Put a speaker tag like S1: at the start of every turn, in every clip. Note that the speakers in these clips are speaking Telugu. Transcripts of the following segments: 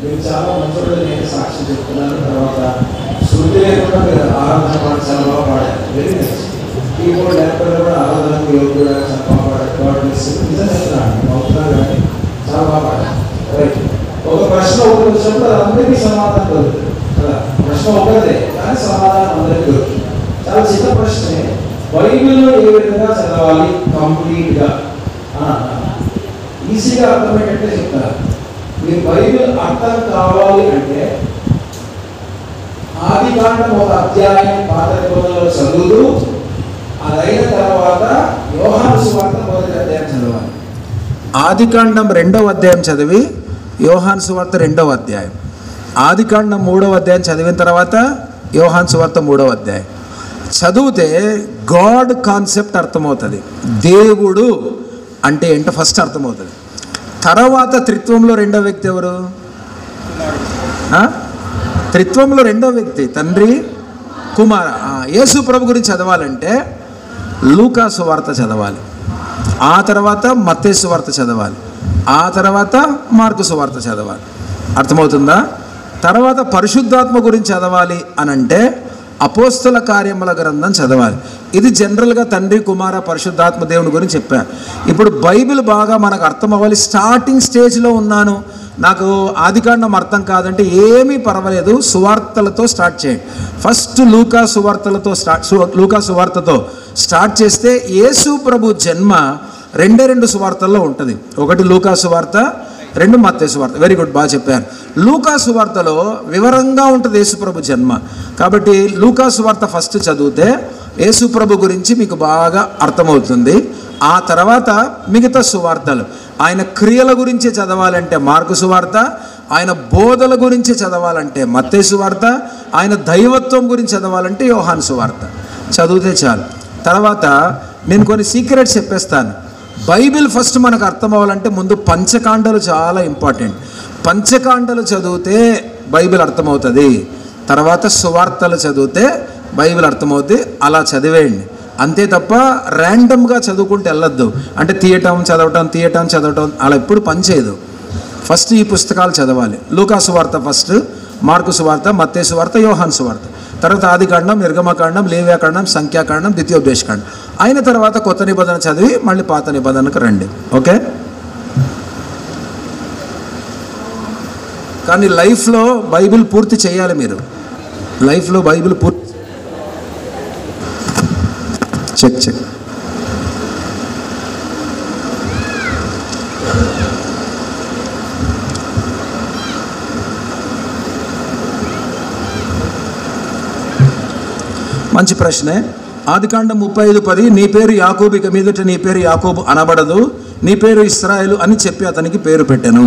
S1: మీరు చాలా మంచిగా నేను సాక్ష్యం చెప్తున్నాను. తర్వాత శృతి లేకుండా మీరు ఆరాధన పాటలు చాలా బాగా పాడారు. Very nice. కీబోర్డ్ లేకపోతే కూడా ఆరాధనకు యోగ్యుడా చాలా బాగా పాడారు. God bless you. నిజం చెప్తున్నాను అవుతున్నారు కానీ చాలా బాగా పాడారు. రైట్. ఒక ప్రశ్న ఒకటి వచ్చినప్పుడు అది అందరికీ సమాధానం దొరుకుతుంది కదా. ప్రశ్న ఒకటే కానీ సమాధానం అందరికీ దొరుకుతుంది. చాలా చిన్న ప్రశ్నే. బైబిల్లో ఏ విధంగా చదవాలి కంప్లీట్గా ఈజీగా అర్థమయ్యేటట్టే చెప్తారు. మీ బైబిల్ అర్థం కావాలి అంటే ఆదికాండం ఒక అధ్యాయం పాత నిబంధనలో చదువుతూ అదైన తర్వాత యోహాను సువార్త మొదటి అధ్యాయం చదవాలి. ఆదికాండం 2వ అధ్యాయం చదివి యోహాను సువార్త 2వ అధ్యాయం, ఆదికాండం 3వ అధ్యాయం చదివిన తర్వాత యోహాను సువార్త 3వ అధ్యాయం చదివితే గాడ్ కాన్సెప్ట్ అర్థమవుతుంది. దేవుడు అంటే ఏంటో ఫస్ట్ అర్థమవుతుంది. తర్వాత త్రిత్వంలో రెండో వ్యక్తి ఎవరు? త్రిత్వంలో రెండో వ్యక్తి తండ్రి కుమార. యేసు ప్రభు గురించి చదవాలంటే లూకా సువార్త చదవాలి, ఆ తర్వాత మత్తయి సువార్త చదవాలి, ఆ తర్వాత మార్కు సువార్త చదవాలి. అర్థమవుతుందా? తర్వాత పరిశుద్ధాత్మ గురించి చదవాలి అనంటే అపోస్తల కార్యముల గ్రంథం చదవాలి. ఇది జనరల్గా తండ్రి కుమార పరిశుద్ధాత్మ దేవుని గురించి చెప్పాను. ఇప్పుడు బైబిల్ బాగా మనకు అర్థం అవ్వాలి. స్టార్టింగ్ స్టేజ్లో ఉన్నాను, నాకు ఆదికాండం అర్థం కాదంటే ఏమీ పర్వాలేదు, సువార్తలతో స్టార్ట్ చేయండి. ఫస్ట్ లూకా సువార్తతో స్టార్ట్ చేస్తే యేసు ప్రభు జన్మ 2 సువార్తల్లో ఉంటుంది. ఒకటి లూకా సువార్త, 2 మత్తయి సువార్త. వెరీ గుడ్, బాగా చెప్పారు. లూకా సువార్తలో వివరంగా ఉంటుంది యేసుప్రభు జన్మ. కాబట్టి లూకా సువార్త ఫస్ట్ చదివితే యేసుప్రభు గురించి మీకు బాగా అర్థమవుతుంది. ఆ తర్వాత మిగతా సువార్తలు, ఆయన క్రియల గురించి చదవాలంటే మార్కు సువార్త, ఆయన బోధల గురించి చదవాలంటే మత్తయి సువార్త, ఆయన దైవత్వం గురించి చదవాలంటే యోహాను సువార్త చదివితే చాలు. తర్వాత నేను కొన్ని సీక్రెట్స్ చెప్పేస్తాను. బైబిల్ ఫస్ట్ మనకు అర్థం అవ్వాలంటే ముందు పంచకాండలు చాలా ఇంపార్టెంట్. పంచకాండలు చదివితే బైబిల్ అర్థమవుతుంది. తర్వాత సువార్తలు చదివితే బైబిల్ అర్థమవుతుంది. అలా చదివేయండి అంతే తప్ప ర్యాండమ్గా చదువుకుంటూ వెళ్ళొద్దు. అంటే తీయటం చదవటం అలా ఎప్పుడు పనిచేయదు. ఫస్ట్ ఈ పుస్తకాలు చదవాలి. లూకా సువార్త ఫస్ట్, మార్కు సువార్త, మత్తయి సువార్త, యోహాను సువార్త, తర్వాత ఆదికాండం, నిర్గమకాండం, లేవ్యాకాండం, సంఖ్యాకాండం, ద్వితీయోపదేశకాండం అయిన తర్వాత కొత్త నిబంధన చదివి మళ్ళీ పాత నిబంధనకు రండి. ఓకే? కానీ లైఫ్లో బైబిల్ పూర్తి చేయాలి. మీరు లైఫ్లో బైబిల్ పూర్తి చెక్ మంచి ప్రశ్నే. ఆదికాండం 35:10 నీ పేరు యాకోబు, ఇక మీదట నీ పేరు యాకోబు అనబడదు, నీ పేరు ఇశ్రాయేలు అని చెప్పి అతనికి పేరు పెట్టాను.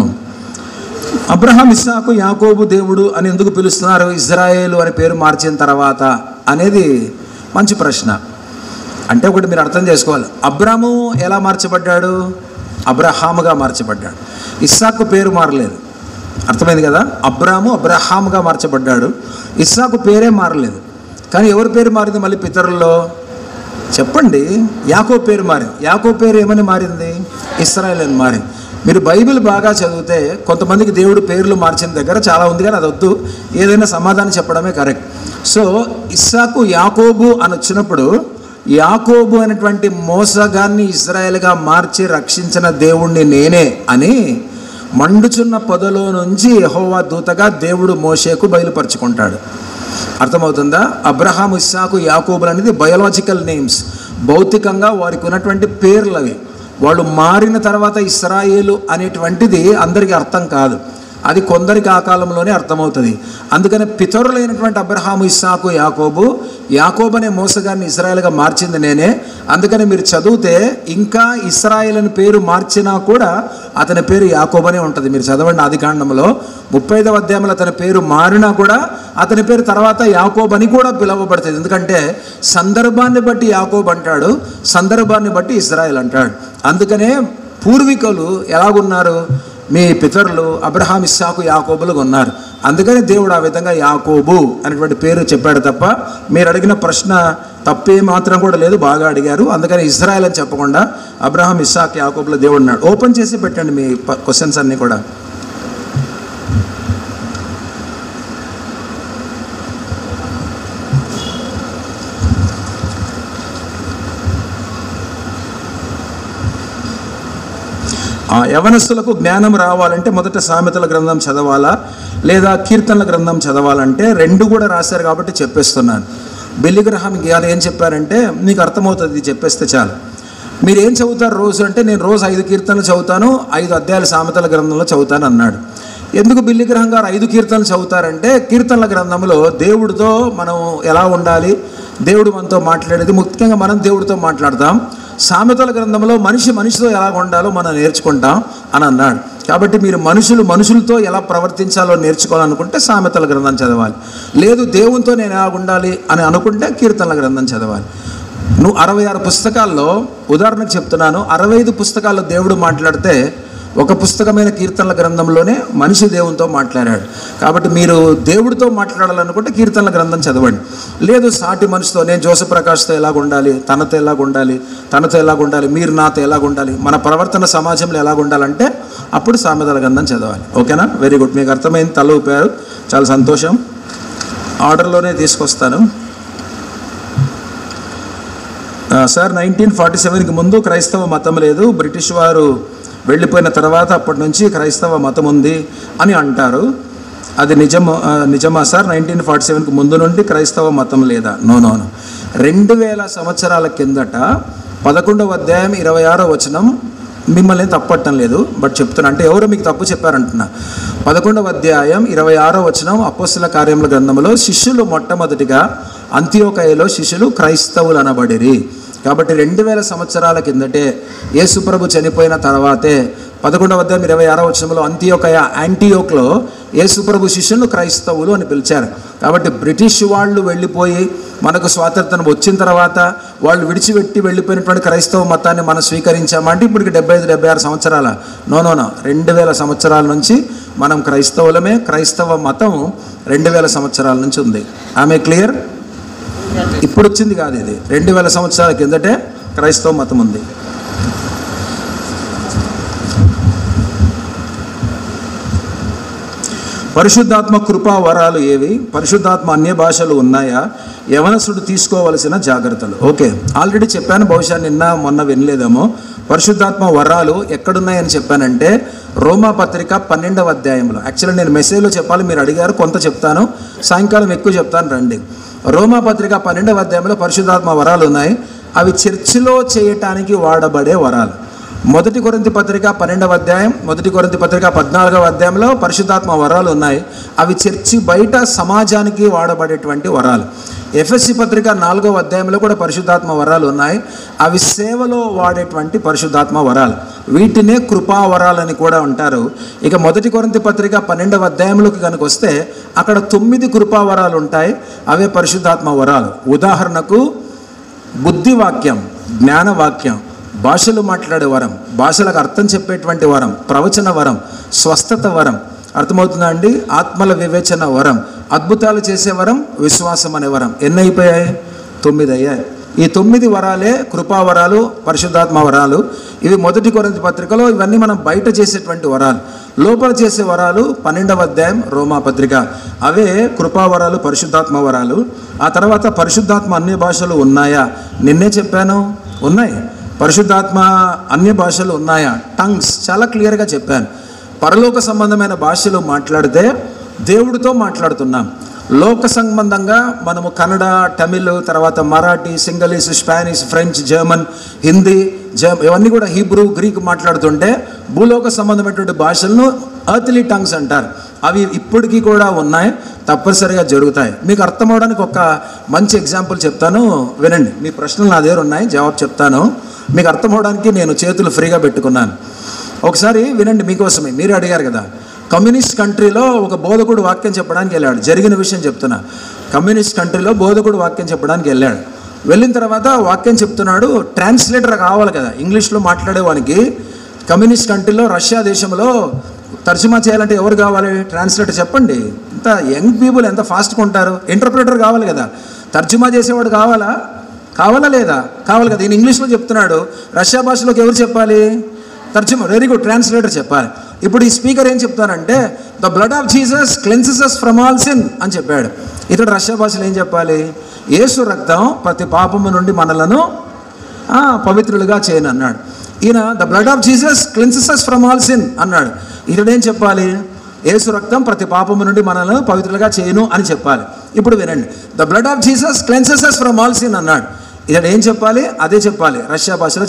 S1: అబ్రహాం ఇస్సాకు యాకోబు దేవుడు అని ఎందుకు పిలుస్తున్నారు, ఇజ్రాయేలు అని పేరు మార్చిన తర్వాత అనేది మంచి ప్రశ్న. అంటే ఒకటి మీరు అర్థం చేసుకోవాలి. అబ్రాము ఎలా మార్చబడ్డాడు? అబ్రహాముగా మార్చబడ్డాడు. ఇస్సాకు పేరు మారలేదు. అర్థమైంది కదా? అబ్రహాముగా మార్చబడ్డాడు, ఇస్సాకు పేరే మారలేదు. కానీ ఎవరి పేరు మారింది మళ్ళీ పితరుల్లో? చెప్పండి. యాకోబు పేరు మారింది. యాకోబు పేరు ఏమని మారింది? ఇశ్రాయేలు అని మారింది. మీరు బైబిల్ బాగా చదివితే కొంతమందికి దేవుడు పేర్లు మార్చిన దగ్గర చాలా ఉంది, కానీ అది వద్దు, ఏదైనా సమాధానం చెప్పడమే కరెక్ట్. సో ఇస్సాకు యాకోబు అని వచ్చినప్పుడు యాకోబు అనేటువంటి మోసగాన్ని ఇశ్రాయేలుగా మార్చి రక్షించిన దేవుణ్ణి నేనే అని మండుచున్న పొదలో నుంచి యెహోవా దూతగా దేవుడు మోషేకు బయలుపరుచుకుంటాడు. అర్థమవుతుందా? అబ్రహాం, ఇస్సాకు, యాకోబులు అనేది బయోలాజికల్ నేమ్స్, భౌతికంగా వారికి ఉన్నటువంటి పేర్లు అవి. వాళ్ళు మారిన తర్వాత ఇశ్రాయేలు అనేటువంటిది అందరికీ అర్థం కాదు, అది కొందరికి ఆ కాలంలోనే అర్థమవుతుంది. అందుకని పితరులైనటువంటి అబ్రహాము, ఇస్సాకు, యాకోబు అనే మోసగాన్ని ఇశ్రాయేలుగా మార్చింది నేనే. అందుకని మీరు చదివితే ఇంకా ఇశ్రాయేల్ అని పేరు మార్చినా కూడా అతని పేరు యాకోబనే ఉంటుంది. మీరు చదవండి ఆదికాండంలో 35వ అధ్యాయంలో అతని పేరు మారినా కూడా అతని పేరు తర్వాత యాకోబు అని కూడా పిలువబడుతుంది. ఎందుకంటే సందర్భాన్ని బట్టి యాకోబు అంటాడు, సందర్భాన్ని బట్టి ఇశ్రాయేల్ అంటాడు. అందుకనే పూర్వీకులు ఎలాగున్నారు, మీ పితరులు అబ్రహాం, ఇస్సాకు, యాకోబులుగా ఉన్నారు. అందుకని దేవుడు ఆ విధంగా యాకోబు అనేటువంటి పేరు చెప్పాడు తప్ప మీరు అడిగిన ప్రశ్న తప్పే మాత్రం కూడా లేదు, బాగా అడిగారు. అందుకని ఇజ్రాయెల్ అని చెప్పకుండా అబ్రహాం, ఇస్సాకు, యాకోబుల దేవుడు ఉన్నాడు. ఓపెన్ చేసి పెట్టండి మీ క్వశ్చన్స్ అన్నీ కూడా. యవనస్తులకు జ్ఞానం రావాలంటే మొదట సామెతల గ్రంథం చదవాలా లేదా కీర్తనల గ్రంథం చదవాలంటే రెండు కూడా రాశారు కాబట్టి చెప్పేస్తున్నాను. బిల్లీ గ్రహాం గారు ఏం చెప్పారంటే మీకు అర్థమవుతుంది, చెప్పేస్తే చాలు. మీరు ఏం చదువుతారు రోజు అంటే నేను రోజు 5 కీర్తనలు చదువుతాను, 5 అధ్యాయాలు సామెతల గ్రంథంలో చదువుతాను అన్నాడు. ఎందుకు బిల్లీ గ్రహాం గారు 5 కీర్తనలు చదువుతారంటే కీర్తనల గ్రంథంలో దేవుడితో మనం ఎలా ఉండాలి, దేవుడు మనతో మాట్లాడేది, ముఖ్యంగా మనం దేవుడితో మాట్లాడతాం. సామెతల గ్రంథంలో మనిషితో ఎలా ఉండాలో మనం నేర్చుకుంటాం అని అన్నాడు. కాబట్టి మీరు మనుషులతో ఎలా ప్రవర్తించాలో నేర్చుకోవాలనుకుంటే సామెతల గ్రంథం చదవాలి. లేదు దేవునితో నేను ఎలా ఉండాలి అని అనుకుంటే కీర్తనల గ్రంథం చదవాలి. నువ్వు 66 పుస్తకాల్లో, ఉదాహరణకు చెప్తున్నాను, 65 పుస్తకాల్లో దేవుడు మాట్లాడితే ఒక పుస్తకమైన కీర్తనల గ్రంథంలోనే మనిషి దేవునితో మాట్లాడాడు. కాబట్టి మీరు దేవుడితో మాట్లాడాలనుకుంటే కీర్తనల గ్రంథం చదవండి. లేదు సాటి మనిషితో, నేను జోసఫ్ ప్రకాష్తో ఎలాగ ఉండాలి, తనతో ఎలాగ ఉండాలి, మీరు నాతో ఎలాగ ఉండాలి, మన ప్రవర్తన సమాజంలో ఎలాగ ఉండాలంటే అప్పుడు సామెతల గ్రంథం చదవాలి. ఓకేనా? Very good. మీకు అర్థమైంది, తల ఊపారు, చాలా సంతోషం. ఆర్డర్లోనే తీసుకొస్తాను. సార్ 1947కి ముందు క్రైస్తవ మతం లేదు, బ్రిటిష్ వారు వెళ్ళిపోయిన తర్వాత అప్పటి నుంచి క్రైస్తవ మతం ఉంది అని అంటారు. అది నిజమా సార్? 1947కి ముందు నుండి క్రైస్తవ మతం లేదా? నో. 2000 సంవత్సరాల కిందట 11వ అధ్యాయం 26వ వచనం, మిమ్మల్ని తప్పట్టం లేదు బట్ చెప్తున్నా, అంటే ఎవరో మీకు తప్పు చెప్పారంటున్నా. 11వ అధ్యాయం 26వ వచనం అపోస్తల కార్యముల గ్రంథంలో శిష్యులు మొట్టమొదటిగా అంతియోకయలో శిష్యులు క్రైస్తవులు అనబడిరి. కాబట్టి 2000 సంవత్సరాల కిందటే యేసుప్రభు చనిపోయిన తర్వాతే 11వ అధ్యాయం 26వ వచనంలో యాంటియోక్లో యేసుప్రభు శిష్యులను క్రైస్తవులు అని పిలిచారు. కాబట్టి బ్రిటిష్ వాళ్ళు వెళ్ళిపోయి మనకు స్వాతంత్రం వచ్చిన తర్వాత వాళ్ళు విడిచిపెట్టి వెళ్ళిపోయినటువంటి క్రైస్తవ మతాన్ని మనం స్వీకరించామంటే ఇప్పటికి 75-76 సంవత్సరాల? నో. 2000 సంవత్సరాల నుంచి మనం క్రైస్తవులమే. క్రైస్తవ మతం 2000 సంవత్సరాల నుంచి ఉంది. ఆమె క్లియర్? ఇప్పుడు వచ్చింది కాదు, ఇది 2000 సంవత్సరాల కిందటే క్రైస్తవ మతం ఉంది. పరిశుద్ధాత్మ కృపా వరాలు ఏవి? పరిశుద్ధాత్మ అన్య భాషలు ఉన్నాయా? యవనసుడు తీసుకోవలసిన జాగ్రత్తలు. ఓకే, ఆల్రెడీ చెప్పాను, బహుశా నిన్న మొన్న వినలేదేమో. పరిశుద్ధాత్మ వరాలు ఎక్కడున్నాయని చెప్పానంటే రోమా పత్రిక 12వ అధ్యాయంలో. యాక్చువల్లీ నేను మెసేజ్లో చెప్పాలి, మీరు అడిగారు, కొంత చెప్తాను, సాయంకాలం ఎక్కువ చెప్తాను, రండి. రోమా పత్రిక 12వ అధ్యాయంలో పరిశుద్ధాత్మ వరాలు ఉన్నాయి. అవి చర్చిలో చేయటానికి వాడబడే వరాలు. 1 కొరింథీ పత్రిక 12వ అధ్యాయం, 1 కొరింథీ పత్రిక 14వ అధ్యాయంలో పరిశుద్ధాత్మ వరాలు ఉన్నాయి. అవి చర్చి బయట సమాజానికి వాడబడేటువంటి వరాలు. ఎఫెసీ పత్రిక 4వ అధ్యాయంలో కూడా పరిశుద్ధాత్మ వరాలు ఉన్నాయి. అవి సేవలో వాడేటువంటి పరిశుద్ధాత్మ వరాలు. వీటినే కృపా వరాలని కూడా అంటారు. ఇక 1 కొరింథీ పత్రిక 12వ అధ్యాయంలోకి కనుక వస్తే అక్కడ 9 కృపా వరాలు ఉంటాయి. అవే పరిశుద్ధాత్మ వరాలు. ఉదాహరణకు బుద్ధివాక్యం, జ్ఞానవాక్యం, భాషలు మాట్లాడే వరం, భాషలకు అర్థం చెప్పేటువంటి వరం, ప్రవచన వరం, స్వస్థత వరం, అర్థమవుతుందా అండి? ఆత్మల వివేచన వరం, అద్భుతాలు చేసే వరం, విశ్వాసం అనే వరం. ఎన్ని అయిపోయాయి? 9 అయ్యాయి. ఈ 9 వరాలే కృపావరాలు, పరిశుద్ధాత్మ వరాలు. ఇవి 1 కొరింథీ పత్రికలో, ఇవన్నీ మనం బయట చేసేటువంటి వరాలు. లోపల చేసే వరాలు 12వ అధ్యాయం రోమా పత్రిక. అవే కృపావరాలు, పరిశుద్ధాత్మ వరాలు. ఆ తర్వాత పరిశుద్ధాత్మ అన్య భాషలు ఉన్నాయా? నిన్నే చెప్పాను, ఉన్నాయి. పరిశుద్ధాత్మ అన్య భాషలు ఉన్నాయా? టంగ్స్, చాలా క్లియర్గా చెప్పాను. పరలోక సంబంధమైన భాషలు మాట్లాడితే దేవుడితో మాట్లాడుతున్నాం. లోక సంబంధంగా మనము కన్నడ, తమిళ్, తర్వాత మరాఠీ, సింగలీష్, స్పానిష్, ఫ్రెంచ్, జర్మన్, హిందీ, ఇవన్నీ కూడా హీబ్రూ, గ్రీక్ మాట్లాడుతుంటే భూలోక సంబంధమైనటువంటి భాషలను ఎర్త్లీ టంగ్స్ అంటారు. అవి ఇప్పటికీ కూడా ఉన్నాయి, తప్పనిసరిగా జరుగుతాయి. మీకు అర్థం అవడానికి ఒక మంచి ఎగ్జాంపుల్ చెప్తాను, వినండి. మీ ప్రశ్నలు నా దగ్గర ఉన్నాయి, జవాబు చెప్తాను. మీకు అర్థం అవడానికి నేను చేతులు ఫ్రీగా పెట్టుకున్నాను. ఒకసారి వినండి, మీకోసమే, మీరు అడిగారు కదా. కమ్యూనిస్ట్ కంట్రీలో ఒక బోధకుడు వాక్యం చెప్పడానికి వెళ్ళాడు. జరిగిన విషయం చెప్తున్నా. కమ్యూనిస్ట్ కంట్రీలో బోధకుడు వాక్యం చెప్పడానికి వెళ్ళాడు. వెళ్ళిన తర్వాత వాక్యం చెప్తున్నాడు, ట్రాన్స్లేటర్ కావాలి కదా, ఇంగ్లీష్లో మాట్లాడేవానికి. కమ్యూనిస్ట్ కంట్రీలో, రష్యా దేశంలో తర్జుమా చేయాలంటే ఎవరు కావాలి? ట్రాన్స్లేటర్. చెప్పండి, ఇంత యంగ్ పీపుల్ ఎంత ఫాస్ట్గా ఉంటారు. ఇంటర్ప్రిటర్ కావాలి కదా, తర్జుమా చేసేవాడు కావాలా లేదా? కావాలి కదా. ఈయన ఇంగ్లీష్లో చెప్తున్నాడు, రష్యా భాషలోకి ఎవరు చెప్పాలి? తర్జుమా, వెరీ గుడ్, ట్రాన్స్లేటర్ చెప్పాలి. ఇప్పుడు ఈ స్పీకర్ ఏం చెప్తానంటే, the blood of Jesus cleanses us from all sin అని చెప్పాడు. ఇతడు రష్యా భాషలో ఏం చెప్పాలి? యేసు రక్తం ప్రతి పాపము నుండి మనలను పవిత్రులుగా చేయను అన్నాడు. ఈయన the blood of Jesus cleanses us from all sin అన్నాడు. ఇతడేం చెప్పాలి? యేసు రక్తం ప్రతి పాపము నుండి మనల్ని పవిత్రులుగా చేయను అని చెప్పాలి. ఇప్పుడు వినండి, the blood of Jesus cleanses us from all sin అన్నాడు. ఇతడు ఏం చెప్పాలి? అదే చెప్పాలి. రష్యా భాషలో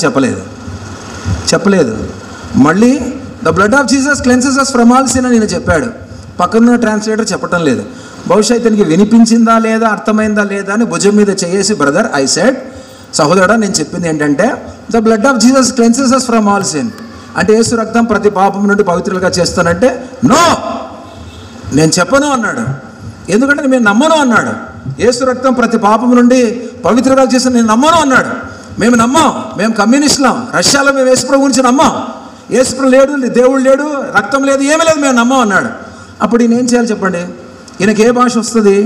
S1: చెప్పలేదు. మళ్ళీ the blood of Jesus cleanses us from all sin అని నేను చెప్పాడు. పక్కనున్న ట్రాన్స్లేటర్ చెప్పటం లేదు. బహుశా ఇతనికి వినిపించిందా లేదా, అర్థమైందా లేదా అని భుజం మీద చేసి, బ్రదర్ ఐ సెడ్, సహోదరుడా నేను చెప్పింది ఏంటంటే the blood of Jesus cleanses us from all sin అంటే యేసు రక్తం ప్రతి పాపం నుండి పవిత్రులుగా చేస్తానంటే నో, నేను చెప్పను అన్నాడు. ఎందుకంటే నేను నమ్మను అన్నాడు. యేసు రక్తం ప్రతి పాపం నుండి పవిత్రులుగా చేస్తాను నేను నమ్మను అన్నాడు. మేము నమ్మం, మేము కమ్యూనిస్టులం. రష్యాలో మేము యేసుప్రభు గురించి నమ్మం. యేసుప్రభు లేడు, దేవుడు లేడు, రక్తం లేదు, ఏమీ లేదు, మేము నమ్మం అన్నాడు. అప్పుడు ఈయన ఏం చేయాలి చెప్పండి? ఈయనకి ఏ భాష వస్తుంది?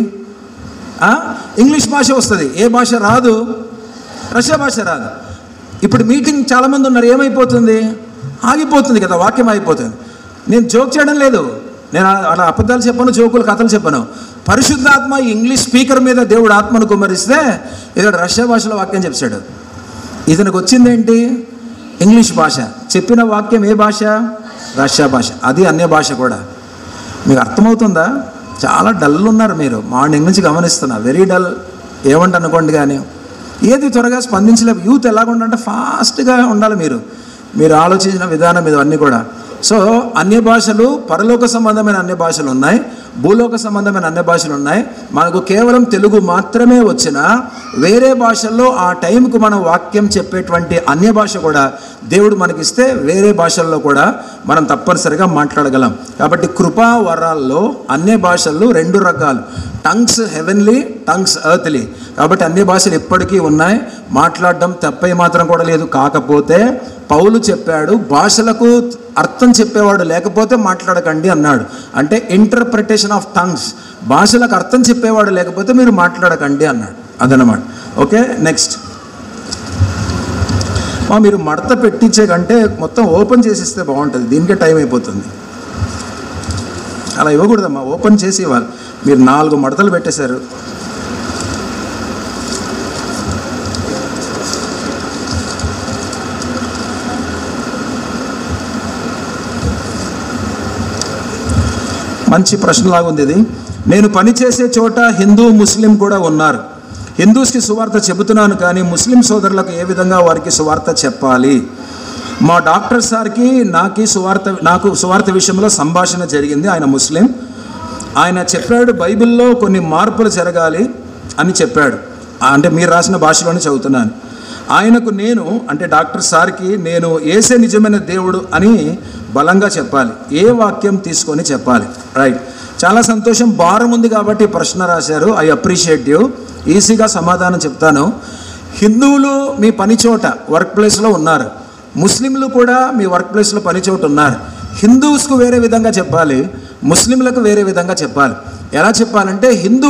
S1: ఇంగ్లీష్ భాష వస్తుంది. ఏ భాష రాదు? రష్యా భాష రాదు. ఇప్పుడు మీటింగ్ చాలామంది ఉన్నారు, ఏమైపోతుంది? ఆగిపోతుంది కదా, వాక్యం ఆగిపోతుంది. నేను జోక్ చేయడం లేదు, నేను అలా అబద్ధాలు చెప్పను, జోకులు కథలు చెప్పను. పరిశుద్ధాత్మ ఈ ఇంగ్లీష్ స్పీకర్ మీద దేవుడు ఆత్మను కుమ్మరిస్తే ఇతడు రష్యా భాషలో వాక్యం చెప్పాడు. ఇతనికి వచ్చిందేంటి? ఇంగ్లీష్ భాష. చెప్పిన వాక్యం ఏ భాష? రష్యా భాష. అది అన్య భాష కూడా. మీకు అర్థమవుతుందా? చాలా డల్ ఉన్నారు మీరు, మార్నింగ్ నుంచి గమనిస్తున్నా, వెరీ డల్. ఏమంట అనుకోండి, కానీ ఏది త్వరగా స్పందించలేదు. యూత్ ఎలాగుండంటే ఫాస్ట్గా ఉండాలి. మీరు ఆలోచించిన విధానం ఇవన్నీ కూడా. సో అన్య భాషలు, పరలోక సంబంధమైన అన్య భాషలు ఉన్నాయి, భూలోక సంబంధమైన అన్య భాషలు ఉన్నాయి. మనకు కేవలం తెలుగు మాత్రమే వచ్చినా వేరే భాషల్లో ఆ టైంకు మనం వాక్యం చెప్పేటువంటి అన్య భాష కూడా దేవుడు మనకిస్తే వేరే భాషల్లో కూడా మనం తప్పనిసరిగా మాట్లాడగలం. కాబట్టి కృపా వరాల్లో అన్య భాషల్లో 2 రకాలు, టంగ్స్ హెవెన్లీ, టంగ్స్ ఎర్త్లీ. కాబట్టి అన్య భాషలు ఎప్పటికీ ఉన్నాయి, మాట్లాడడం తప్పే మాత్రం కూడా లేదు. కాకపోతే పౌలు చెప్పాడు, భాషలకు అర్థం చెప్పేవాడు లేకపోతే మాట్లాడకండి అన్నాడు. అంటే ఇంటర్ప్రిటేషన్ ఆఫ్ టంగ్స్, భాషలకు అర్థం చెప్పేవాడు లేకపోతే మీరు మాట్లాడకండి అన్నాడు. అదనమాట. Okay, next. మీరు మడత పెట్టించే కంటే మొత్తం ఓపెన్ చేసిస్తే బాగుంటుంది, దీనికే టైం అయిపోతుంది. అలా ఇవ్వకూడదమ్మా, ఓపెన్ చేసి ఇవ్వాలి. మీరు 4 మడతలు పెట్టేశారు. మంచి ప్రశ్నలాగా ఉంది ఇది. నేను పనిచేసే చోట హిందూ ముస్లిం కూడా ఉన్నారు. హిందూస్కి సువార్త చెబుతున్నాను, కానీ ముస్లిం సోదరులకు ఏ విధంగా వారికి సువార్త చెప్పాలి? మా డాక్టర్ సార్కి నాకు సువార్త విషయంలో సంభాషణ జరిగింది. ఆయన ముస్లిం. ఆయన చెప్పాడు, బైబిల్లో కొన్ని మార్పులు జరగాలి అని చెప్పాడు. అంటే మీరు రాసిన భాషలోనే చదువుతున్నాను. ఆయనకు నేను, అంటే డాక్టర్ సార్కి నేను యేసే నిజమైన దేవుడు అని బలంగా చెప్పాలి. ఏ వాక్యం తీసుకొని చెప్పాలి? రైట్, చాలా సంతోషం. భారం ఉంది కాబట్టి ప్రశ్న రాశారు. I appreciate you. ఈజీగా సమాధానం చెప్తాను. హిందువులు మీ పని చోట వర్క్ ప్లేస్లో ఉన్నారు, ముస్లింలు కూడా మీ వర్క్ ప్లేస్లో పని చోట ఉన్నారు. హిందూస్కు వేరే విధంగా చెప్పాలి, ముస్లింలకు వేరే విధంగా చెప్పాలి. ఎలా చెప్పాలంటే,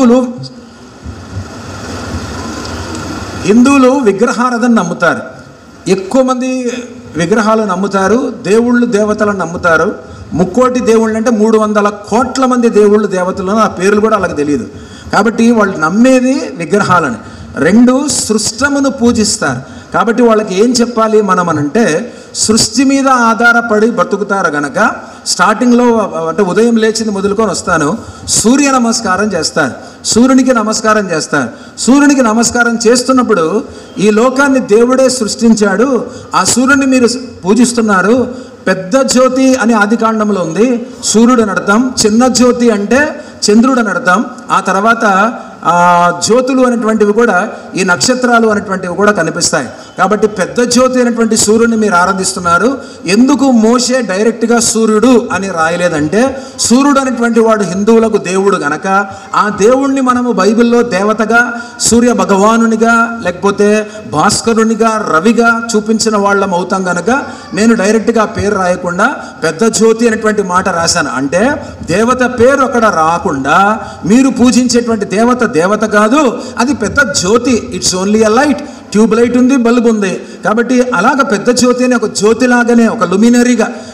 S1: హిందువులు విగ్రహారాధన నమ్ముతారు. ఎక్కువ మంది విగ్రహాలు నమ్ముతారు, దేవుళ్ళు దేవతలను నమ్ముతారు. 3 కోటి దేవుళ్ళు అంటే 300 కోట్ల మంది దేవుళ్ళు దేవతలను, ఆ పేర్లు కూడా వాళ్ళకి తెలియదు. కాబట్టి వాళ్ళు నమ్మేది విగ్రహాలని. 2 సృష్టమును పూజిస్తారు. కాబట్టి వాళ్ళకి ఏం చెప్పాలి మనం అనంటే, సృష్టి మీద ఆధారపడి బతుకుతారు గనక స్టార్టింగ్లో అంటే ఉదయం లేచింది మొదలుకొని వస్తాను, సూర్య నమస్కారం చేస్తారు, సూర్యునికి నమస్కారం చేస్తారు. సూర్యునికి నమస్కారం చేస్తున్నప్పుడు ఈ లోకాన్ని దేవుడే సృష్టించాడు, ఆ సూర్యుని మీరు పూజిస్తున్నారు. పెద్ద జ్యోతి అని ఆదికాండంలో ఉంది, సూర్యుడు అని అర్థం. చిన్న జ్యోతి అంటే చంద్రుడు అని అర్థం. ఆ తర్వాత జ్యోతులు అనేటువంటివి కూడా, ఈ నక్షత్రాలు అనేటువంటివి కూడా కనిపిస్తాయి. కాబట్టి పెద్ద జ్యోతి అనేటువంటి సూర్యుడిని మీరు ఆరాధిస్తున్నారు. ఎందుకు మోషే డైరెక్ట్గా సూర్యుడు అని రాయలేదంటే, సూర్యుడు అనేటువంటి వాడు హిందువులకు దేవుడు గనక ఆ దేవుణ్ణి మనము బైబిల్లో దేవతగా, సూర్య భగవానునిగా, లేకపోతే భాస్కరునిగా, రవిగా చూపించిన వాళ్ళం అవుతాం గనక నేను డైరెక్ట్గా పేరు రాయకుండా పెద్ద జ్యోతి అనేటువంటి మాట రాశాను. అంటే దేవత పేరు అక్కడ రాకుండా మీరు పూజించేటువంటి దేవత కాదు, అది పెద్ద జ్యోతి. It's only a light. Tube light ఉంది, బల్బ్ ఉంది. కాబట్టి అలాగ పెద్ద జ్యోతి అని ఒక జ్యోతిలాగానే, ఒక లుమినరీగా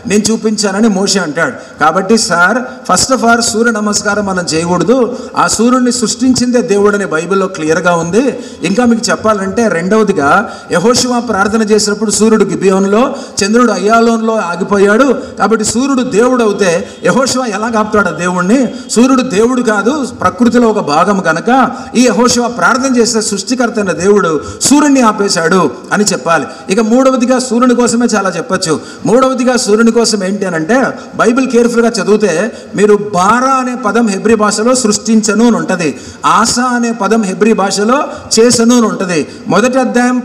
S1: నేను చూపించానని మోషే అంటాడు. కాబట్టి సార్ ఫస్ట్ ఆఫ్ ఆల్ సూర్య నమస్కారం మనం చేయకూడదు, ఆ సూర్యుడిని సృష్టించిందే దేవుడని బైబిల్లో క్లియర్గా ఉంది. ఇంకా మీకు చెప్పాలంటే రెండవదిగా యెహోషువ ప్రార్థన చేసినప్పుడు సూర్యుడు గిబియోనులో, చంద్రుడు అయ్యాలోన్లో ఆగిపోయాడు. కాబట్టి సూర్యుడు దేవుడు అవుతే యెహోషువ ఎలా ఆపుతాడు దేవుణ్ణి? సూర్యుడు దేవుడు కాదు, ప్రకృతిలో ఒక భాగం కనుక ఈ యెహోషువ ప్రార్థన చేస్తే సృష్టికర్త అయిన దేవుడు సూర్యుడిని ఆపేశాడు అని చెప్పాలి. ఇక మూడవదిగా సూర్యుని కోసమే చాలా చెప్పచ్చు. మూడవదిగా సూర్యుని కోసం ఏంటి అని అంటే బైబిల్ కేర్ఫుల్గా చదివితే మీరు బారా అనే పదం హెబ్రీ భాషలో సృష్టించను అని ఉంటుంది, ఆశ అనే పదం హెబ్రీ భాషలో చేసను అని ఉంటుంది. మొదటి అధ్యాయం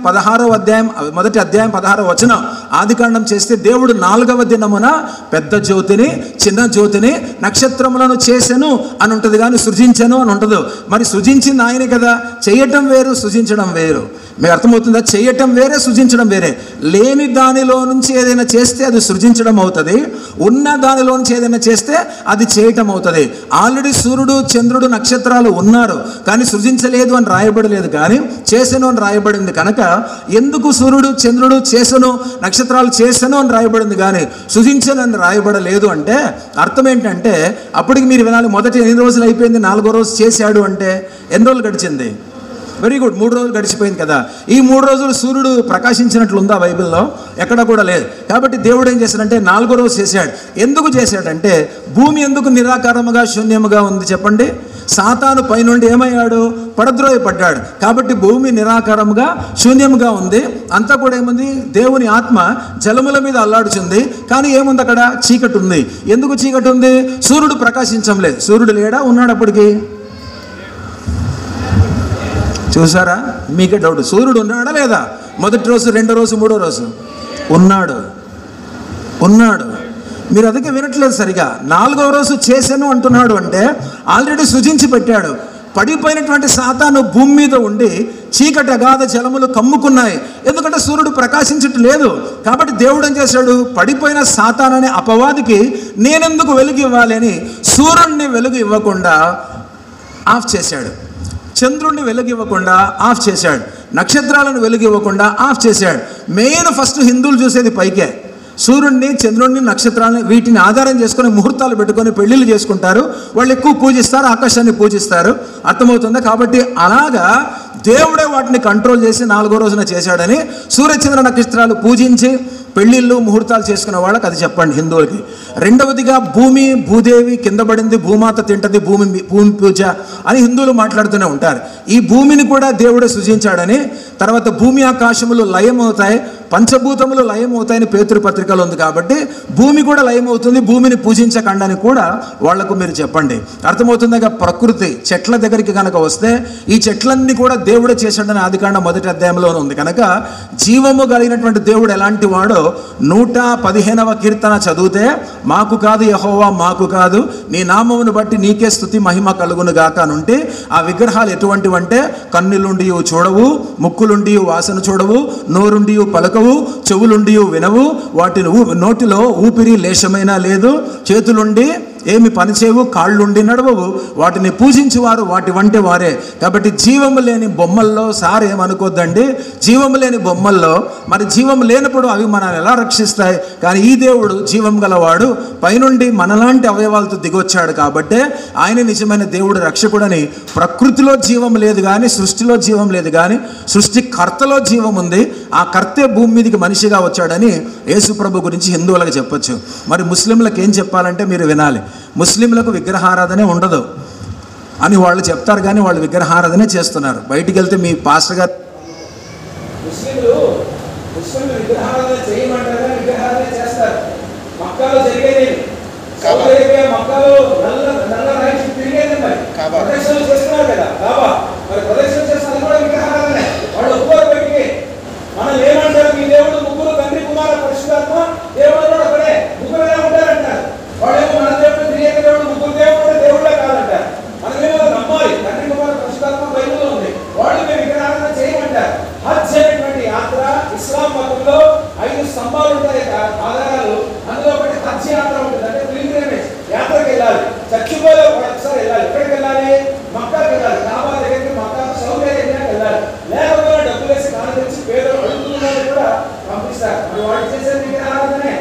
S1: 16వ వచనం ఆదికాండం చేస్తే దేవుడు 4వ దినమున పెద్ద జ్యోతిని చిన్న జ్యోతిని నక్షత్రములను చేసెను అని ఉంటుంది, కానీ సృజించను అని ఉంటుంది. మరి సృజించింది ఆయనే కదా, చేయటం వేరు సృజించడం వేరు. మీకు అర్థమవుతుందా? చేయటం వేరే సృజించడం వేరే. లేని దానిలో నుంచి ఏదైనా చేస్తే అది సృజించడం అవుతుంది, ఉన్న దానిలో నుంచి ఏదైనా చేస్తే అది చేయటం అవుతుంది. ఆల్రెడీ సూర్యుడు చంద్రుడు నక్షత్రాలు ఉన్నారు కానీ సృజించలేదు అని రాయబడలేదు, కానీ చేసెను అని రాయబడింది. కనుక ఎందుకు సూర్యుడు చంద్రుడు చేసెను నక్షత్రాలు చేసెను అని రాయబడింది కానీ సృజించను అని రాయబడలేదు అంటే అర్థం ఏంటంటే అప్పటికి మీరు వినాలి, మొదటి 8 రోజులు అయిపోయింది, 4వ రోజు చేశాడు అంటే ఎన్ని రోజులు గడిచింది? వెరీ గుడ్, 3 రోజులు గడిచిపోయింది కదా. ఈ 3 రోజులు సూర్యుడు ప్రకాశించినట్లు ఉందా బైబిల్లో? ఎక్కడ కూడా లేదు. కాబట్టి దేవుడు ఏం చేశాడంటే 4వ రోజు చేశాడు. ఎందుకు చేశాడంటే భూమి ఎందుకు నిరాకారముగా శూన్యముగా ఉంది చెప్పండి? సాతాను పైనుండి ఏమయ్యాడు? పడద్రోయపడ్డాడు. కాబట్టి భూమి నిరాకారముగా శూన్యముగా ఉంది. అంతా కూడా ఏముంది? దేవుని ఆత్మ జలముల మీద అల్లాడుచుంది. కానీ ఏముంది అక్కడ? చీకటి ఉంది. ఎందుకు చీకటి ఉంది? సూర్యుడు ప్రకాశించం లేదు. సూర్యుడు లేడా? ఉన్నాడు అప్పటికి? చూసారా? మీకే డౌట్. సూర్యుడు ఉన్నాడా లేదా? మొదటి రోజు, 2వ రోజు, 3వ రోజు ఉన్నాడు. మీరు అందుకే వినట్లేదు సరిగా. 4వ రోజు చేశాను అంటున్నాడు అంటే ఆల్రెడీ సృజించి పెట్టాడు. పడిపోయినటువంటి సాతాను భూమి మీద ఉండి చీకటి అగాధ జలములు కమ్ముకున్నాయి. ఎందుకంటే సూర్యుడు ప్రకాశించటం లేదు. కాబట్టి దేవుడు ఏం చేశాడు? పడిపోయిన సాతాను అనే అపవాదికి నేనెందుకు వెలుగు ఇవ్వాలి అని సూర్యుడిని వెలుగు ఇవ్వకుండా ఆఫ్ చేశాడు, చంద్రుడిని వెలుగు ఇవ్వకుండా ఆఫ్ చేశాడు, నక్షత్రాలను వెలుగు ఇవ్వకుండా ఆఫ్ చేశాడు. మెయిన్ ఫస్ట్ హిందువులు చూసేది పైకే. సూర్యుడిని చంద్రుడిని నక్షత్రాలని వీటిని ఆధారం చేసుకొని ముహూర్తాలు పెట్టుకొని పెళ్ళిళ్ళు చేసుకుంటారు. వాళ్ళు ఎక్కువ పూజిస్తారు, ఆకాశాన్ని పూజిస్తారు. అర్థమవుతుందా? కాబట్టి అలాగా దేవుడే వాటిని కంట్రోల్ చేసి 4వ రోజున చేశాడని సూర్యచంద్ర నక్షత్రాలు పూజించి పెళ్ళిళ్ళు ముహూర్తాలు చేసుకున్న వాళ్ళకి అది చెప్పండి హిందువులకి. రెండవదిగా భూదేవి కింద పడింది, భూమాత తింటది, భూమి పూజ అని హిందువులు మాట్లాడుతూనే ఉంటారు. ఈ భూమిని కూడా దేవుడే సృజించాడని, తర్వాత భూమి ఆకాశములు లయమవుతాయి, పంచభూతములు లయమవుతాయని పేతురు పత్రికలో ఉంది. కాబట్టి భూమి కూడా లయమవుతుంది, భూమిని పూజించకండి కూడా వాళ్లకు మీరు చెప్పండి. అర్థమవుతుందిగా? ప్రకృతి చెట్ల దగ్గరికి కనుక వస్తే ఈ చెట్లన్నీ కూడా దేవుడే చేశాడని ఆదికాండం 1వ అధ్యాయంలోనే ఉంది. కనుక జీవము కలిగినటువంటి దేవుడు ఎలాంటి వాడో 115వ కీర్తన చదివితే మాకు కాదు యెహోవా మాకు కాదు, నీ నామమును బట్టి నీకే స్తుతి మహిమ కలుగును గాక అనుంటే ఆ విగ్రహాలు ఎటువంటివంటే కన్నులుండి చూడవు, ముక్కులుండి వాసన చూడవు, నోరుండి పలకవు, చెవులుండి వినవు, వాటిని నోటిలో ఊపిరి లేశమైనా లేదు, చేతులుండి ఏమి పనిచేయవు, కాళ్ళుండి నడవవు, వాటిని పూజించేవారు వాటి వంటి వారే. కాబట్టి జీవము లేని బొమ్మల్లో సార్ ఏమనుకోద్దండి, జీవము లేని బొమ్మల్లో మరి జీవం లేనప్పుడు అవి మనల్ని ఎలా రక్షిస్తాయి? కానీ ఈ దేవుడు జీవం గలవాడు, పైనుండి మనలాంటి అవయవాలతో దిగొచ్చాడు. కాబట్టే ఆయన నిజమైన దేవుడు, రక్షకుడని. ప్రకృతిలో జీవం లేదు కానీ, సృష్టిలో జీవం లేదు కానీ సృష్టికర్తలో జీవం ఉంది. ఆ కర్తే భూమి మీదకి మనిషిగా వచ్చాడని యేసు ప్రభు గురించి హిందువులకు చెప్పొచ్చు. మరి ముస్లింలకు ఏం చెప్పాలంటే మీరు వినాలి. ముస్లింలకు విగ్రహారాధనే ఉండదు అని వాళ్ళు చెప్తారు, కానీ వాళ్ళు విగ్రహారాధనే చేస్తున్నారు. బయటికి వెళ్తే మీ పాస్టర్ గారు ముస్లింలు విగ్రహారాధన చేయమంటారా? విగ్రహారాధన చేస్తారు. మక్కాలో జరిగేది, మక్కాలో నల్ల రైతు తిరిగేది, మరి ప్రదక్షిణలు చేస్తున్నారు కదా కాబా, మరి ప్రదక్షిణ చేస్తున్నారు కూడా విగ్రహారాధనే. వాళ్ళు ఒప్పుకోరు బయటికి. మనం ఏమంటారు? మీ దేవుడు ముగ్గురు, తండ్రి కుమార పరిశుద్ధాత్మ, దేవుడు కూడా ఒకడే, ముగ్గురునే ఉంటారంటారు. వాళ్ళేమో మన దేవుడు తిరిగే దేవుడు, ముగ్గురు దేవుడు దేవుళ్ళే కాదంటారు. మనమేమో నమ్మాలి, తండ్రి కుమార పరిశుద్ధాత్మ బైబిల్లో ఉంది. వాళ్ళు మేము విగ్రహారాధన చేయమంటారు. హజ్ అనేటువంటి యాత్ర ఇస్లాం మతంలో 5 స్తంభాలు ఉంటాయి, ఆధారాలు. అందులో ఒకటి హజ్ యాత్ర ఉంటుంది, అంటే పిల్గ్రిమేజ్, యాత్రకి వెళ్ళాలి. చచ్చిపోలే ఒకసారి వెళ్ళాలి. ఎక్కడికి వెళ్ళాలి? మక్కాకి వెళ్ళాలి. కాబా దగ్గరికి, మక్కా సౌదీ అరేబియాకి వెళ్ళాలి. లేకపోతే డబ్బులు వేసి కాలు తెచ్చి పేదలు అడుగుతున్న కూడా పంపిస్తారు. మరి వాళ్ళు చేసే విగ్రహారాధనే.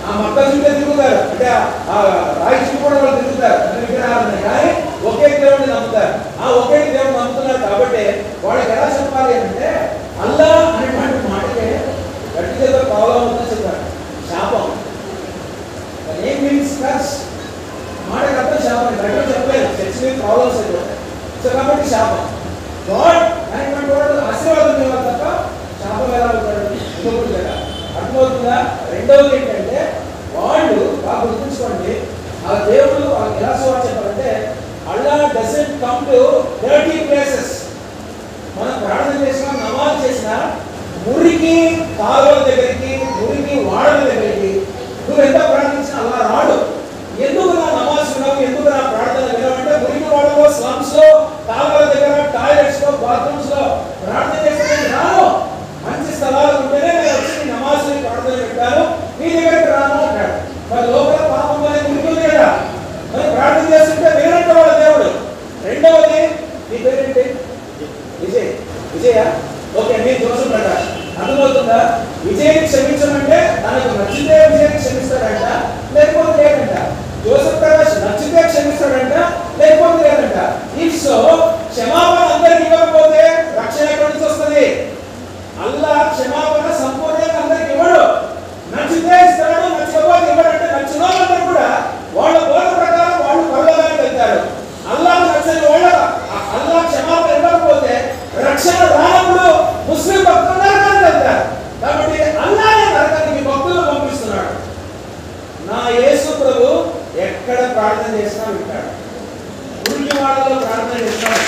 S2: ఆ మొక్కలు చుట్టూ తిరుగుతారు, అంటే ఆ రాయి చుట్టూ కూడా వాళ్ళు తిరుగుతారు, విగ్రహాలను, కానీ ఒకే దేవుడిని నమ్ముతారు. ఆ ఒకే దేవుడు నమ్ముతున్నారు కాబట్టి వాళ్ళకి ఎలా చెప్పాలి అంటే అల్లా అనేటువంటి మాటకే గట్టిగా ప్రాబ్లం ఉందని చెప్పారు. శాపం ఏం మీన్స్ కర్స్, మాటకి అర్థం శాపం. గట్టిగా చెప్పలేదు, చర్చ్ మీద ప్రాబ్లమ్స్ అయిపోతాయి. సో కాబట్టి శాపం. గాడ్ అనేటువంటి వాడు ఆశీర్వాదం ఇవ్వాలి తప్ప శాపం ఎలా అవుతాడు? ఇంకొకటి కదా అర్థమవుతుందా? రెండవది ఏంటంటే వాళ్ళు బాగా గుర్తుంచుకోండి, ఆ దేవుడు వాళ్ళకి ఎలా సువార్త చెప్పాలంటే Allah doesn't come to dirty places. మనం ప్రార్థన చేసినా నమాజ్ చేసినా మురికి కాలువల దగ్గరికి, మురికి వాడల దగ్గరికి నువ్వు ఎంత ప్రార్థించినా అలా రాడు. ఎందుకు నా నమాజ్ వినవు, ఎందుకు నా ప్రార్థన వినవంటే మురికి వాడలో, స్లమ్స్ లో, కాలువల దగ్గర, టాయిలెట్స్ లో, బాత్రూమ్స్ లో ప్రార్థన చేస్తే రాను. మంచి స్థలాలు ఉంటేనే నేను వచ్చి నమాజ్ ప్రార్థన పెట్టాను, మీ దగ్గరికి రాను అంటాడు. మరి లోపల పాపం అనేది ఉంటుంది కదా, మరి ప్రార్థన చేస్తుంటే వేరంట వాళ్ళ దేవుడు. రెండవది మీ పేరేంటి? విజయ్. విజయ, ఓకే, మీరు జోసఫ్ ప్రకాష్. అర్థమవుతుందా? విజయ్ని క్షమించమంటే తనకు నచ్చితే విజయ్ని క్షమిస్తాడంట, లేకపోతే లేదంట. జోసఫ్ ప్రకాష్ నచ్చితే క్షమిస్తాడంట, లేకపోతే లేదంట. ఇఫ్ సో క్షమాపణ అందరికి ఇవ్వకపోతే రక్షణ ఎక్కడి నుంచి వస్తుంది? అల్లా క్షమాపణ సంపూర్ణంగా అందరికి ఇవ్వడు. నచ్చితే ఇస్తాడు, నచ్చకపోతే ఇవ్వడంటే నచ్చిన వాళ్ళందరూ కూడా వాళ్ళ బోధ ప్రకారం వాళ్ళు పరలోకానికి వెళ్తారు. అల్లా నచ్చని వాళ్ళ అల్లా క్షమాపణ ఇవ్వకపోతే రక్షణ రానప్పుడు ముస్లిం భక్తులు నరకానికి వెళ్తారు. కాబట్టి అల్లానే నరకానికి భక్తులు పంపిస్తున్నాడు. నా యేసు ప్రభు ఎక్కడ ప్రార్థన చేసినా వింటాడు. ఉరికి వాళ్ళలో ప్రార్థన చేస్తాడు.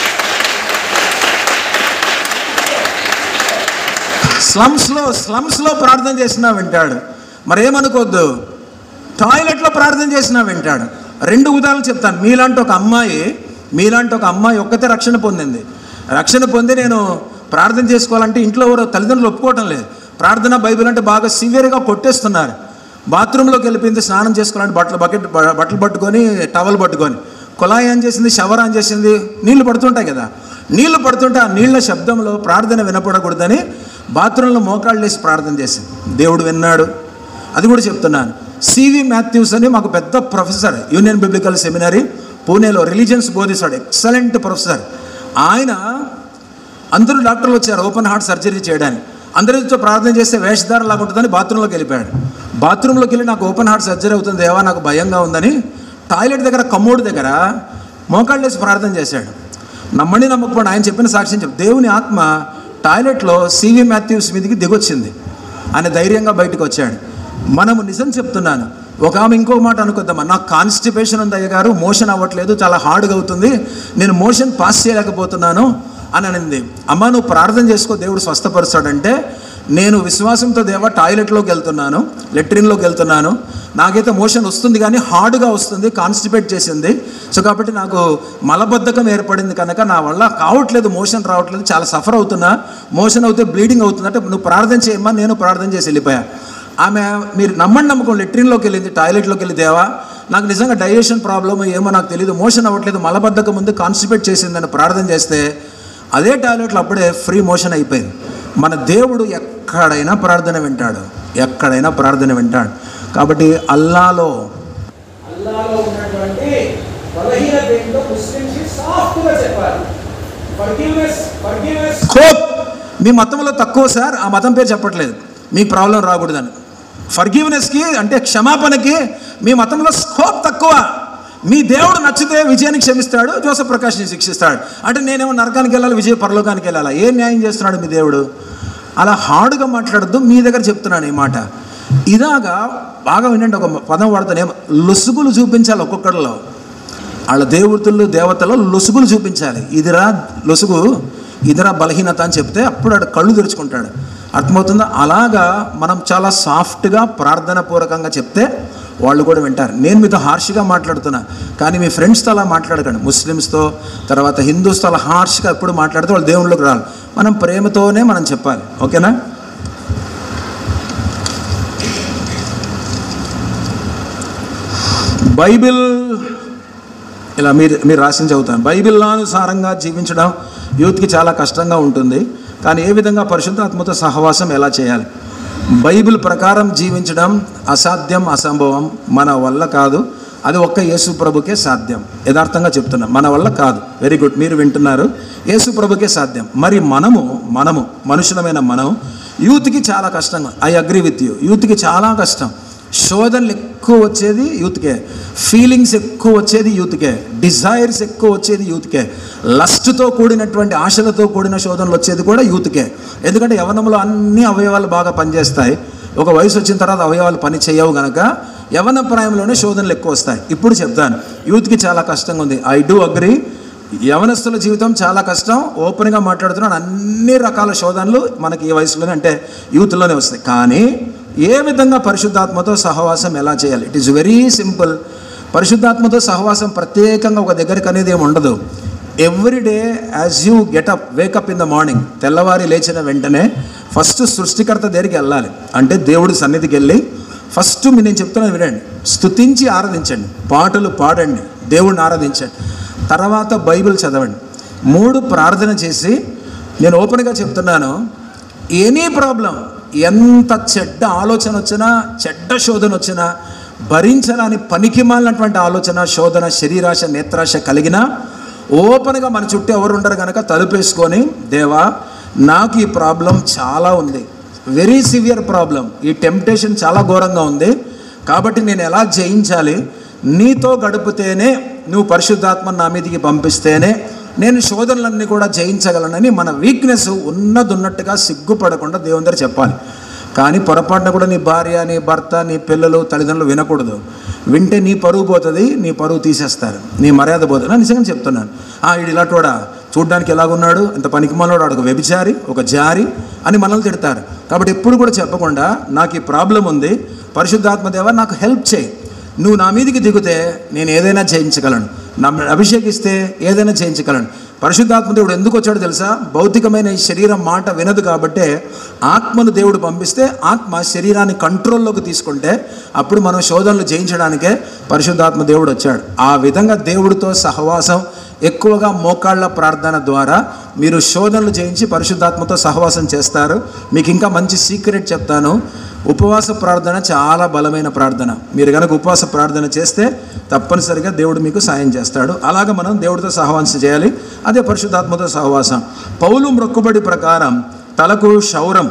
S1: స్లమ్స్లో ప్రార్థన చేసినా వింటాడు. మరేమనుకోవద్దు, టాయిలెట్లో ప్రార్థన చేసినా వింటాడు. రెండు ఉదాహరణలు చెప్తాను. మీలాంటి ఒక అమ్మాయి ఒక్కతే రక్షణ పొందింది. రక్షణ పొంది నేను ప్రార్థన చేసుకోవాలంటే ఇంట్లో ఎవరో తల్లిదండ్రులు ఒప్పుకోవటం లేదు. ప్రార్థన బైబిల్ అంటే బాగా సివియర్గా కొట్టేస్తున్నారు. బాత్రూంలోకి వెళ్ళిపోయింది, స్నానం చేసుకోవాలంటే బట్టలు పట్టుకొని, టవల్ పట్టుకొని, కుళాయి ఆన్ చేసింది, షవర్ ఆన్ చేసింది, నీళ్లు పడుతుంటాయి కదా. నీళ్లు పడుతుంటే ఆ నీళ్ల శబ్దంలో ప్రార్థన వినపడకూడదని బాత్రూంలో మోకాళ్ళు వేసి ప్రార్థన చేసింది. దేవుడు విన్నాడు. అది కూడా చెప్తున్నాను. సివి మాథ్యూస్ అని మాకు పెద్ద ప్రొఫెసర్, యూనియన్ బిబ్లికల్ సెమినరీ పూణేలో రిలీజియన్స్ బోధిస్తాడు, ఎక్సలెంట్ ప్రొఫెసర్. ఆయన అందరూ డాక్టర్లు వచ్చారు ఓపెన్ హార్ట్ సర్జరీ చేయడానికి. అందరితో ప్రార్థన చేస్తే వేషధార లాగా ఉంటుందని బాత్రూంలోకి వెళ్ళిపోయాడు. బాత్రూంలోకి వెళ్ళి నాకు ఓపెన్ హార్ట్ సర్జరీ అవుతుంది దేవా, నాకు భయంగా ఉందని టాయిలెట్ దగ్గర కమ్మోడు దగ్గర మోకాళ్ళు వేసి ప్రార్థన చేశాడు. నమ్మండి నమ్మకపోండి, ఆయన చెప్పిన సాక్ష్యం చెప్పి దేవుని ఆత్మ టాయిలెట్లో సివి మాథ్యూస్ మీదకి దిగొచ్చింది. ఆయన ధైర్యంగా బయటకు వచ్చాడు. మనము నిజం చెప్తున్నాను. ఒక ఆమె ఇంకో మాట అనుకుందామా, నాకు కాన్స్టిపేషన్ ఉంది అయ్యగారు, మోషన్ అవ్వట్లేదు, చాలా హార్డ్గా అవుతుంది, నేను మోషన్ పాస్ చేయలేకపోతున్నాను అని అనింది. అమ్మ నువ్వు ప్రార్థన చేసుకో, దేవుడు స్వస్థపరుస్తాడంటే నేను విశ్వాసంతో దేవా టాయిలెట్లోకి వెళ్తున్నాను, లెట్రిన్లోకి వెళ్తున్నాను, నాకైతే మోషన్ వస్తుంది కానీ హార్డ్గా వస్తుంది, కాన్స్టిపేట్ చేసింది. సో కాబట్టి నాకు మలబద్ధకం ఏర్పడింది కనుక నా వల్ల కావట్లేదు, మోషన్ రావట్లేదు, చాలా సఫర్ అవుతున్నా, మోషన్ అవుతే బ్లీడింగ్ అవుతుంది అంటే నువ్వు ప్రార్థన చేయమ్మా. నేను ప్రార్థన చేసి వెళ్ళిపోయా. ఆమె మీరు నమ్మండి నమ్మకం లెట్రిన్లోకి వెళ్ళింది, టాయిలెట్లోకి వెళ్ళి దేవా నాకు నిజంగా డైజెషన్ ప్రాబ్లమ్ ఏమో నాకు తెలియదు, మోషన్ అవ్వట్లేదు, మలబద్ధకం ముందు కాన్స్టిపేట్ చేసిందని ప్రార్థన చేస్తే అదే టాయిలెట్లో అప్పుడే ఫ్రీ మోషన్ అయిపోయింది. మన దేవుడు ఎక్కడైనా ప్రార్థన వింటాడు, ఎక్కడైనా ప్రార్థన వింటాడు. కాబట్టి అల్లాలో
S2: ఉన్నటువంటి బలహీనత ఏంటో ముస్లింకి సాఫ్ట్గా చెప్పాలి.
S1: స్కోప్ మీ మతంలో తక్కువ సార్, ఆ మతం పేరు చెప్పట్లేదు, మీకు ప్రాబ్లం రాకూడదని. ఫర్గివ్నెస్కి అంటే క్షమాపణకి మీ మతంలో స్కోప్ తక్కువ. మీ దేవుడు నచ్చితే విజయాన్ని క్షమిస్తాడు, జోసఫ్ ప్రకాష్ని శిక్షిస్తాడు. అంటే నేనేమో నరకానికి వెళ్ళాలి, విజయ పరలోకానికి వెళ్ళాలా? ఏం న్యాయం చేస్తున్నాడు మీ దేవుడు? అలా హార్డ్గా మాట్లాడద్దు. మీ దగ్గర చెప్తున్నాను ఈ మాట. ఇలాగా బాగా వినండి, ఒక పదం వాడతాను, ఏమో లొసుగులు చూపించాలి ఒక్కొక్కడిలో. వాళ్ళ దేవతలో లొసుగులు చూపించాలి. ఇదిరా లొసుగు, ఇదిరా బలహీనత అని చెప్తే అప్పుడు వాడు కళ్ళు తెరుచుకుంటాడు. అర్థమవుతుందా? అలాగా మనం చాలా సాఫ్ట్గా ప్రార్థన పూర్వకంగా చెప్తే వాళ్ళు కూడా వింటారు. నేను మీతో హార్ష్గా మాట్లాడుతున్నా, కానీ మీ ఫ్రెండ్స్తో అలా మాట్లాడకండి. ముస్లిమ్స్తో తర్వాత హిందూస్తో అలా హార్ష్గా ఎప్పుడు మాట్లాడితే వాళ్ళు దేవుళ్ళకి రావాలి. మనం ప్రేమతోనే మనం చెప్పాలి. ఓకేనా? బైబిల్ ఇలా మీరు రాసింది చదువుతాను. బైబిల్లానుసారంగా జీవించడం యూత్కి చాలా కష్టంగా ఉంటుంది. కానీ ఏ విధంగా పరిశుద్ధాత్మతో సహవాసం ఎలా చేయాలి? బైబిల్ ప్రకారం జీవించడం అసాధ్యం, అసంభవం, మన వల్ల కాదు. అది ఒక్క యేసు ప్రభుకే సాధ్యం. యథార్థంగా చెప్తున్నాం, మన వల్ల కాదు. వెరీ గుడ్, మీరు వింటున్నారు. యేసు ప్రభుకే సాధ్యం. మరి మనము మనుషులమైన మనం యూత్కి చాలా కష్టంగా, ఐ అగ్రీ విత్ యూ, యూత్కి చాలా కష్టం. శోధనలు ఎక్కువ వచ్చేది యూత్కే, ఫీలింగ్స్ ఎక్కువ వచ్చేది యూత్కే, డిజైర్స్ ఎక్కువ వచ్చేది యూత్కే, లస్ట్తో కూడినటువంటి ఆశలతో కూడిన శోధనలు వచ్చేది కూడా యూత్కే. ఎందుకంటే యవ్వనంలో అన్ని అవయవాలు బాగా పనిచేస్తాయి. ఒక వయసు వచ్చిన తర్వాత అవయవాలు పని చేయవు కనుక యవ్వన ప్రాయంలోనే శోధనలు ఎక్కువ వస్తాయి. ఇప్పుడు చెప్తాను, యూత్కి చాలా కష్టంగా ఉంది. ఐ డూ అగ్రీ, యవనస్తుల జీవితం చాలా కష్టం. ఓపెన్గా మాట్లాడుతున్నాను, అన్ని రకాల శోధనలు మనకి ఈ వయసులోనే, అంటే యూత్లోనే వస్తాయి. కానీ ఏ విధంగా పరిశుద్ధాత్మతో సహవాసం ఎలా చేయాలి? It is very simple. పరిశుద్ధాత్మతో సహవాసం ప్రత్యేకంగా ఒక దగ్గరికి అనేది ఏమి ఉండదు. Every day as you get up, wake up in the morning, తెల్లవారి లేచిన వెంటనే ఫస్ట్ సృష్టికర్త దగ్గరికి వెళ్ళాలి. అంటే దేవుడి సన్నిధికి వెళ్ళి ఫస్ట్ నేను చెప్తున్నాను వినండి, స్తుతించి ఆరాధించండి, పాటలు పాడండి, దేవుడిని ఆరాధించండి, తర్వాత బైబిల్ చదవండి. 3 ప్రార్థన చేసి, నేను ఓపెన్గా చెప్తున్నాను, ఎనీ ప్రాబ్లం, ఎంత చెడ్డ ఆలోచన వచ్చినా, చెడ్డ శోధన వచ్చినా, భరించరాని పనికిమాలినటువంటి ఆలోచన, శోధన, శరీరాశ, నేత్రాశ కలిగినా ఓపెన్గా మన చుట్టూ ఎవరు ఉండరు కనుక తలుపేసుకొని, దేవా నాకు ఈ ప్రాబ్లం చాలా ఉంది, వెరీ సివియర్ ప్రాబ్లం, ఈ టెంప్టేషన్ చాలా ఘోరంగా ఉంది, కాబట్టి నేను ఎలా జయించాలి? నీతో గడిపితేనే, నువ్వు పరిశుద్ధాత్మ నా మీదికి పంపిస్తేనే నేను శోధనలన్నీ కూడా జయించగలనని మన వీక్నెస్ ఉన్నట్టుగా సిగ్గుపడకుండా దేవుని దగ్గర చెప్పాలి. కానీ పొరపాటున కూడా నీ భార్య, నీ భర్త, నీ పిల్లలు, తల్లిదండ్రులు వినకూడదు. వింటే నీ పరువు పోతుంది, నీ పరువు తీసేస్తారు, నీ మర్యాద పోతుంది. నేను నిజంగా చెప్తున్నాను. వీడు ఇలాంటోడా, చూడ్డానికి ఎలాగున్నాడు, ఇంత పనికిమాలోడు, ఒక వ్యభిచారి, ఒక జారి అని మనల్ని తిడతారు. కాబట్టి ఎప్పుడు కూడా చెప్పకుండా, నాకు ఈ ప్రాబ్లం ఉంది, పరిశుద్ధాత్మదేవ నాకు హెల్ప్ చేయి, నువ్వు నా మీదికి దిగితే నేను ఏదైనా జయించగలను, నా అభిషేకిస్తే ఏదైనా జయించగలను. పరిశుద్ధాత్మదేవుడు ఎందుకు వచ్చాడో తెలుసా? భౌతికమైన ఈ శరీరం మాట వినదు కాబట్టే ఆత్మను దేవుడు పంపిస్తే, ఆత్మ శరీరాన్ని కంట్రోల్లోకి తీసుకుంటే అప్పుడు మనం శోధనలు జయించడానికే పరిశుద్ధాత్మ దేవుడు వచ్చాడు. ఆ విధంగా దేవుడితో సహవాసం, ఎక్కువగా మోకాళ్ళ ప్రార్థన ద్వారా మీరు శోధనలు జయించి పరిశుద్ధాత్మతో సహవాసం చేస్తారు. మీకు ఇంకా మంచి సీక్రెట్ చెప్తాను. ఉపవాస ప్రార్థన చాలా బలమైన ప్రార్థన. మీరు కనుక ఉపవాస ప్రార్థన చేస్తే తప్పనిసరిగా దేవుడు మీకు సాయం చేస్తాడు. అలాగ మనం దేవుడితో సహవాసం చేయాలి. అదే పరిశుద్ధాత్మతో సహవాసం. పౌలు మొక్కుబడి ప్రకారం తలకు క్షౌరం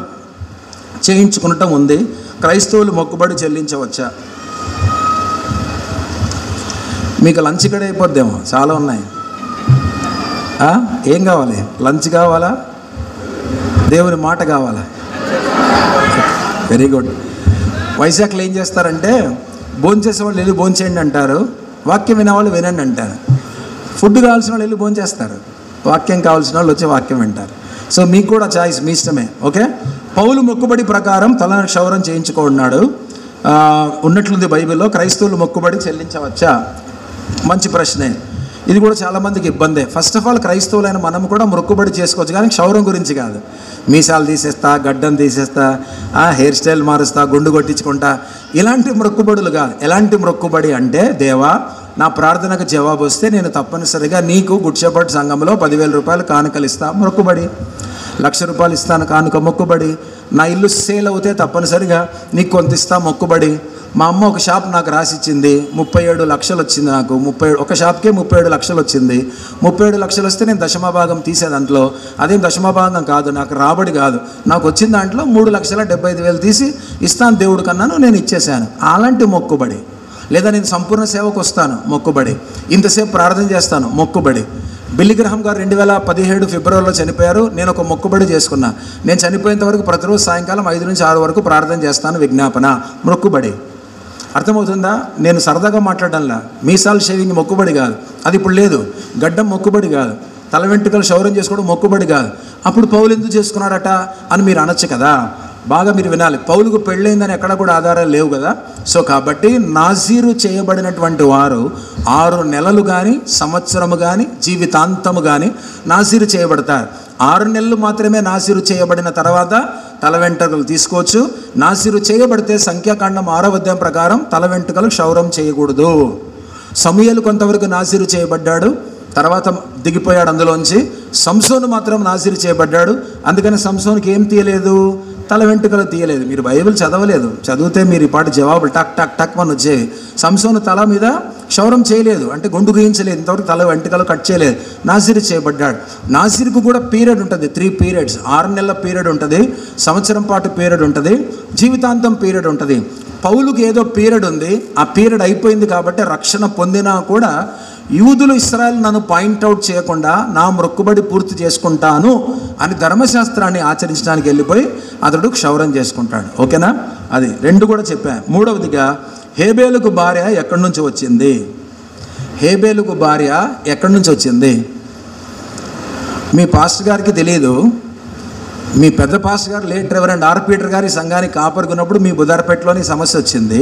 S1: చేయించుకునటం ఉంది. క్రైస్తవులు మొక్కుబడి చెల్లించవచ్చా? మీకు లంచ్ ఇక్కడ అయిపోద్దేమో, చాలా ఉన్నాయి. ఏం కావాలి? లంచ్ కావాలా? దేవుని మాట కావాలా? Very good. వైజాగ్లో ఏం చేస్తారంటే, భోంచేసే వాళ్ళు వెళ్ళి భోంచేయండి అంటారు, వాక్యం వినేవాళ్ళు వినండి అంటారు. ఫుడ్ కావాల్సిన వాళ్ళు వెళ్ళి భోంచేస్తారు, వాక్యం కావాల్సిన వాళ్ళు వచ్చి వాక్యం వింటారు. సో మీకు కూడా చాయిస్, మీ ఇష్టమే. ఓకే. పౌలు మొక్కుబడి ప్రకారం తలను క్షౌరం చేయించుకున్నాడు ఉన్నట్లుంది బైబిల్లో. క్రైస్తవులు మొక్కుబడి చెల్లించవచ్చా? మంచి ప్రశ్నే. ఇది కూడా చాలామందికి ఇబ్బందే. ఫస్ట్ ఆఫ్ ఆల్ క్రైస్తవులైన మనం కూడా మొక్కుబడి చేసుకోవచ్చు, కానీ క్షౌరం గురించి కాదు. మీసాలు తీసేస్తా, గడ్డం తీసేస్తా, హెయిర్ స్టైల్ మారుస్తా, గుండు కొట్టించుకుంటా, ఇలాంటి మొక్కుబడులు కాదు. ఎలాంటి మొక్కుబడి అంటే, దేవా నా ప్రార్థనకు జవాబు వస్తే నేను తప్పనిసరిగా నీకు గుడ్ షెపర్డ్ సంఘంలో 10,000 రూపాయలు కానుకలు ఇస్తా, మొక్కుబడి. 1,00,000 రూపాయలు ఇస్తాను కానుక, మొక్కుబడి. నా ఇల్లు సేల్ అవుతే తప్పనిసరిగా నీకు కొంత ఇస్తా, మొక్కుబడి. మా అమ్మ ఒక షాప్ నాకు రాసిచ్చింది, 37 లక్షలు వచ్చింది నాకు. ఒక షాప్కే 37 లక్షలు వచ్చింది. 37 లక్షలు వస్తే నేను దశమభాగం తీసే దాంట్లో, అదేం దశమభాగం కాదు, నాకు రాబడి కాదు, నాకు వచ్చిన దాంట్లో 3,75,000 తీసి ఇస్తాను దేవుడు కన్నాను, నేను ఇచ్చేసాను. అలాంటి మొక్కుబడి. లేదా నేను సంపూర్ణ సేవకు వస్తాను, మొక్కుబడి. ఇంతసేపు ప్రార్థన చేస్తాను, మొక్కుబడి. బిల్లీ గ్రహం గారు 2017 ఫిబ్రవరిలో చనిపోయారు. నేను ఒక మొక్కుబడి చేసుకున్నా, నేను చనిపోయేంత వరకు ప్రతిరోజు సాయంకాలం 5 నుంచి 6 వరకు ప్రార్థన చేస్తాను, విజ్ఞాపన, మొక్కుబడి. అర్థమవుతుందా? నేను సరదాగా మాట్లాడడంలా. మీసాలు షేవింగ్ మొక్కుబడి కాదు, అది ఇప్పుడు లేదు. గడ్డం మొక్కుబడి కాదు, తల వెంట్రుకలు క్షౌరం చేసుకోవడం మొక్కుబడి కాదు. అప్పుడు పౌలు ఎందుకు చేసుకున్నాడట అని మీరు అనొచ్చు కదా. బాగా మీరు వినాలి. పౌలుకు పెళ్ళైందని ఎక్కడ కూడా ఆధారాలు లేవు కదా. సో కాబట్టి నాజీరు చేయబడినటువంటి వారు 6 నెలలు కానీ, సంవత్సరము కానీ, జీవితాంతము కానీ నాజీరు చేయబడతారు. 6 నెలలు మాత్రమే నాజీరు చేయబడిన తర్వాత తల వెంట్రుకలు తీసుకోవచ్చు. నాజీరు చేయబడితే సంఖ్యాకాండం 6వ అధ్యాయం ప్రకారం తల వెంట్రుకలు క్షౌరం చేయకూడదు. సమూయేలు కొంతవరకు నాజీరు చేయబడ్డాడు, తర్వాత దిగిపోయాడు అందులోంచి. సంసోను మాత్రం నాజీరు చేయబడ్డాడు. అందుకని సంసోనుకి ఏం తీయలేదు? తల వెంట్రుకలు తీయలేదు. మీరు బైబిల్ చదవలేదు, చదివితే మీరు ఈ పాటి జవాబులు టక్ టక్ టక్ అని వచ్చేవి. సంసోను తల మీద క్షౌరం చేయలేదు, అంటే గుండు గీయించలేదు, ఇంతవరకు తల వెంట్రుకలు కట్ చేయలేదు. నాసిర్ చేయబడ్డాడు. నాసిర్కు కూడా పీరియడ్ ఉంటుంది, 3 periods. 6 నెలల పీరియడ్ ఉంటుంది, సంవత్సరం పాటు పీరియడ్ ఉంటుంది, జీవితాంతం పీరియడ్ ఉంటుంది. పౌలుకి ఏదో పీరియడ్ ఉంది, ఆ పీరియడ్ అయిపోయింది కాబట్టి రక్షణ పొందినా కూడా యూదులు ఇశ్రాయేల్ నన్ను పాయింట్అవుట్ చేయకుండా నా మొక్కుబడి పూర్తి చేసుకుంటాను అని ధర్మశాస్త్రాన్ని ఆచరించడానికి వెళ్ళిపోయి అతడు క్షౌరం చేసుకుంటాడు. ఓకేనా? అది 2 కూడా చెప్పాను. మూడవదిగా హేబేలుకు భార్య ఎక్కడి నుంచి వచ్చింది? హేబేలుకు భార్య ఎక్కడి నుంచి వచ్చింది? మీ పాస్టర్ గారికి తెలియదు. మీ పెద్ద పాస్టర్ గారు లేట్ రెవరెండ్ ఆర్ పీటర్ గారి సంఘానికి కాపరుకున్నప్పుడు మీ బుధారపేటలోని సమస్య వచ్చింది.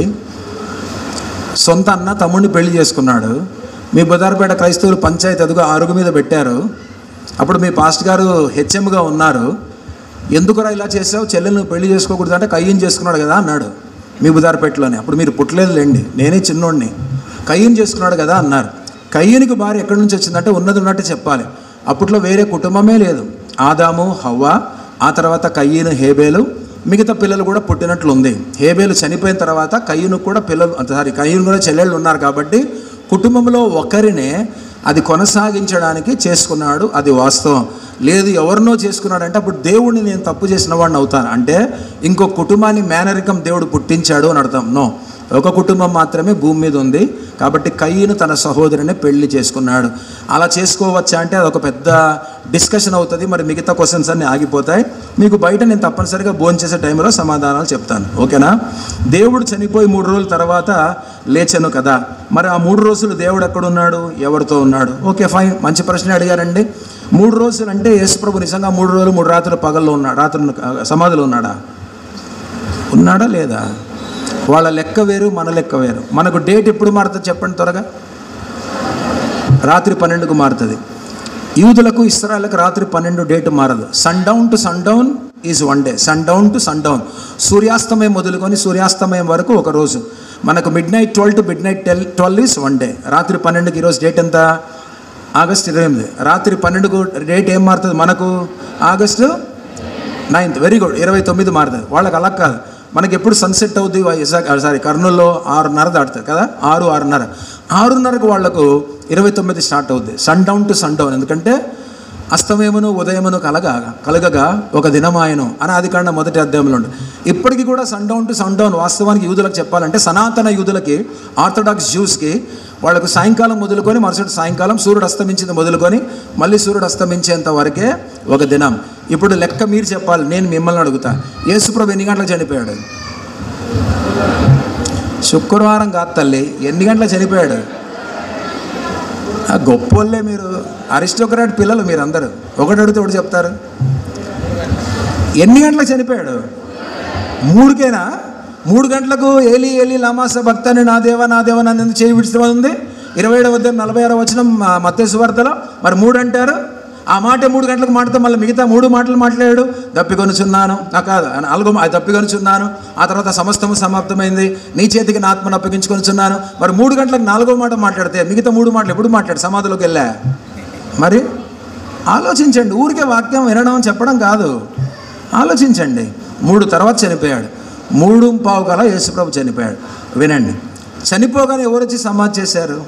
S1: సొంత అన్న తమ్ముడిని పెళ్లి చేసుకున్నాడు. మీ బుధారపేట క్రైస్తవులు పంచాయతీ అదుగు అరుగు మీద పెట్టారు. అప్పుడు మీ పాస్టర్ గారు హెచ్ఎంగా ఉన్నారు. ఎందుకురా ఇలా చేసావు, చెల్లెలను పెళ్లి చేసుకోకూడదు అంటే కయ్యం చేసుకున్నాడు కదా అన్నాడు మీ బుధారపేటలోనే. అప్పుడు మీరు పుట్టలేదులేండి, నేనే చిన్నోడిని. కయ్యం చేసుకున్నాడు కదా అన్నారు. కయ్యనికి భార్య ఎక్కడి నుంచి వచ్చిందంటే ఉన్నది ఉన్నట్టు చెప్పాలి. అప్పట్లో వేరే కుటుంబమే లేదు. ఆదాము, హవ్వ, ఆ తర్వాత కయ్యను, హేబేలు, మిగతా పిల్లలు కూడా పుట్టినట్లుంది. హేబేలు చనిపోయిన తర్వాత కయ్యను కూడా కయ్యను కూడా చెల్లెళ్ళు ఉన్నారు కాబట్టి కుటుంబంలో ఒకరినే అది కొనసాగించడానికి చేసుకున్నాడు. అది వాస్తవం. లేదు ఎవరినో చేసుకున్నాడంటే అప్పుడు దేవుడిని నేను తప్పు చేసిన వాడిని అవుతాను అంటే ఇంకో కుటుంబాన్ని మేనరికం దేవుడు పుట్టించాడు అని అర్థం. నో, ఒక కుటుంబం మాత్రమే భూమి మీద ఉంది కాబట్టి కయ్యను తన సహోదరుని పెళ్లి చేసుకున్నాడు. అలా చేసుకోవచ్చా అంటే అదొక పెద్ద డిస్కషన్ అవుతుంది. మరి మిగతా క్వశ్చన్స్ అన్నీ ఆగిపోతాయి. మీకు బయట నేను తప్పనిసరిగా భోంచేసే టైంలో సమాధానాలు చెప్తాను. ఓకేనా? దేవుడు చనిపోయి 3 రోజుల తర్వాత లేచెను కదా. మరి ఆ 3 రోజులు దేవుడు ఎక్కడున్నాడు, ఎవరితో ఉన్నాడు? ఓకే, ఫైన్, మంచి ప్రశ్న అడిగారండి. 3 రోజులు అంటే యేసుప్రభు నిజంగా 3 రోజులు 3 రాత్రులు పగల్లో ఉన్నాడు, రాత్రులు సమాధిలో ఉన్నాడా లేదా? వాళ్ళ లెక్క వేరు, మన లెక్క వేరు. మనకు డేట్ ఎప్పుడు మారుతుంది చెప్పండి త్వరగా? రాత్రి 12కు మారుతుంది. యూదులకు ఇశ్రాయేలుకు రాత్రి 12 డేట్ మారదు. Sun down to sun down is 1 day. Sun down to sun down, సూర్యాస్తమయం మొదలుకొని సూర్యాస్తమయం వరకు ఒక రోజు. మనకు midnight 12 to midnight 12 is 1 day. రాత్రి 12కి ఈరోజు డేట్ ఎంత? ఆగస్టు 28. రాత్రి 12కు డేట్ ఏం మారుతుంది మనకు? August 9th. వెరీ గుడ్, 29 మారుతుంది. వాళ్ళకి అలా కాదు. మనకి ఎప్పుడు సన్సెట్ అవుద్ది? కర్నూలులో 6:30 దాటుతుంది కదా, 6:30. 6:30కు వాళ్లకు 29 స్టార్ట్ అవుద్ది. Sun down to sun down. ఎందుకంటే అస్తమయమును ఉదయమును కలగగా ఒక దినమాయను అని ఆదికాండం 1వ అధ్యాయంలో ఉంటుంది. ఇప్పటికీ కూడా sun down to sun down వాస్తవానికి యూదులకు చెప్పాలంటే సనాతన యూదులకి, ఆర్థడాక్స్ జ్యూస్కి వాళ్ళకు సాయంకాలం మొదలుకొని మరుసటి సాయంకాలం సూర్యుడు అస్తమించింది మొదలుకొని మళ్ళీ సూర్యుడు అస్తమించేంత వరకే ఒక దినం. ఇప్పుడు లెక్క మీరు చెప్పాలి, నేను మిమ్మల్ని అడుగుతా. యేసుప్రభు ఎన్ని గంటలకు చనిపోయాడు? శుక్రవారం కాదు తల్లి, ఎన్ని గంటలకు చనిపోయాడు? గొప్పోళ్ళే మీరు, అరిస్టోక్రాట్ పిల్లలు మీరందరూ. ఒకటి అడిగితే ఒకటి చెప్తారు. ఎన్ని గంటలకు చనిపోయాడు? 3కేనా? 3 గంటలకు ఏలి ఏలి లమాస భక్తాన్ని నా దేవ నన్ను చేయి విడిచిన ఉంది 27వ అధ్యాయం 46వ వచనం మత్తయి సువార్తలో. మరి 3 అంటారు. ఆ మాట 3 గంటలకు మాటతో మళ్ళీ మిగతా 3 మాటలు మాట్లాడాడు. దప్పికొనుచున్నాను, కాదు 4 దప్పికొనుచున్నాను, ఆ తర్వాత సమస్తము సమాప్తమైంది, నీ చేతికి నా ఆత్మను అప్పగించుకొనుచున్నాను. మరి 3 గంటలకు 4వ మాట మాట్లాడితే మిగతా 3 మాటలు ఎప్పుడు మాట్లాడు? సమాధిలోకి వెళ్ళా. మరి ఆలోచించండి, ఊరికే వాక్యం వినడం చెప్పడం కాదు, ఆలోచించండి. 3 తర్వాత చనిపోయాడు. 3:15 యేసుప్రభు చనిపోయాడు. వినండి, చనిపోగానే ఎవరు వచ్చి సమాధి చేశారు?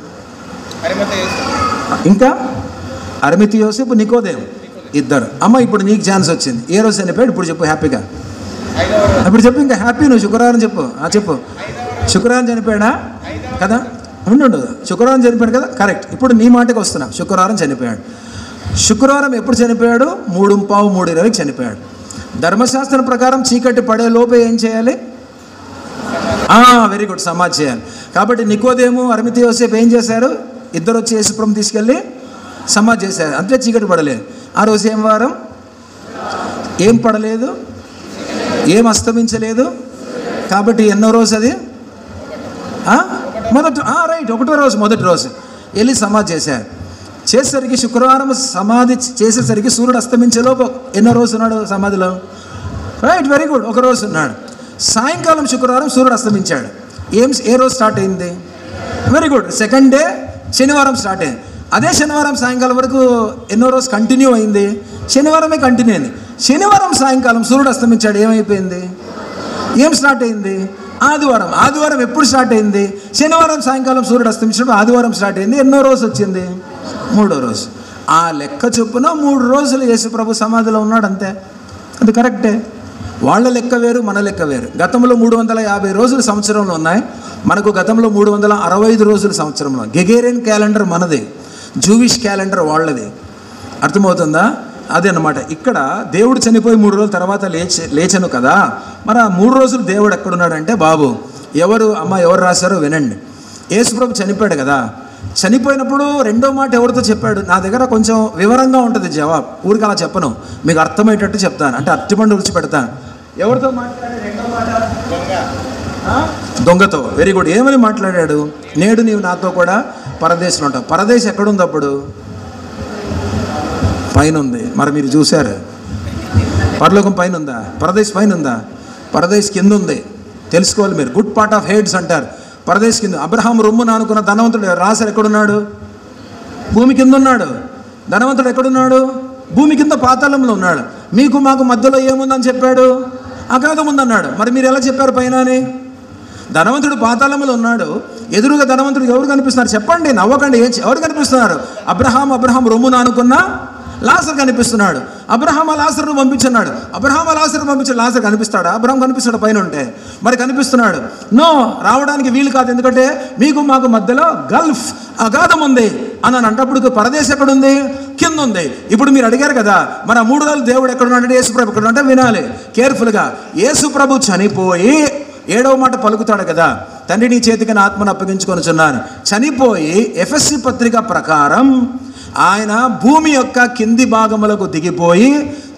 S1: ఇంకా అరిమతి యోసేపు, నికోదేము, ఇద్దరు. అమ్మ ఇప్పుడు నీకు ఛాన్స్ వచ్చింది. ఏ రోజు చనిపోయాడు ఇప్పుడు చెప్పు హ్యాపీగా. ఇప్పుడు చెప్పు, ఇంకా హ్యాపీ. నువ్వు శుక్రవారం చెప్పు. చెప్పు, శుక్రవారం చనిపోయాడా కదా? ఉండు, శుక్రవారం చనిపోయాడు కదా, కరెక్ట్. ఇప్పుడు నీ మాటకి వస్తున్నా. శుక్రవారం చనిపోయాడు. శుక్రవారం ఎప్పుడు చనిపోయాడు? 3:15, 3:20కి చనిపోయాడు. ధర్మశాస్త్రం ప్రకారం చీకటి పడే లోపే ఏం చేయాలి? వెరీ గుడ్, సమాధి చేయాలి. కాబట్టి నికోదేము, అరిమతి యోసేపు ఏం చేశారు? ఇద్దరు వచ్చి యేసుప్రభుని తీసుకెళ్ళి సమాధి చేశారు. అంతే, చీకటి పడలేదు. ఆ రోజు ఏం వారం? ఏం పడలేదు, ఏం అస్తమించలేదు. కాబట్టి ఎన్నో రోజు అది? రైట్, 1వ రోజు, మొదటి రోజు వెళ్ళి సమాధి చేశారు. చేసేసరికి శుక్రవారం సమాధి చేసేసరికి సూర్యుడు అస్తమించేలోపు ఎన్నో రోజు ఉన్నాడు సమాధిలో? రైట్, వెరీ గుడ్, 1 రోజు ఉన్నాడు. సాయంకాలం శుక్రవారం సూర్యుడు అస్తమించాడు. ఏ రోజు స్టార్ట్ అయింది? వెరీ గుడ్, 2nd డే శనివారం స్టార్ట్ అయింది. అదే శనివారం సాయంకాలం వరకు ఎన్నో రోజు కంటిన్యూ అయింది, శనివారమే కంటిన్యూ అయింది. శనివారం సాయంకాలం సూర్యుడు అస్తమించాడు, ఏమైపోయింది? ఏం స్టార్ట్ అయింది? ఆదివారం. ఆదివారం ఎప్పుడు స్టార్ట్ అయింది? శనివారం సాయంకాలం సూర్యుడు అస్తమించినప్పుడు ఆదివారం స్టార్ట్ అయింది. ఎన్నో రోజు వచ్చింది? 3వ రోజు. ఆ లెక్క చొప్పున 3 రోజులు యేసుప్రభు సమాధిలో ఉన్నాడు, అంతే. అది కరెక్టే. వాళ్ళ లెక్క వేరు, మన లెక్క వేరు. గతంలో 350 రోజులు సంవత్సరంలో ఉన్నాయి, మనకు గతంలో 365 రోజులు సంవత్సరంలో. గెగేరియన్ క్యాలెండర్ మనది, జూవిష్ క్యాలెండర్ వాళ్ళది. అర్థమవుతుందా? అదే అన్నమాట. ఇక్కడ దేవుడు చనిపోయి 3 రోజుల తర్వాత లేచను కదా, మరి ఆ 3 రోజులు దేవుడు ఎక్కడున్నాడంటే, బాబు ఎవరు రాశారో వినండి. యేసుప్రభు చనిపోయాడు కదా, చనిపోయినప్పుడు రెండో మాట ఎవరితో చెప్పాడు? నా దగ్గర కొంచెం వివరంగా ఉంటుంది జవాబు, ఊరికి అలా చెప్పను, మీకు అర్థమయ్యేటట్టు చెప్తాను, అంటే అరటిపండు రుచి పెడతాను. ఎవరితో మాట్లాడాడు రెండో మాట? దొంగతో. Very good. ఏమని మాట్లాడాడు? నేడు నీవు నాతో కూడా పరదేశంలో ఉంటావు. పరదేశం ఎక్కడుంది అప్పుడు? పైన ఉంది. మరి మీరు చూశారు, పరలోకం పైన ఉందా? పరదేశ్ పైన ఉందా? పరదేశ్ కింద ఉంది. తెలుసుకోవాలి మీరు. గుడ్ పార్ట్ ఆఫ్ హెడ్స్ అంటారు. పరదేశ్ కింద. అబ్రహాం రొమ్మున అనుకున్న ధనవంతుడు రాజు ఎక్కడున్నాడు? భూమి కింద ఉన్నాడు. ధనవంతుడు ఎక్కడున్నాడు? భూమి కింద పాతాళంలో ఉన్నాడు. మీకు మాకు మధ్యలో ఏముందని చెప్పాడు? అగాధం ఉందన్నాడు. మరి మీరు ఎలా చెప్పారు పైన అని? ధనవంతుడు పాతాళంలో ఉన్నాడు, ఎదురుగా ధనవంతుడు ఎవరు కనిపిస్తున్నారు? చెప్పండి, నవ్వకండి. ఎవరు కనిపిస్తున్నారు? అబ్రహాం రొమ్మున అనుకున్న లాజరు కనిపిస్తున్నాడు. అబ్రహాం లాజరును పంపించున్నాడు. లాజరు పంపించాడు. లాజరు కనిపిస్తాడా? అబ్రహాం కనిపిస్తాడు పైన ఉంటే? మరి కనిపిస్తున్నాడు. నో, రావడానికి వీలు కాదు. ఎందుకంటే మీకు మాకు మధ్యలో గల్ఫ్, అగాధం ఉంది అని అంటప్పుడు పరదేశం ఎక్కడుంది? కింద ఉంది. ఇప్పుడు మీరు అడిగారు కదా, మరి ఆ 3 రోజులు దేవుడు ఎక్కడున్నాడంటే యేసుప్రభు ఎక్కడున్నాడంటే వినాలి కేర్ఫుల్గా. యేసుప్రభు చనిపోయి 7వ మాట పలుకుతాడు కదా, తండ్రి నీ చేతికి నా ఆత్మను అప్పగించుకొనుచున్నాను. చనిపోయి ఎఫెసీ పత్రిక ప్రకారం ఆయన భూమి యొక్క కింది భాగములకు దిగిపోయి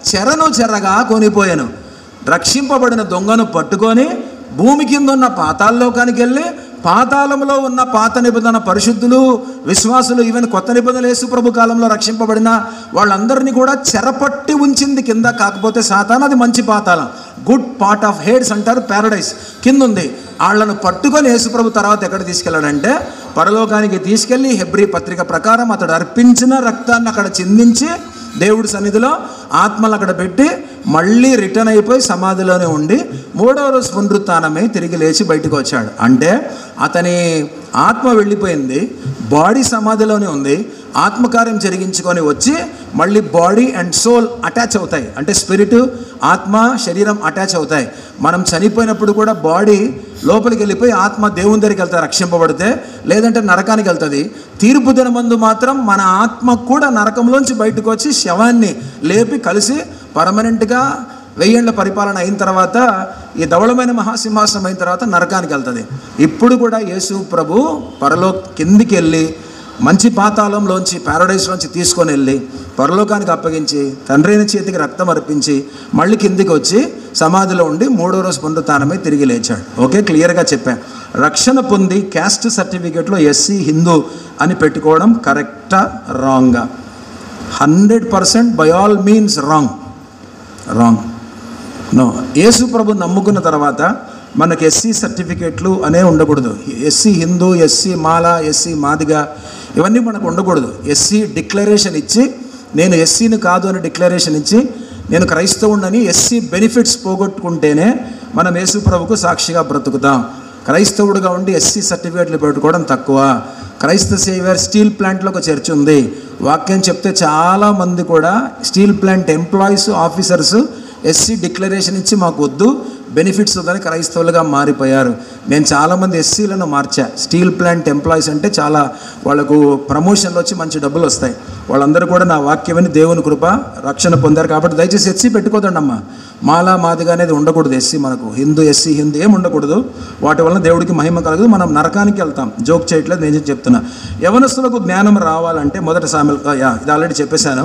S1: చెరగా కొనిపోయాను. రక్షింపబడిన దొంగను పట్టుకొని భూమి కింద ఉన్న పాతాళలోకానికి వెళ్ళి, పాతాళంలో ఉన్న పాత నిబంధన పరిశుద్ధులు, విశ్వాసులు, ఈవెన్ కొత్త నిబంధనలు యేసుప్రభు కాలంలో రక్షింపబడిన వాళ్ళందరినీ కూడా చెరపట్టి ఉంచింది కింద. కాకపోతే సాతాను అది మంచి పాతాళం, గుడ్ పార్ట్ ఆఫ్ హెడ్స్ అంటారు, ప్యారడైస్ కింద ఉంది. వాళ్ళను పట్టుకొని యేసుప్రభు తర్వాత ఎక్కడ తీసుకెళ్ళాడంటే పరలోకానికి తీసుకెళ్ళి హెబ్రీ పత్రిక ప్రకారం అతడు అర్పించిన రక్తాన్ని అక్కడ చిందించి దేవుడి సన్నిధిలో ఆత్మలు అక్కడ పెట్టి మళ్ళీ రిటర్న్ అయిపోయి సమాధిలోనే ఉండి 3వ రోజు పునరుత్థానమై తిరిగి లేచి బయటకు వచ్చాడు. అంటే అతని ఆత్మ వెళ్ళిపోయింది, బాడీ సమాధిలోనే ఉంది. ఆత్మకార్యం జరిగించుకొని వచ్చి మళ్ళీ బాడీ అండ్ సోల్ అటాచ్ అవుతాయి. అంటే స్పిరిట్, ఆత్మ, శరీరం అటాచ్ అవుతాయి. మనం చనిపోయినప్పుడు కూడా బాడీ లోపలికి వెళ్ళిపోయి ఆత్మ దేవుని దగ్గరికి వెళ్తాయి రక్షింపబడితే, లేదంటే నరకానికి వెళ్తుంది. తీర్పు దినమందు మాత్రం మన ఆత్మ కూడా నరకంలోంచి బయటకు వచ్చి శవాన్ని లేపి కలిసి పర్మనెంట్గా 1000 ఏళ్ల పరిపాలన అయిన తర్వాత, ఈ ధవళమైన మహాసింహాసనం అయిన తర్వాత నరకానికి వెళ్తుంది. ఇప్పుడు కూడా యేసు ప్రభు కిందికి వెళ్ళి మంచి పాతాళంలోంచి, ప్యారడైస్లోంచి తీసుకొని వెళ్ళి పరలోకానికి అప్పగించి తండ్రైన చేతికి రక్తం అర్పించి మళ్ళీ కిందికి వచ్చి సమాధిలో ఉండి 3వ రోజు పునరుత్థానమై తిరిగి లేచాడు. ఓకే, క్లియర్గా చెప్పాను. రక్షణ పొంది క్యాస్ట్ సర్టిఫికేట్లో ఎస్సీ హిందూ అని పెట్టుకోవడం కరెక్టా రాంగా? 100% by all means wrong. No, యేసు ప్రభు నమ్ముకున్న తర్వాత మనకు ఎస్సీ సర్టిఫికేట్లు అనే ఉండకూడదు. SC Hindu, SC Mala, SC Madiga ఇవన్నీ మనకు ఉండకూడదు. ఎస్సీ డిక్లరేషన్ ఇచ్చి, నేను ఎస్సీని కాదు అని డిక్లరేషన్ ఇచ్చి, నేను క్రైస్తవుడిని ఎస్సీ బెనిఫిట్స్ పోగొట్టుకుంటేనే మనం యేసు ప్రభుకు సాక్షిగా బ్రతుకుతాం. క్రైస్తవుడిగా ఉండి ఎస్సీ సర్టిఫికేట్లు పెట్టుకోవడం తక్కువ. క్రైస్తవ సేవియర్ స్టీల్ ప్లాంట్లో ఒక చర్చ్ ఉంది. వాక్యం చెప్తే చాలామంది కూడా steel plant employees, officers SC declaration ఇచ్చి మాకు వద్దు, బెనిఫిట్స్ వద్దని క్రైస్తవులుగా మారిపోయారు. నేను చాలామంది ఎస్సీలను మార్చా. స్టీల్ ప్లాంట్ ఎంప్లాయీస్ అంటే చాలా వాళ్ళకు ప్రమోషన్లు వచ్చి మంచి డబ్బులు వస్తాయి. వాళ్ళందరూ కూడా నా వాక్యమని దేవుని కృప రక్షణ పొందారు. కాబట్టి దయచేసి ఎస్సీ పెట్టుకోదండి అమ్మా. మాలా మాదిగా అనేది ఉండకూడదు. ఎస్సీ మనకు ఎస్సీ హిందూ ఏం ఉండకూడదు. వాటి వలన దేవుడికి మహిమ కలగదు, మనం నరకానికి వెళ్తాం. జోక్ చేయట్లేదు, నేను చెప్తున్నా. యవనస్తులకు జ్ఞానం రావాలంటే మొదటి సామెల్, ఇది ఆల్రెడీ చెప్పేశాను.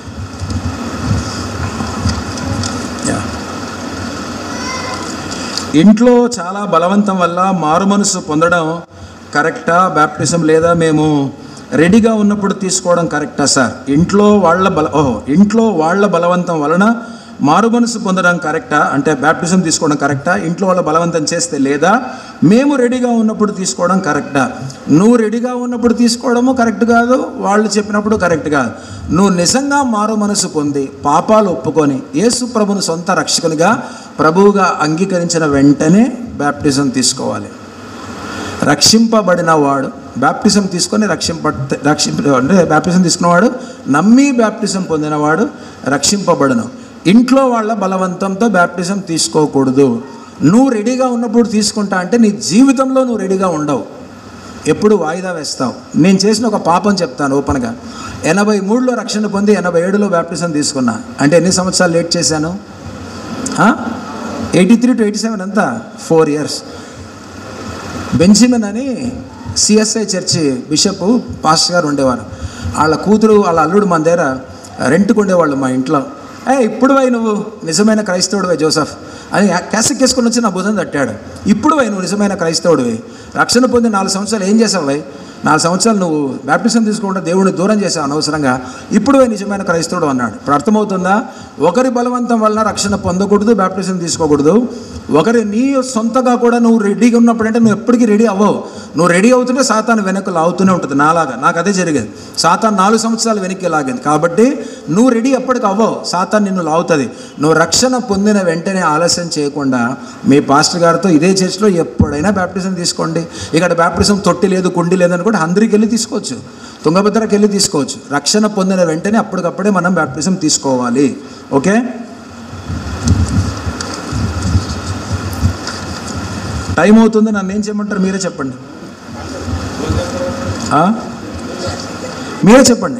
S1: ఇంట్లో చాలా బలవంతం వల్ల మారు మనసు పొందడం కరెక్టా? బ్యాప్టిజం లేదా మేము రెడీగా ఉన్నప్పుడు తీసుకోవడం కరెక్టా సార్? ఇంట్లో వాళ్ళ బలవంతం వలన మారు మనసు పొందడం కరెక్టా, అంటే బ్యాప్టిజం తీసుకోవడం కరెక్టా, ఇంట్లో వాళ్ళ బలవంతం చేస్తే, లేదా మేము రెడీగా ఉన్నప్పుడు తీసుకోవడం కరెక్టా? నువ్వు రెడీగా ఉన్నప్పుడు తీసుకోవడము కరెక్ట్ కాదు, వాళ్ళు చెప్పినప్పుడు కరెక్ట్ కాదు. నువ్వు నిజంగా మారు మనసు పొంది పాపాలు ఒప్పుకొని యేసు ప్రభుని సొంత రక్షకునిగా ప్రభువుగా అంగీకరించిన వెంటనే బ్యాప్టిజం తీసుకోవాలి. రక్షింపబడిన వాడు బ్యాప్టిజం తీసుకొని అంటే బ్యాప్టిజం తీసుకున్నవాడు, నమ్మి బ్యాప్టిజం పొందినవాడు రక్షింపబడను. ఇంట్లో వాళ్ళ బలవంతంతో బ్యాప్టిజం తీసుకోకూడదు. నువ్వు రెడీగా ఉన్నప్పుడు తీసుకుంటా అంటే నీ జీవితంలో నువ్వు రెడీగా ఉండవు, ఎప్పుడు వాయిదా వేస్తావు. నేను చేసిన ఒక పాపం చెప్తాను ఓపెన్గా. 83లో రక్షణ పొంది 87లో బ్యాప్టిజం తీసుకున్నా. అంటే ఎన్ని సంవత్సరాలు లేట్ చేశాను? 83 to 87 అంతా 4 years. బెంజమిన్ అని సిఎస్ఐ చర్చి బిషప్ పాస్టర్ గారు ఉండేవారు. వాళ్ళ కూతురు వాళ్ళ అల్లుడు మన దగ్గర రెంట్కు ఉండేవాళ్ళు మా ఇంట్లో. ఇప్పుడు నువ్వు నిజమైన క్రైస్తవుడివే జోసఫ్ అని క్యాసెట్ వేసుకొని వచ్చి నా భుజం తట్టాడు. ఇప్పుడు నువ్వు నిజమైన క్రైస్తవుడివి, రక్షణ పొంది 4 సంవత్సరాలు ఏం చేసావు? 4 సంవత్సరాలు నువ్వు బ్యాప్టిజం తీసుకుంటే దేవుడిని దూరం చేసావు అనవసరంగా, ఇప్పుడు నిజమైన క్రైస్తవుడు అన్నాడు. ఇప్పుడు అర్థమవుతుందా? ఒకరి బలవంతం వలన రక్షణ పొందకూడదు, బ్యాప్టిజం తీసుకోకూడదు. ఒకరి నీ సొంతగా కూడా నువ్వు రెడీగా ఉన్నప్పుడంటే నువ్వు ఎప్పటికీ రెడీ అవ్వవు. నువ్వు రెడీ అవుతుంటే సాతాను వెనక్కి లాగుతూనే ఉంటుంది. నాకు అదే జరిగేది. సాతాను 4 సంవత్సరాలు వెనక్కి లాగింది. కాబట్టి నువ్వు రెడీ ఎప్పటికి అవ్వవు, సాతాను నిన్ను లాగుతుంది. నువ్వు రక్షణ పొందిన వెంటనే ఆలస్యం చేయకుండా మీ పాస్టర్ గారితో ఇదే చర్చిలో ఎప్పుడైనా బ్యాప్టిజం తీసుకోండి. ఇక్కడ బ్యాప్టిజం తొట్టి లేదు, కుండి లేదని కూడా అందరికి వెళ్ళి తీసుకోవచ్చు, తుంగభద్రకి వెళ్ళి తీసుకోవచ్చు. రక్షణ పొందిన వెంటనే అప్పటికప్పుడే మనం బ్యాప్టిజం తీసుకోవాలి. ఓకే, టైం అవుతుంది. నన్ను ఏం చేయమంటారు? మీరే చెప్పండి. మీరే చెప్పండి.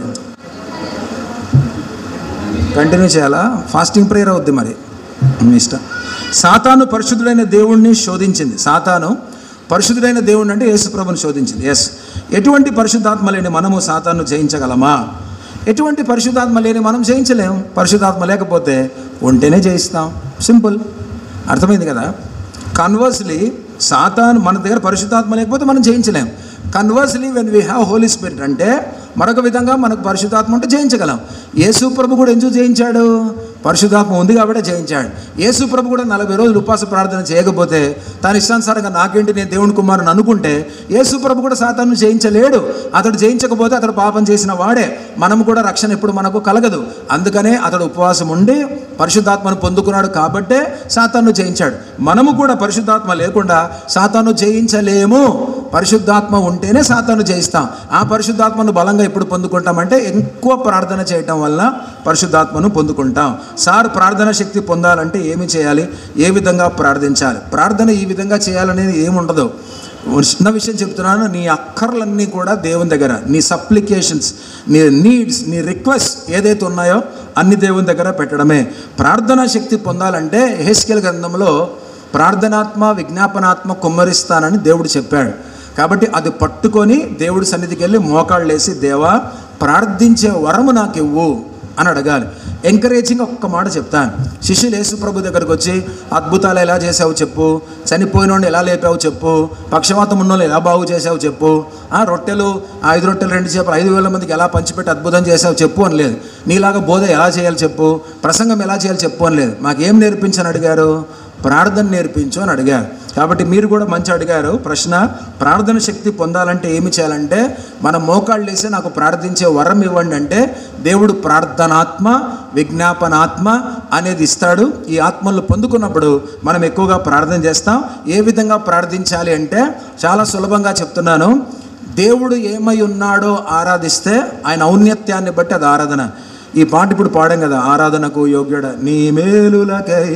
S1: కంటిన్యూ చేయాలా? ఫాస్టింగ్ ప్రేయర్ అవుద్ది మరి, మీ ఇష్టం. సాతాను పరిశుద్ధుడైన దేవుణ్ణి శోధించింది. సాతాను పరిశుద్ధుడైన దేవుణ్ణి అంటే యేసు ప్రభుని శోధించింది. ఎస్. ఎటువంటి పరిశుద్ధాత్మ లేని మనము సాతాను జయించగలమా? ఎటువంటి పరిశుద్ధాత్మ లేని మనం జయించలేము. పరిశుద్ధాత్మ లేకపోతే ఉంటేనే జయిస్తాం. సింపుల్. అర్థమైంది కదా? కన్వర్స్లీ సాతాను మన దగ్గర పరిశుద్ధాత్మ లేకపోతే మనం జయించలేం. Conversely when we have holy spirit అంటే మరొక విధంగా మనకు పరిశుద్ధాత్మ ఉంటే జయించగలం. యేసు ప్రభు కూడా ఎందుకు జయించాడు? పరిశుద్ధాత్మ ఉంది కాబట్టి జయించాడు. యేసు ప్రభు కూడా 40 రోజులు ఉపవాస ప్రార్థన చేయకపోతే తన ఇష్టానుసారంగా నాకేంటి నేను దేవుని కుమారుని అనుకుంటే యేసు ప్రభు కూడా సాతాను జయించలేడు. అతడు జయించకపోతే అతడు పాపం చేసిన వాడే. మనం కూడా రక్షణ ఎప్పుడు మనకు కలగదు. అందుకనే అతడు ఉపవాసం ఉండి పరిశుద్ధాత్మను పొందుకున్నాడు కాబట్టే సాతాను జయించాడు. మనము కూడా పరిశుద్ధాత్మ లేకుండా సాతాను జయించలేము. పరిశుద్ధాత్మ ఉంటేనే సాతాను జయిస్తాం. ఆ పరిశుద్ధాత్మను బలంగా ఎప్పుడు పొందుకుంటామంటే ఎక్కువ ప్రార్థన చేయటం వల్ల పరిశుద్ధాత్మను పొందుకుంటాం. సార్ ప్రార్థన శక్తి పొందాలంటే ఏమి చేయాలి, ఏ విధంగా ప్రార్థించాలి? ప్రార్థన ఈ విధంగా చేయాలనేది ఏముండదు. చిన్న విషయం చెప్తున్నాను. నీ అక్కర్లన్నీ కూడా దేవుని దగ్గర, నీ సప్లికేషన్స్, నీ నీడ్స్, నీ రిక్వెస్ట్ ఏదైతే ఉన్నాయో అన్ని దేవుని దగ్గర పెట్టడమే. ప్రార్థనా శక్తి పొందాలంటే యెహెజ్కేలు గ్రంథంలో ప్రార్థనాత్మ విజ్ఞాపనాత్మ కుమ్మరిస్తానని దేవుడు చెప్పాడు. కాబట్టి అది పట్టుకొని దేవుడి సన్నిధికి వెళ్ళి మోకాళ్ళు వేసి దేవా ప్రార్థించే వరము నాకు ఇవ్వు అని అడగాలి. ఎంకరేజింగ్ ఒక్క మాట చెప్తాను. శిష్యులు యేసు ప్రభు దగ్గరకు వచ్చి అద్భుతాలు ఎలా చేసావు చెప్పు, చనిపోయినోడిని ఎలా లేపావు చెప్పు, పక్షవాతం ఉన్నోళ్ళు ఎలా బాగు చేసావు చెప్పు, రొట్టెలు 5 రొట్టెలు 2 చేపలు 5,000 మందికి ఎలా పంచిపెట్టి అద్భుతం చేసావు చెప్పు అని లేదు. నీలాగా బోధ ఎలా చేయాలి చెప్పు, ప్రసంగం ఎలా చేయాలి చెప్పు అని లేదు. మాకేం నేర్పించని అడిగారు? ప్రార్థన నేర్పించు అని అడిగారు. కాబట్టి మీరు కూడా మంచి అడిగారు ప్రశ్న. ప్రార్థన శక్తి పొందాలంటే ఏమి చేయాలంటే మనం మోకాళ్ళు వేసి నాకు ప్రార్థించే వరం ఇవ్వండి అంటే దేవుడు ప్రార్థనాత్మ విజ్ఞాపనాత్మ అనేది ఇస్తాడు. ఈ ఆత్మలు పొందుకున్నప్పుడు మనం ఎక్కువగా ప్రార్థన చేస్తాం. ఏ విధంగా ప్రార్థించాలి అంటే చాలా సులభంగా చెప్తున్నాను. దేవుడు ఏమై ఉన్నాడో ఆరాధిస్తే ఆయన ఔన్నత్యాన్ని బట్టి అది ఆరాధన. ఈ పాట ఇప్పుడు పాడాం కదా, ఆరాధనకు యోగ్యుడ నీ మేలులకై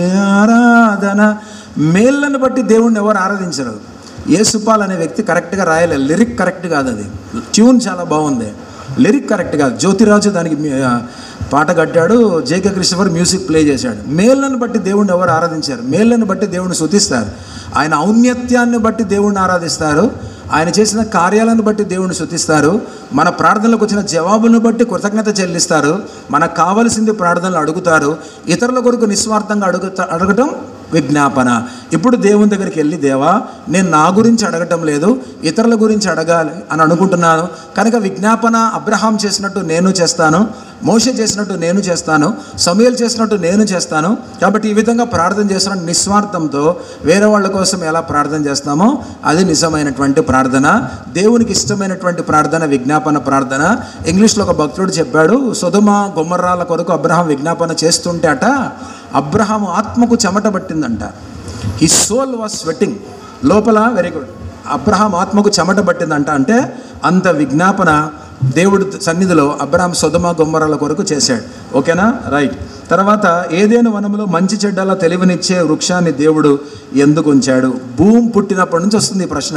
S1: ఆరాధన. మేళ్ళను బట్టి దేవుణ్ణి ఎవరు ఆరాధించరు. యేసుపాల్ అనే వ్యక్తి కరెక్ట్గా రాయలేదు. లిరిక్ కరెక్ట్ కాదు, అది ట్యూన్ చాలా బాగుంది, లిరిక్ కరెక్ట్ కాదు. జ్యోతిరాజు దానికి పాట కట్టాడు, జేకే క్రిస్టఫర్ మ్యూజిక్ ప్లే చేశాడు. మేళ్ళను బట్టి దేవుణ్ణి ఎవరు ఆరాధించారు? మేళ్ళను బట్టి దేవుణ్ణి స్తుతిస్తారు. ఆయన ఔన్నత్యాన్ని బట్టి దేవుణ్ణి ఆరాధిస్తారు. ఆయన చేసిన కార్యాలను బట్టి దేవుణ్ణి స్తుతిస్తారు. మన ప్రార్థనలకు వచ్చిన జవాబులను బట్టి కృతజ్ఞత చెల్లిస్తారు. మనకు కావలసింది ప్రార్థనలు అడుగుతారు. ఇతరుల కొరకు నిస్వార్థంగా అడగటం విజ్ఞాపన. ఇప్పుడు దేవుని దగ్గరికి వెళ్ళి, దేవా నేను నా గురించి అడగటం లేదు, ఇతరుల గురించి అడగాలి అని అనుకుంటున్నాను కనుక విజ్ఞాపన అబ్రహాం చేసినట్టు నేను చేస్తాను, మోషే చేసినట్టు నేను చేస్తాను, సమూయేలు చేసినట్టు నేను చేస్తాను. కాబట్టి ఈ విధంగా ప్రార్థన చేస్తున్న నిస్వార్థంతో వేరే వాళ్ళ కోసం ఎలా ప్రార్థన చేస్తామో అది నిజమైనటువంటి ప్రార్థన, దేవునికి ఇష్టమైనటువంటి ప్రార్థన, విజ్ఞాపన ప్రార్థన. ఇంగ్లీష్లో ఒక భక్తుడు చెప్పాడు, సొదొమ గొమొర్రాల కొరకు అబ్రహాం విజ్ఞాపన చేస్తుంటే అట అబ్రహాము ఆత్మకు చెమట పట్టిందంట. His soul was sweating. లోపల వెరీ గుడ్, అబ్రహాం ఆత్మకు చెమట పట్టిందంట. అంటే అంత విజ్ఞాపన దేవుడి సన్నిధిలో అబ్రహాం సొదొమ గొమొర్రాల కొరకు చేశాడు. ఓకేనా, రైట్. తర్వాత ఏదైనా వనంలో మంచి చెడ్డల తెలివినిచ్చే వృక్షాన్ని దేవుడు ఎందుకు ఉంచాడు? భూమి పుట్టినప్పటి నుంచి వస్తుంది ఈ ప్రశ్న.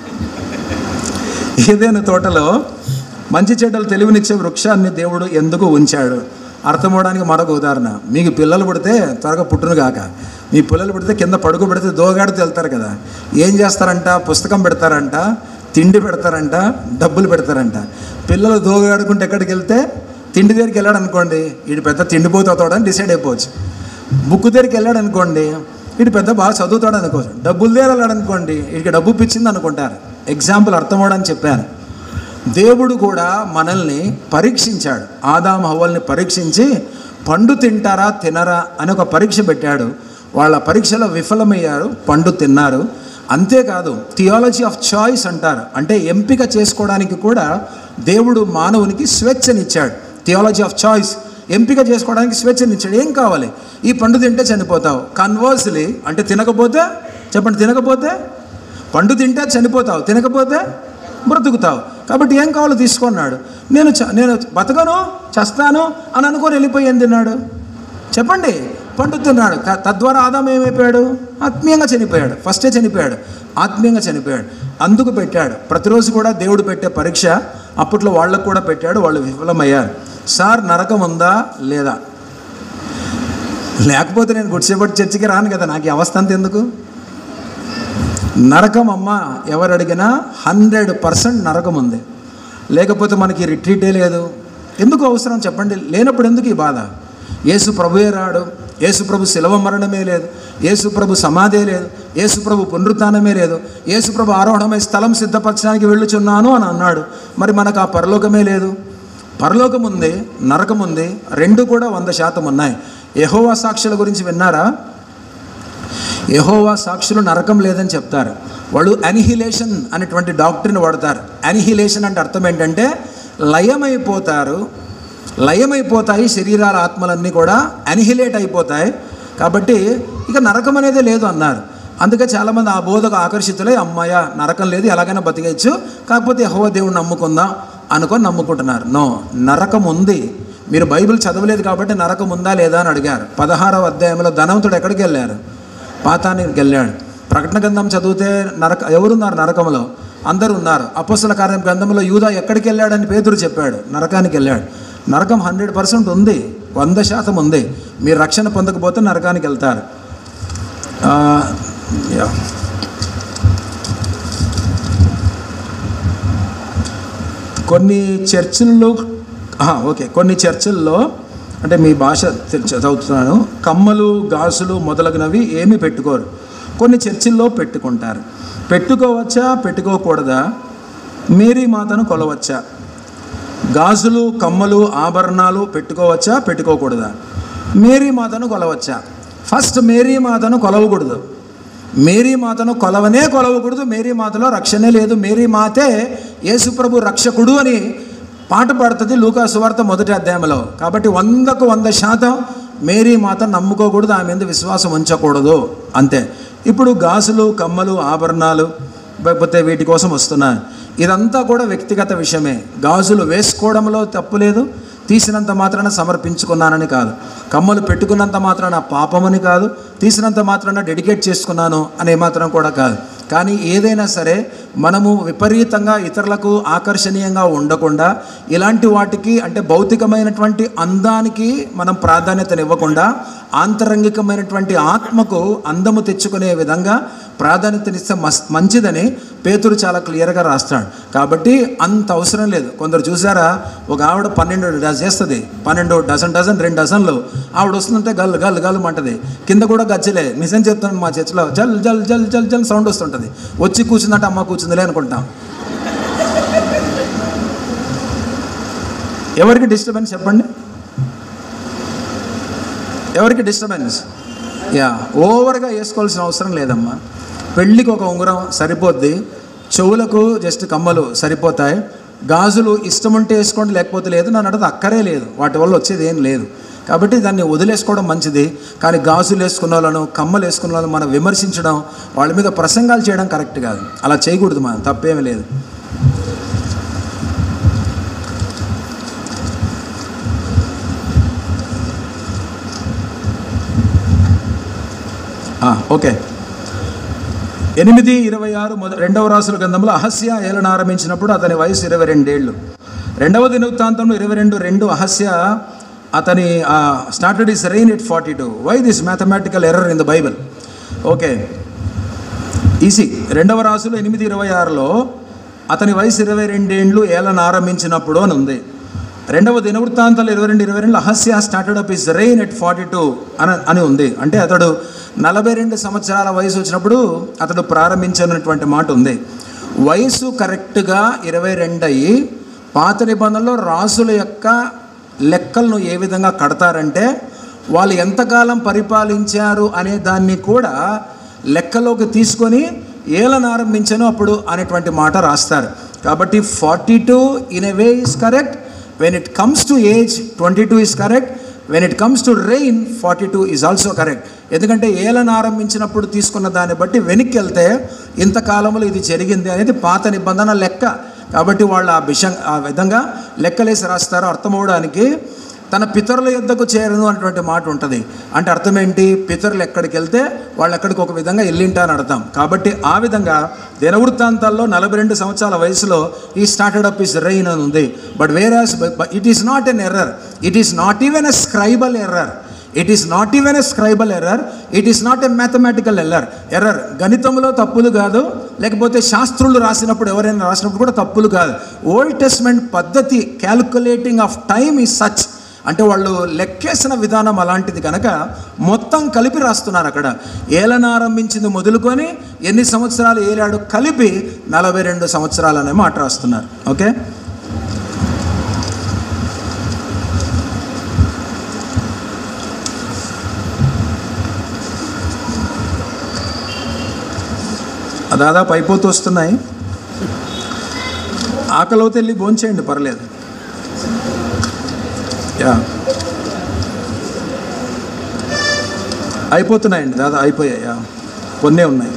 S1: ఏదైనా తోటలో మంచి చెడ్డలు తెలివినిచ్చే వృక్షాన్ని దేవుడు ఎందుకు ఉంచాడు? అర్థమవడానికి మరొక ఉదాహరణ, మీకు పిల్లలు పుడితే త్వరగా పుట్టును కాక, మీ పిల్లలు పుడితే కింద పడుకు పెడితే దోగాడితే వెళ్తారు కదా, ఏం చేస్తారంట? పుస్తకం పెడతారంట, తిండి పెడతారంట, డబ్బులు పెడతారంట. పిల్లలు దోగాడుకుంటే ఎక్కడికి వెళ్తే తిండి దగ్గరికి వెళ్ళాడు అనుకోండి, వీడు పెద్ద తిండిపోతాడని డిసైడ్ అయిపోవచ్చు. బుక్ దగ్గరికి వెళ్ళాడు అనుకోండి, వీడు పెద్ద బాగా చదువుతాడు అనుకోవచ్చు. డబ్బుల దగ్గర వెళ్ళాడు అనుకోండి, వీడికి డబ్బు పిచ్చింది అనుకుంటారు. ఎగ్జాంపుల్ అర్థమవడానికి చెప్పాను. దేవుడు కూడా మనల్ని పరీక్షించాడు. ఆదాము హవ్వల్ని పరీక్షించి పండు తింటారా తినరా అని ఒక పరీక్ష పెట్టాడు. వాళ్ళ పరీక్షలో విఫలమయ్యారు, పండు తిన్నారు. అంతేకాదు, థియాలజీ ఆఫ్ చాయిస్ అంటారు, అంటే ఎంపిక చేసుకోవడానికి కూడా దేవుడు మానవునికి స్వేచ్ఛనిచ్చాడు. థియాలజీ ఆఫ్ చాయిస్, ఎంపిక చేసుకోవడానికి స్వేచ్ఛనిచ్చాడు. ఏం కావాలి? ఈ పండు తింటే చనిపోతావు. కన్వర్స్లీ అంటే తినకపోతే, చెప్పండి, తినకపోతే పండు తింటే చనిపోతావు, తినకపోతే బ్రతుకుతావు. కాబట్టి ఏం కావాలో తీసుకున్నాడు. నేను బతకను, చస్తాను అని అనుకొని వెళ్ళిపోయి ఏం తిన్నాడు? చెప్పండి, పండు తిన్నాడు. తద్వారా ఆదాము ఏమైపోయాడు? ఆత్మీయంగా చనిపోయాడు. ఫస్టే చనిపోయాడు, ఆత్మీయంగా చనిపోయాడు. అందుకు పెట్టాడు. ప్రతిరోజు కూడా దేవుడు పెట్టే పరీక్ష అప్పట్లో వాళ్ళకు కూడా పెట్టాడు. వాళ్ళు విఫలమయ్యారు. సార్ నరకం ఉందా లేదా? లేకపోతే నేను గుడిసేపటి చర్చికి రాను కదా, నాకు ఈ అవస్థ అంత ఎందుకు? నరకం అమ్మ ఎవరు అడిగినా 100% నరకం ఉంది. లేకపోతే మనకి రిట్రీటే లేదు. ఎందుకు అవసరం చెప్పండి? లేనప్పుడు ఎందుకు ఈ బాధ? యేసు ప్రభుయే రాడు, యేసు ప్రభు శిలవ మరణమే లేదు, యేసు ప్రభు సమాధే లేదు, యేసు ప్రభు పునరుత్థానమే లేదు, యేసు ప్రభు ఆరోహణమై స్థలం సిద్ధపరచడానికి వెళ్ళుచున్నాను అని అన్నాడు. మరి మనకు ఆ పరలోకమే లేదు. పరలోకం ఉంది, నరకం ఉంది, రెండు కూడా 100% ఉన్నాయి. యెహోవా సాక్షుల గురించి విన్నారా? యెహోవా సాక్షులు నరకం లేదని చెప్తారు. వాళ్ళు అనిహిలేషన్ అనేటువంటి డాక్టర్ని వాడతారు. అనిహిలేషన్ అంటే అర్థం ఏంటంటే లయమైపోతారు, లయమైపోతాయి శరీరాల ఆత్మలన్నీ కూడా అనిహిలేట్ అయిపోతాయి. కాబట్టి ఇక నరకం అనేది లేదు అన్నారు. అందుకే చాలామంది ఆ బోధకు ఆకర్షితులై అమ్మాయ నరకం లేదు, ఎలాగైనా బతికేయచ్చు, కాకపోతే యెహోవా దేవుడిని నమ్ముకుందాం అనుకొని నమ్ముకుంటున్నారు. నో, నరకం ఉంది. మీరు బైబిల్ చదవలేదు కాబట్టి నరకం ఉందా లేదా అని అడిగారు. 16వ అధ్యాయంలో ధనవంతుడు ఎక్కడికి వెళ్ళారు? పాతానికి వెళ్ళాడు. ప్రకటన గ్రంథం చదివితే ఎవరున్నారు నరకంలో? అందరూ ఉన్నారు. అపోస్తల కార్యం గ్రంథంలో యూదా ఎక్కడికి వెళ్ళాడని పేతురు చెప్పాడు, నరకానికి వెళ్ళాడు. నరకం 100% ఉంది, 100% ఉంది. మీరు రక్షణ పొందకపోతే నరకానికి వెళ్తారు. కొన్ని చర్చిల్లో అంటే మీ భాష చదువుతున్నాను, కమ్మలు గాజులు మొదలగునవి ఏమీ పెట్టుకోరు. కొన్ని చర్చిల్లో పెట్టుకుంటారు. పెట్టుకోవచ్చా పెట్టుకోకూడదా? మేరీ మాతను కొలవచ్చా? గాజులు కమ్మలు ఆభరణాలు పెట్టుకోవచ్చా పెట్టుకోకూడదా? మేరీ మాతను కొలవచ్చా? ఫస్ట్ మేరీ మాతను కొలవకూడదు. మేరీ మాతను కొలవకూడదు. మేరీ మాతలో రక్షణే లేదు. మేరీ మాతే యేసుప్రభు రక్షకుడు అని పాట పాడుతుంది లూకా సువార్త 1వ అధ్యాయంలో. కాబట్టి 100కు 100% మేరీ మాత నమ్ముకోకూడదు, ఆమె మీద విశ్వాసం ఉంచకూడదు, అంతే. ఇప్పుడు గాజులు కమ్మలు ఆభరణాలు లేకపోతే వీటి కోసం వస్తున్నాయి. ఇదంతా కూడా వ్యక్తిగత విషయమే. గాజులు వేసుకోవడంలో తప్పు లేదు, తీసినంత మాత్రాన సమర్పించుకున్నానని కాదు. కమ్మలు పెట్టుకున్నంత మాత్రాన పాపమని కాదు, తీసినంత మాత్రాన డెడికేట్ చేసుకున్నాను అనే మాత్రం కూడా కాదు. కానీ ఏదైనా సరే మనము విపరీతంగా ఇతరులకు ఆకర్షణీయంగా ఉండకుండా ఇలాంటి వాటికి అంటే భౌతికమైనటువంటి అందానికి మనం ప్రాధాన్యతనివ్వకుండా ఆంతరంగికమైనటువంటి ఆత్మకు అందము తెచ్చుకునే విధంగా ప్రాధాన్యతనిస్తే మంచిదని పేతురు చాలా క్లియర్గా రాస్తాడు. కాబట్టి అంత అవసరం లేదు. కొందరు చూసారా, ఒక ఆవిడ 12 చేస్తుంది, 12 డజన్ 2 డజన్లు ఆవిడ వస్తుందంటే గల్ గల్ గల్ అంటది, కింద కూడా గచ్చలే. నిజం చెప్తాను, మా చర్చిలో జల్ జల్ జల్ జల్ జల్ సౌండ్ వస్తుంటుంది. వచ్చి కూర్చుందంటే అమ్మ కూర్చుందిలే అనుకుంటాం. ఎవరికి డిస్టర్బెన్స్ చెప్పండి, ఎవరికి డిస్టర్బెన్స్? ఓవర్గా వేసుకోవాల్సిన అవసరం లేదమ్మా. పెళ్ళికి ఒక ఉంగరం సరిపోద్ది, చెవులకు జస్ట్ కమ్మలు సరిపోతాయి, గాజులు ఇష్టం ఉంటే వేసుకోండి లేకపోతే లేదు, నన్ను అడగదు, అక్కరే లేదు, వాటి వల్ల వచ్చేది ఏం లేదు. కాబట్టి దాన్ని వదిలేసుకోవడం మంచిది. కానీ గాజులు వేసుకున్న వాళ్ళను కమ్మలు వేసుకున్న వాళ్ళను మనం విమర్శించడం, వాళ్ళ మీద ప్రసంగాలు చేయడం కరెక్ట్ కాదు. అలా చేయకూడదు, మనం తప్పేమీ లేదు. ఓకే, 8:26 రెండవ రాసుల గ్రంథంలో అహస్య ఏలన ఆరంభించినప్పుడు అతని వయసు 22 ఏళ్ళు. రెండవ దినవృత్తాంతంలో 22:2 అహస్య అతని started his reign at 42. Why this mathematical error in the Bible? Okay, easy. రెండవ రాసులు 8:26లో అతని వయసు 22 ఏళ్ళు ఏలన ఆరంభించినప్పుడు అని ఉంది. రెండవ దినవృత్తాంతాలు 22:22 అహస్య started up his reign at 42 అని ఉంది. అంటే అతడు 42 సంవత్సరాల వయసు వచ్చినప్పుడు అతడు ప్రారంభించినటువంటి మాట ఉంది. వయసు కరెక్ట్గా 22 అయ్యి పాత నిబంధనలో రాసుల యొక్క లెక్కలను ఏ విధంగా కడతారంటే వాళ్ళు ఎంతకాలం పరిపాలించారు అనే దాన్ని కూడా లెక్కలోకి తీసుకొని ఏలన ఆరంభించను అప్పుడు అనేటువంటి మాట రాస్తారు. కాబట్టి 42 in a way is correct. When it comes to age 22 is correct. When it comes to reign 42 is also correct. ఎందుకంటే ఏలన ఆరంభించినప్పుడు తీసుకున్న దాన్ని బట్టి వెనక్కి వెళ్తే ఇంతకాలంలో ఇది జరిగింది అనేది పాత నిబంధన లెక్క. కాబట్టి వాళ్ళు ఆ విధంగా లెక్కలేసి రాస్తారు. అర్థమవడానికి తన పితరుల యొద్దకు చేరను అనేటువంటి మాట ఉంటుంది. అంటే అర్థం ఏంటి? పితరులు ఎక్కడికి వెళ్తే వాళ్ళు ఎక్కడికి ఒక విధంగా వెళ్ళింటారని అర్థం. కాబట్టి ఆ విధంగా దినవృత్తాంతాల్లో 42 సంవత్సరాల వయసులో ఈ స్టార్టెడ్ అప్ హిస్ రెయిన్ అని ఉంది. But whereas it is not an error, it is not even a scribal error, it is not even a scribal error, it is not a mathematical error. గణితంలో తప్పులు కాదు, లేకపోతే శాస్త్రులు రాసినప్పుడు ఎవరైనా రాసినప్పుడు కూడా తప్పులు కాదు. ఓల్డ్ టెస్ట్మెంట్ పద్ధతి calculating of time is such, అంటే వాళ్ళు లెక్కేసిన విధానం అలాంటిది కనుక మొత్తం కలిపి రాస్తున్నారు. అక్కడ ఏలన ఆరంభించింది మొదలుకొని ఎన్ని సంవత్సరాలు ఏలాడు కలిపి 42 సంవత్సరాలు అనే మాట రాస్తున్నారు. ఓకే, దాదాపు అయిపోతూ వస్తున్నాయి. ఆకలితో వెళ్ళి భోంచేయండి, పర్లేదు. అయిపోతున్నాయండి, దాదాపు అయిపోయాయా, కొన్నే ఉన్నాయి.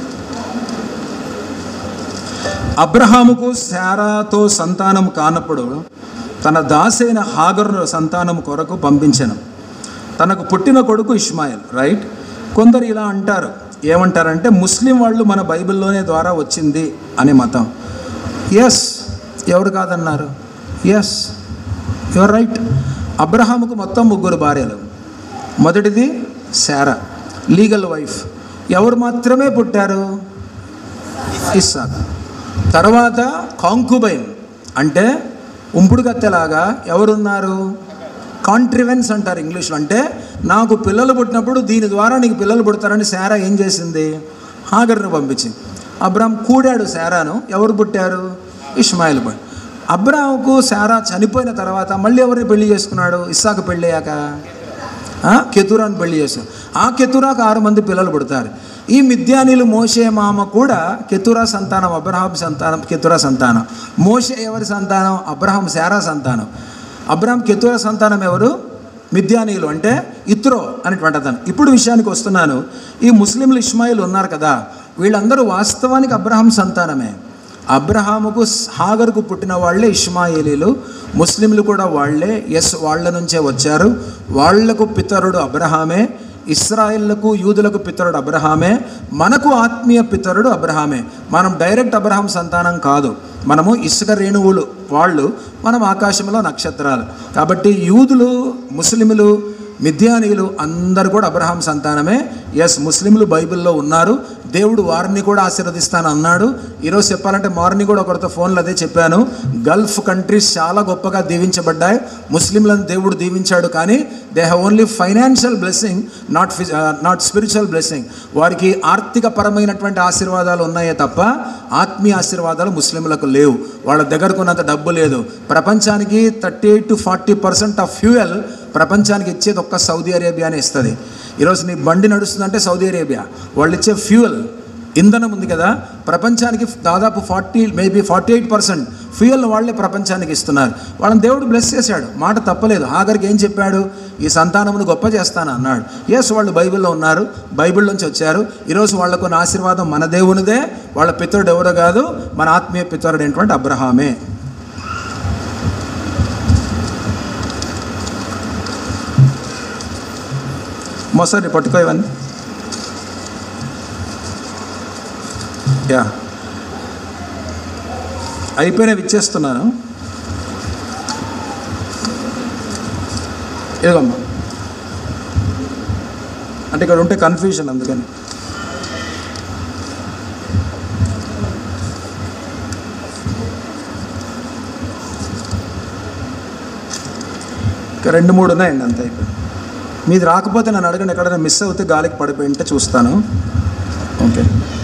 S1: అబ్రహాముకు శారాతో సంతానం కానప్పుడు తన దాసైన హాగరు సంతానం కొరకు పంపించెను. తనకు పుట్టిన కొడుకు ఇష్మాయిల్. రైట్. కొందరు ఇలా అంటారు, ఏమంటారంటే ముస్లిం వాళ్ళు మన బైబిల్లోనే ద్వారా వచ్చింది అనే మతం. ఎస్, ఎవరు కాదన్నారు? Yes, your right. అబ్రహాముకు మొత్తం 3 భార్యలు. మొదటిది శారా, లీగల్ వైఫ్. ఎవరు మాత్రమే పుట్టారు? ఇస్సాక్. తర్వాత కాంకుబైన్, అంటే ఉంపుడు కత్తెలాగా ఎవరున్నారు? కాంట్రివెన్స్ అంటారు ఇంగ్లీష్లో. అంటే నాకు పిల్లలు పుట్టినప్పుడు దీని ద్వారా నీకు పిల్లలు పుడతారని శారా ఏం చేసింది? హాగర్ను పంపించింది. అబ్రాహం కూడాడు శారాను. ఎవరు పుట్టారు? ఇష్మాయిల్ పుట్టాడు. అబ్రాహాముకు శారా చనిపోయిన తర్వాత మళ్ళీ ఎవరిని పెళ్లి చేసుకున్నాడు? ఇస్సాకు పెళ్ళి అయ్యాక కెతురాను పెళ్లి చేసుకున్నాడు. ఆ కెతురాకు 6 మంది పిల్లలు పుడతారు. ఈ మిద్యానీలు మోషే మామ కూడా కెతురా సంతానం, అబ్రహాం సంతానం, కెతురా సంతానం. మోషే ఎవరి సంతానం? అబ్రహాం శారా సంతానం. అబ్రహాం కెతురా సంతానం ఎవరు? మిద్యానీయులు, అంటే ఇత్రో అనేటువంటి అతను. ఇప్పుడు విషయానికి వస్తున్నాను. ఈ ముస్లింలు ఇష్మాయిల్ ఉన్నారు కదా, వీళ్ళందరూ వాస్తవానికి అబ్రహాం సంతానమే. అబ్రహాముకు హాగర్కు పుట్టిన వాళ్ళే ఇష్మాయేలీలు. ముస్లింలు కూడా వాళ్ళే. ఎస్, వాళ్ళ నుంచే వచ్చారు. వాళ్లకు పితరుడు అబ్రహామే. ఇశ్రాయేలులకు యూదులకు పితరుడు అబ్రహామే, మనకు ఆత్మీయ పితరుడు అబ్రహామే. మనం డైరెక్ట్ అబ్రహాం సంతానం కాదు, మనము ఇసుక రేణువులు వాళ్ళు, మనం ఆకాశంలో నక్షత్రాలు. కాబట్టి యూదులు, ముస్లిములు, మిద్యానీయులు అందరూ కూడా అబ్రహాం సంతానమే. ఎస్, ముస్లింలు బైబిల్లో ఉన్నారు, దేవుడు వారిని కూడా ఆశీర్వదిస్తాను అన్నాడు. ఈరోజు చెప్పాలంటే మార్నింగ్ కూడా ఒకరితో ఫోన్లో అదే చెప్పాను, గల్ఫ్ కంట్రీస్ చాలా గొప్పగా దీవించబడ్డాయి, ముస్లింలను దేవుడు దీవించాడు, కానీ they have only financial blessing, not spiritual blessing. వారికి ఆర్థిక పరమైనటువంటి ఆశీర్వాదాలు ఉన్నాయే తప్ప ఆత్మీయ ఆశీర్వాదాలు ముస్లింలకు లేవు. వాళ్ళ దగ్గరకు ఉన్నంత డబ్బు లేదు. ప్రపంచానికి 38 to 40% ఆఫ్ ఫ్యూయల్ ప్రపంచానికి ఇచ్చేది ఒక్క సౌదీ అరేబియానే ఇస్తుంది. ఈరోజు నీ బండి నడుస్తుందంటే సౌదీ అరేబియా వాళ్ళు ఇచ్చే ఫ్యూయల్, ఇంధనం ఉంది కదా, ప్రపంచానికి దాదాపు 48% ఫ్యూయల్ వాళ్ళే ప్రపంచానికి ఇస్తున్నారు. వాళ్ళని దేవుడు బ్లెస్ చేశాడు, మాట తప్పలేదు. హాగర్కి ఏం చెప్పాడు? ఈ సంతానమును గొప్ప చేస్తాను అన్నాడు. ఎస్, వాళ్ళు బైబిల్లో ఉన్నారు, బైబిల్ నుంచి వచ్చారు. ఈరోజు వాళ్ళకున్న ఆశీర్వాదం మన దేవునిదే, వాళ్ళ పితరుడు ఎవరో కాదు, మన ఆత్మీయ పితరుడు ఏంటంటే అబ్రహామే. మోసని పట్టుకో ఇవన్నీ. యా, అయిపోయినవి ఇచ్చేస్తున్నాను. ఏదమ్మా అంటే ఇక్కడ ఉంటే కన్ఫ్యూజన్, అందుకని. ఇంకా 2-3 ఉన్నాయండి, అంత అయిపోయింది. మీది రాకపోతే నన్ను అడగండి, ఎక్కడైనా మిస్ అవుతే గాలికి పడిపోయి ఉంటే చూస్తాను. ఓకే,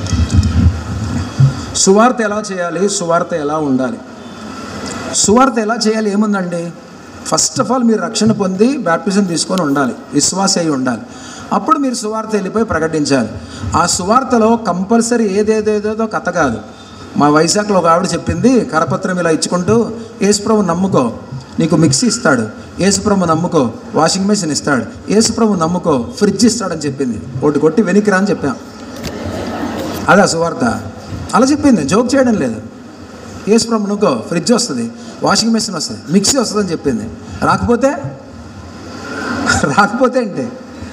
S1: సువార్త ఎలా చేయాలి, సువార్త ఎలా ఉండాలి? సువార్త ఎలా చేయాలి ఏముందండి? ఫస్ట్ ఆఫ్ ఆల్ మీరు రక్షణ పొంది బ్యాప్టిజం తీసుకొని ఉండాలి, విశ్వాస అయి ఉండాలి. అప్పుడు మీరు సువార్త వెళ్ళిపోయి ప్రకటించాలి. ఆ సువార్తలో కంపల్సరీ ఏదేదేదో కథ కాదు. మా వైజాగ్లో ఒక ఆవిడ చెప్పింది, కరపత్రం ఇలా ఇచ్చుకుంటూ, యేసుప్రభు నమ్ముకో నీకు మిక్సీ ఇస్తాడు, యేసుప్రభు నమ్ముకో వాషింగ్ మెషిన్ ఇస్తాడు, యేసుప్రభు నమ్ముకో ఫ్రిడ్జ్ ఇస్తాడని చెప్పింది. ఒకటి కొట్టి వెనక్కి రా అని చెప్పాం. అదా సువార్త? అలా చెప్పింది, జోక్ చేయడం లేదు. యేసుప్రభు నమ్ముకో ఫ్రిడ్జ్ వస్తుంది, వాషింగ్ మెషిన్ వస్తుంది, మిక్సీ వస్తుందని చెప్పింది. రాకపోతే అంటే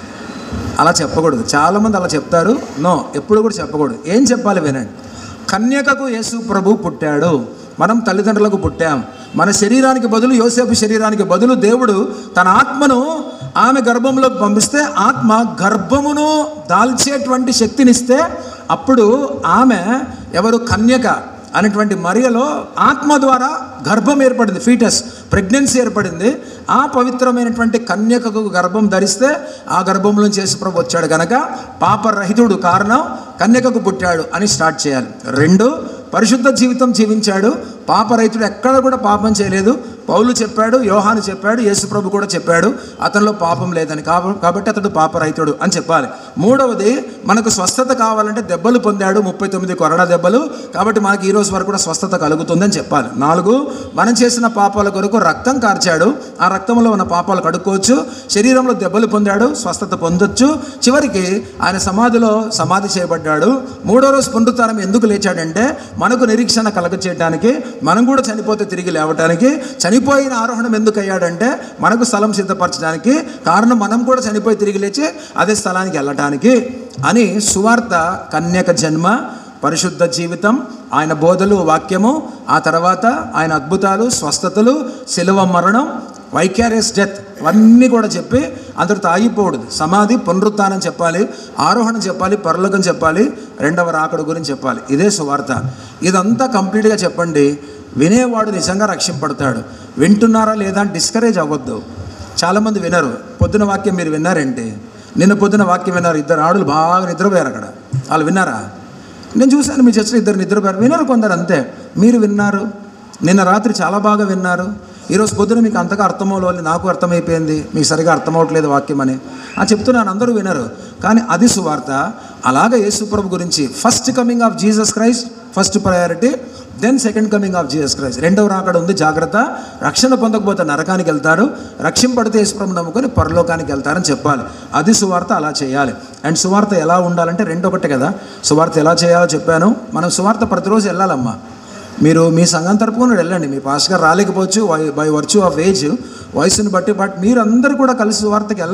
S1: అలా చెప్పకూడదు. చాలామంది అలా చెప్తారు. నో, ఎప్పుడు కూడా చెప్పకూడదు. ఏం చెప్పాలి వినండి. కన్యకకు యేసు ప్రభు పుట్టాడు, మనం తల్లిదండ్రులకు పుట్టాం. మన శరీరానికి బదులు, యోసేపు శరీరానికి బదులు దేవుడు తన ఆత్మను ఆమె గర్భంలోకి పంపిస్తే, ఆత్మ గర్భమును దాల్చేటువంటి శక్తినిస్తే, అప్పుడు ఆమె ఎవరు? కన్యక అనేటువంటి మరియలో ఆత్మ ద్వారా గర్భం ఏర్పడింది, ఫీటస్, ప్రెగ్నెన్సీ ఏర్పడింది. ఆ పవిత్రమైనటువంటి కన్యకకు గర్భం ధరిస్తే ఆ గర్భంలోంచి యేసుప్రభు వచ్చాడు కనుక పాపరహితుడు, కారణం కన్యకకు పుట్టాడు అని స్టార్ట్ చేయాలి. 2, పరిశుద్ధ జీవితం జీవించాడు, పాపరహితుడు, ఎక్కడ కూడా పాపం చేయలేదు. పౌలు చెప్పాడు, యోహాను చెప్పాడు, యేసుప్రభు కూడా చెప్పాడు అతనిలో పాపం లేదని, కాబట్టి అతడు పాపరహితుడు అని చెప్పాలి. 3వది, మనకు స్వస్థత కావాలంటే దెబ్బలు పొందాడు, 39 కొరడా దెబ్బలు, కాబట్టి మనకి ఈ రోజు వరకు కూడా స్వస్థత కలుగుతుందని చెప్పాలి. 4, మనం చేసిన పాపాల కొరకు రక్తం కార్చాడు, ఆ రక్తంలో ఉన్న పాపాలు కడుక్కోవచ్చు. శరీరంలో దెబ్బలు పొందాడు, స్వస్థత పొందొచ్చు. చివరికి ఆయన సమాధిలో సమాధి చేయబడ్డాడు. 3వ రోజు పునరుత్థానం ఎందుకు లేచాడంటే, మనకు నిరీక్షణ కలగ చేయడానికి, మనం కూడా చనిపోతే తిరిగి లేవటానికి. చనిపోయిన ఆరోహణం ఎందుకు అయ్యాడంటే, మనకు స్థలం సిద్ధపరచడానికి. కారణం, మనం కూడా చనిపోయి తిరిగి లేచి అదే స్థలానికి వెళ్ళటానికి అని. సువార్త కన్యక జన్మ, పరిశుద్ధ జీవితం, ఆయన బోధలు, వాక్యము, ఆ తర్వాత ఆయన అద్భుతాలు, స్వస్థతలు, శిలువ మరణం, వైకారియస్ డెత్, అవన్నీ కూడా చెప్పి అందరితో ఆగిపోకూడదు. సమాధి, పునరుత్థానం చెప్పాలి, ఆరోహణం చెప్పాలి, పరలోకం చెప్పాలి, 2వ రాకడ గురించి చెప్పాలి. ఇదే సువార్త. ఇదంతా కంప్లీట్గా చెప్పండి, వినేవాడు నిజంగా రక్షింపడతాడు. వింటున్నారా లేదా అని డిస్కరేజ్ అవ్వద్దు. చాలామంది వినరు. పొద్దున వాక్యం మీరు విన్నారంటే, నిన్న పొద్దున వాక్యం విన్నారు, 2 ఆడులు బాగా నిద్రపోయారు అక్కడ, వాళ్ళు విన్నారా? నేను చూశాను మీ చర్చలో 2 నిద్రపోయారు. వినరు కొందరు, అంతే. మీరు విన్నారు, నిన్న రాత్రి చాలా బాగా విన్నారు. ఈరోజు పొద్దున మీకు అంతగా అర్థమవులేదు, నాకు అర్థమైపోయింది, మీకు సరిగా అర్థమవట్లేదు వాక్యం అని చెప్తున్నాను. అందరూ వినరు, కానీ అది సువార్త. అలాగే యేసుప్రభు గురించి first coming of Jesus Christ first priority, then second coming of Jesus Christ. 2వ రాకడ ఉంది, జాగ్రత్త. రక్షణ పొందకపోతే నరకానికి వెళ్తారు, రక్షింపడితే యేసుప్రభుని నమ్ముకొని పరలోకానికి వెళ్తారని చెప్పాలి. అది సువార్త, అలా చేయాలి. అండ్ సువార్త ఎలా ఉండాలంటే 2 ఒకటే కదా. సువార్త ఎలా చేయాలో చెప్పాను. మనం సువార్త ప్రతిరోజు వెళ్ళాలమ్మా. మీరు మీ సంఘం తరపున వెళ్ళండి. మీ పాస్టర్ గారు రాలేకపోవచ్చు బై వర్చ్యూ ఆఫ్ ఏజ్, వయసుని బట్టి, బట్ మీరందరూ కూడా కలిసి సువార్తకి వెళ్ళాలి.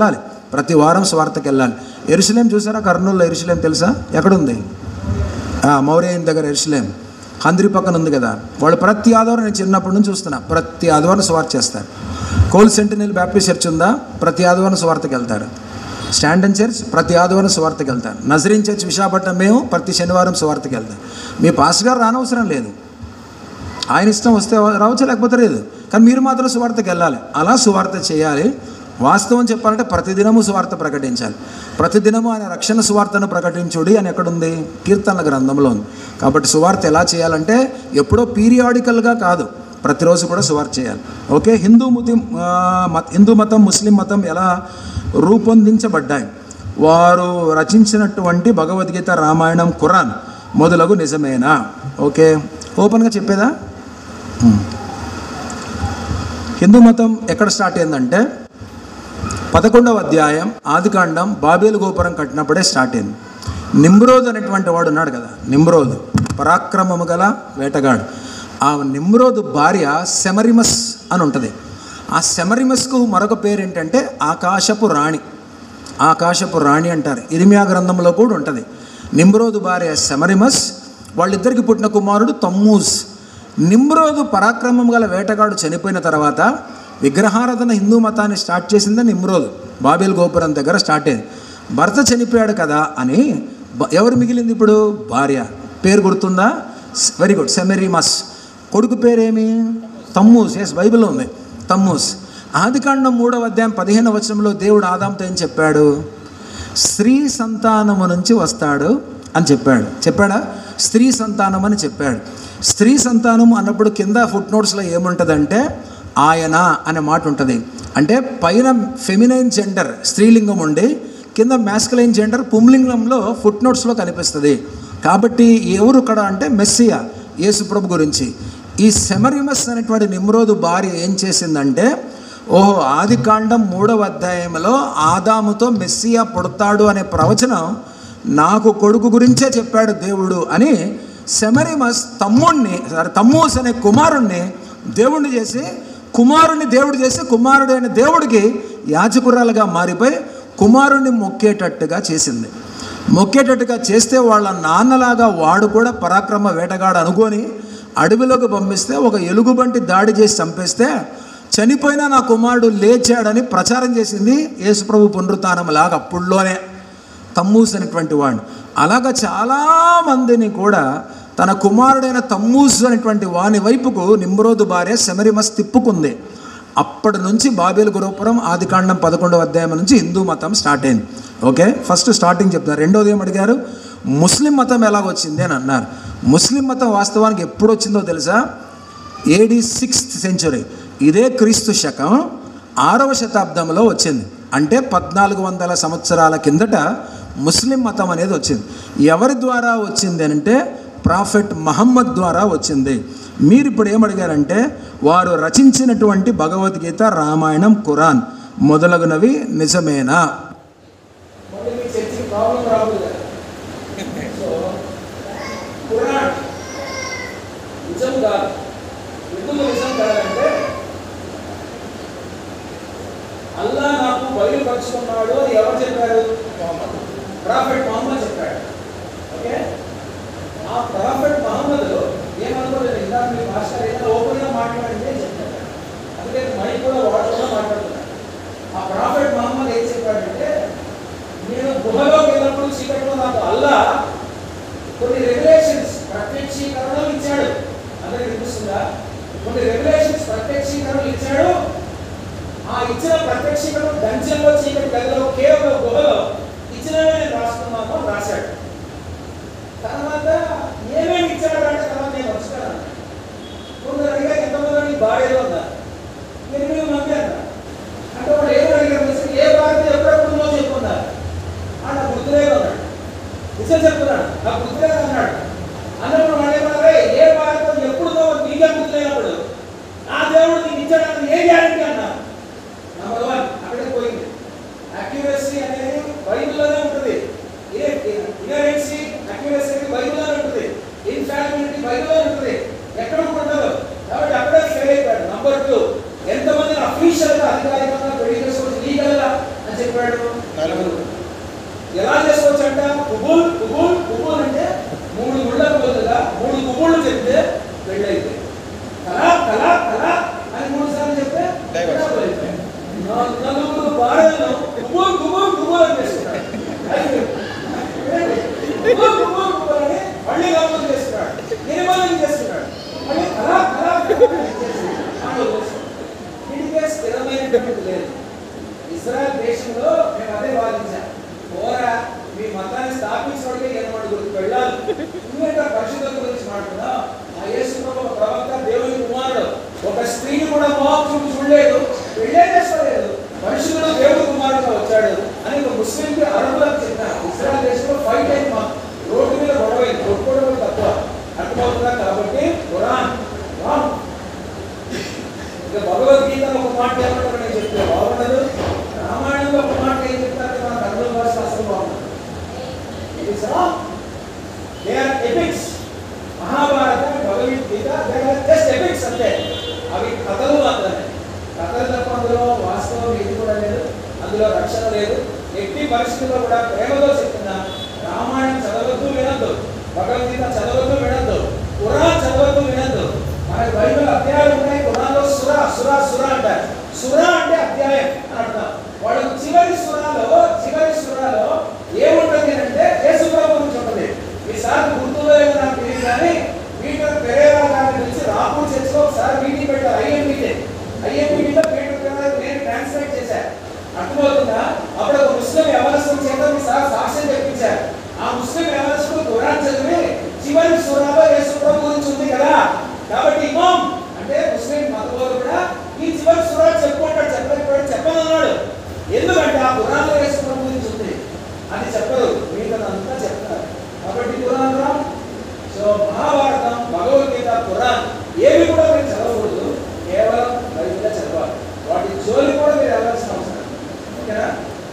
S1: ప్రతి వారం సువార్తకి వెళ్ళాలి. యెరూషలేం చూసారా? కర్నూలులో యెరూషలేం తెలుసా? ఎక్కడుంది? మౌర్య దగ్గర యెరూషలేం హంద్రి పక్కన ఉంది కదా. వాళ్ళు ప్రతి ఆదివారం, నేను చిన్నప్పటి నుంచి చూస్తున్నా, ప్రతి ఆదివారం సువార్త చేస్తారు. కోల్ సెంటినల్ బ్యాప్టిస్ట్ చర్చ్ ఉందా? ప్రతి ఆదివారం సువార్తకి వెళ్తారు. స్టాండన్ చర్చ్ ప్రతి ఆదివారం సువార్తకి వెళ్తారు. నజరీన్ చర్చ్ విశాఖపట్నం మేము ప్రతి శనివారం సువార్తకి వెళ్తాం. మీ పాస్టర్ గారు రానవసరం లేదు, ఆయన ఇష్టం వస్తే రావచ్చు, లేకపోతే లేదు, కానీ మీరు మాత్రం సువార్తకి వెళ్ళాలి. అలా సువార్త చేయాలి. వాస్తవం చెప్పాలంటే ప్రతిదినము సువార్త ప్రకటించాలి. ప్రతిదినము ఆయన రక్షణ సువార్తను ప్రకటించుడి అని ఎక్కడుంది? కీర్తనల గ్రంథంలో ఉంది. కాబట్టి సువార్త ఎలా చేయాలంటే ఎప్పుడో పీరియాడికల్గా కాదు, ప్రతిరోజు కూడా సువార్త చేయాలి. ఓకే, హిందూ మతం ముస్లిం మతం ఎలా రూపొందించబడ్డాయి? వారు రచించినటువంటి భగవద్గీత, రామాయణం, ఖురాన్ మొదలగు నిజమేనా? ఓకే, ఓపెన్గా చెప్పేదా? హిందూ మతం ఎక్కడ స్టార్ట్ అయిందంటే 11వ అధ్యాయం ఆదికాండం బాబేలు గోపురం కట్టినప్పుడే స్టార్ట్ అయింది. నిమ్రోద్ అనేటువంటి వాడు ఉన్నాడు కదా, నిమ్రోద్ పరాక్రమము గల వేటగాడు. ఆ నిమ్రోద్ భార్య సెమరిమస్ అని ఉంటుంది. ఆ సెమరిమస్కు మరొక పేరు ఏంటంటే ఆకాశపు రాణి. ఆకాశపు రాణి అంటారు. ఇర్మియా గ్రంథంలో కూడా ఉంటుంది. నిమ్రోద్ భార్య సెమరిమస్, వాళ్ళిద్దరికి పుట్టిన కుమారుడు తమ్మూజ్. నిమ్రోద్ పరాక్రమం గల వేటగాడు చనిపోయిన తర్వాత విగ్రహారాధన హిందూ మతాన్ని స్టార్ట్ చేసిందే నిమ్రోద్. బాబేల్ గోపురం దగ్గర స్టార్ట్ అయింది. భర్త చనిపోయాడు కదా అని ఎవరు మిగిలింది ఇప్పుడు? భార్య. పేరు గుర్తుందా? Very good, Semiramis. కొడుకు పేరేమి? తమ్మూజ్. ఎస్, బైబిల్లో ఉంది తమ్మూజ్. ఆదికాండం 3వ అధ్యాయం 15వ వచనంలో దేవుడు ఆదాముతో ఏం చెప్పాడు? స్త్రీ సంతానము నుంచి వస్తాడు అని చెప్పాడు. చెప్పాడా? స్త్రీ సంతానం అని చెప్పాడు. స్త్రీ సంతానం అన్నప్పుడు కింద ఫుట్ నోట్స్లో ఏముంటుందంటే ఆయన అనే మాట ఉంటుంది. అంటే పైన ఫెమినైన్ జెండర్ స్త్రీలింగం ఉండి కింద మ్యాస్కులైన్ జెండర్ పుంలింగంలో ఫుట్ నోట్స్లో కనిపిస్తుంది. కాబట్టి ఎవరు ఇక్కడ అంటే మెస్సియా, యేసుప్రభు గురించి. ఈ సెమరిమస్ అనేటువంటి నిమ్రోదు భార్య ఏం చేసిందంటే, ఓహో, ఆదికాండం 3వ అధ్యాయంలో ఆదాముతో మెస్సియా పుడతాడు అనే ప్రవచనం నాకు కొడుకు గురించే చెప్పాడు దేవుడు అని సెమరిమస్ తమ్మూస్ అనే కుమారుణ్ణి దేవుడిని చేసి, కుమారుణ్ణి దేవుడు చేసి, కుమారుడు అయిన దేవుడికి యాజకురాలుగా మారిపోయి కుమారుణ్ణి మొక్కేటట్టుగా చేసింది. మొక్కేటట్టుగా చేస్తే వాళ్ళ నాన్నలాగా వాడు కూడా పరాక్రమ వేటగాడు అనుకొని అడవిలోకి పంపిస్తే ఒక ఎలుగుబంటి దాడి చేసి చంపేస్తే చనిపోయినా నా కుమారుడు లేచాడని ప్రచారం చేసింది యేసుప్రభు పునరుత్థానం లాగా అప్పుడులోనే తమ్మూస్ అనేటువంటి వాడు. అలాగా చాలామందిని కూడా తన కుమారుడైన తమ్మూస్ అనేటువంటి వాని వైపుకు నిమ్రోదు భార్య సెమరిమస్ తిప్పుకుంది. అప్పటి నుంచి బాబేలు గోపురం ఆదికాండం 11వ అధ్యాయం నుంచి హిందూ మతం స్టార్ట్ అయింది. ఓకే, ఫస్ట్ స్టార్టింగ్ చెప్తారు. రెండోది ఏం అడిగారు? ముస్లిం మతం ఎలాగొచ్చింది అని అన్నారు. ముస్లిం మతం వాస్తవానికి ఎప్పుడు వచ్చిందో తెలుసా? AD 6th century, ఇదే క్రీస్తు శకం 6వ శతాబ్దంలో వచ్చింది. అంటే 1400 సంవత్సరాల కిందట ముస్లిం మతం అనేది వచ్చింది. ఎవరి ద్వారా వచ్చింది అంటే ప్రాఫెట్ మహమ్మద్ ద్వారా వచ్చింది. మీరు ఇప్పుడు ఏమడిగారంటే వారు రచించినటువంటి భగవద్గీత, రామాయణం, ఖురాన్ మొదలగునవి నిజమేనా?
S2: అల్లా నాకు బయలుపరుచుకున్నాడు అని ఎవరు చెప్పారు? ప్రాఫెట్ మహమ్మద్ చెప్పాడు. ఓకే, ఆ ప్రాఫెట్ మహమ్మద్ ఏమనుకోలేదు. ఇందాక మీ మాస్టర్ ఏదైనా ఓపెన్గా మాట్లాడిందే చెప్పాడు. అందుకే మైక్ కూడా వాడుకుండా మాట్లాడుతున్నాడు. ఆ ప్రాఫెట్ మహమ్మద్ ఏం చెప్పాడంటే, నేను గుహలోకి వెళ్ళినప్పుడు చీకట్లో నాకు అల్లా కొన్ని రెగ్యులేషన్స్, ప్రత్యక్షీకరణలు ఇచ్చాడు. అందరికి వినిపిస్తుందా? కొన్ని రెగ్యులేషన్స్, ప్రత్యక్షీకరణలు ఇచ్చాడు. ఆ ఇచ్చిన ప్రత్యక్షీకరణ దంచంలో, చీకటి గదిలో, కేవలం గుహలో ఇచ్చినవే నేను రాసుకున్నాను అని రాశాడు. తర్వాత ఏమేమి ఇచ్చాడు అంటే తర్వాత నేను వచ్చాను. కొందరు అడిగారు, ఎంతమంది భార్యలో ఉన్నారు? 8 మంది అన్నారు. అంటే వాళ్ళు ఏమి అడిగారు? ఏ భార్య ఎప్పుడెప్పుడు చెప్పుకున్నారు? నాకు గుర్తులేదు అన్నాడు. నిజం చెప్తున్నాడు, నాకు గుర్తులేదు అన్నాడు. అన్నప్పుడు వాళ్ళు ఏమన్నారే, ఏ భార్యతో ఎప్పుడు నీకే గుర్తులేనప్పుడు నా దేవుడు నీకు ఇచ్చాడని ఏ గ్యారెంటీ అన్నారు? నంబర్ 1 అక్కడే పోయింది. భార్యలను గుబూరు చేస్తున్నాడు. మళ్ళీ గమనం చేస్తున్నాడు, నిర్మాణం చేస్తున్నాడు, మళ్ళీ ఇంటికే స్థిరమైనటువంటి లేదు. ఇజ్రాయెల్ దేశంలో మేము అదే వాదించాం. పోరా మీ మతాన్ని స్థాపించడానికి 8 వెళ్ళాలి. ఎందుకంటే పరిశుద్ధత గురించి మాట్లాడుతున్నాం. ఆ యేసు ప్రభు ప్రవక్త, దేవుని కుమారుడు, ఒక స్త్రీని కూడా మోహం చూడలేదు, పెళ్ళే చేసుకోలేదు, మనుషులు దేవుడి కుమారుడుగా వచ్చాడు అని ఒక ముస్లింకి అరబులకు చెప్పారు. ఇజ్రాయెల్ దేశంలో ఫైట్ అయింది, మా రోడ్డు మీద గొడవైంది, కొట్టుకోవడం తక్కువ అర్థమవుతుందా? కాబట్టి ఖురాన్ ఇక భగవద్గీత ఒక మాట ఏమంటారు నేను చెప్తే బాగుండదు, రామాయణంలో ఒక మాట ఏం చెప్తారు మనకు అర్థం భాష అసలు బాగుండదు. మహాభారత, భగవద్గీత జస్ట్ ఎపిక్స్ అంతే, అవి కథలు మాత్రమే. కథలు తప్ప అందులో వాస్తవం ఏది కూడా లేదు, అందులో రక్షణ లేదు. ఎట్టి పరిస్థితుల్లో కూడా ప్రేమతో చెప్తున్నా, రామాయణం చదవద్దు వినద్దు, భగవద్గీత చదవద్దు వినద్దు, ఖురాన్ చదవద్దు వినద్దు. మనకి బైబిల్ అధ్యాయాలు ఉన్నాయి, ఖురాన్లో సురా సురా సురా అంటారు. సురా అంటే అధ్యాయం అని అర్థం. వాళ్ళు చివరి సురాలో ఏముంటుంది అంటే యేసు ప్రభు గురించి ఉంటుంది. ఈసారి గుర్తులో ఏమో నాకు తెలియదు కానీ పీటర్ పెరేరా గారిని పిలిచి రాపూర్ చర్చిలో ఒకసారి మీటింగ్ పెట్టారు. ఐఎంపీటీలో పీటర్ పెరేరా నేను ట్రాన్స్లేట్ చేశాను. అర్థమవుతుందా? అప్పుడు ఒక ముస్లిం యవనస్తుల చేత ఈసారి సాక్ష్యం చెప్పించారు. ఆ ముస్లిం యవనస్తుడు ఖురాన్ చదివి చివరి సూరాలో యేసు ప్రభు గురించి ఉంది కదా, కాబట్టి ఇమాం అంటే ముస్లిం మతబోధకుడు కూడా ఈ చివరి సూరా చెప్పుకుంటాడు, చెప్పలేకపోయాడు, చెప్పనన్నాడు. ఎందుకంటే ఆ ఖురాన్లో యేసు ప్రభు గురించి ఉంది, అది చెప్పరు, మిగతాదంతా చెప్తారు. కాబట్టి ఖురాన్ రా. సో మహాభారతం, భగవద్గీత, ఖురాన్ ఏవి కూడా మీరు చదవకూడదు, కేవలం బైబిల్ చదవాలి. వాటి జోలి కూడా మీరు వెళ్ళాల్సిన అవసరం. ఓకేనా?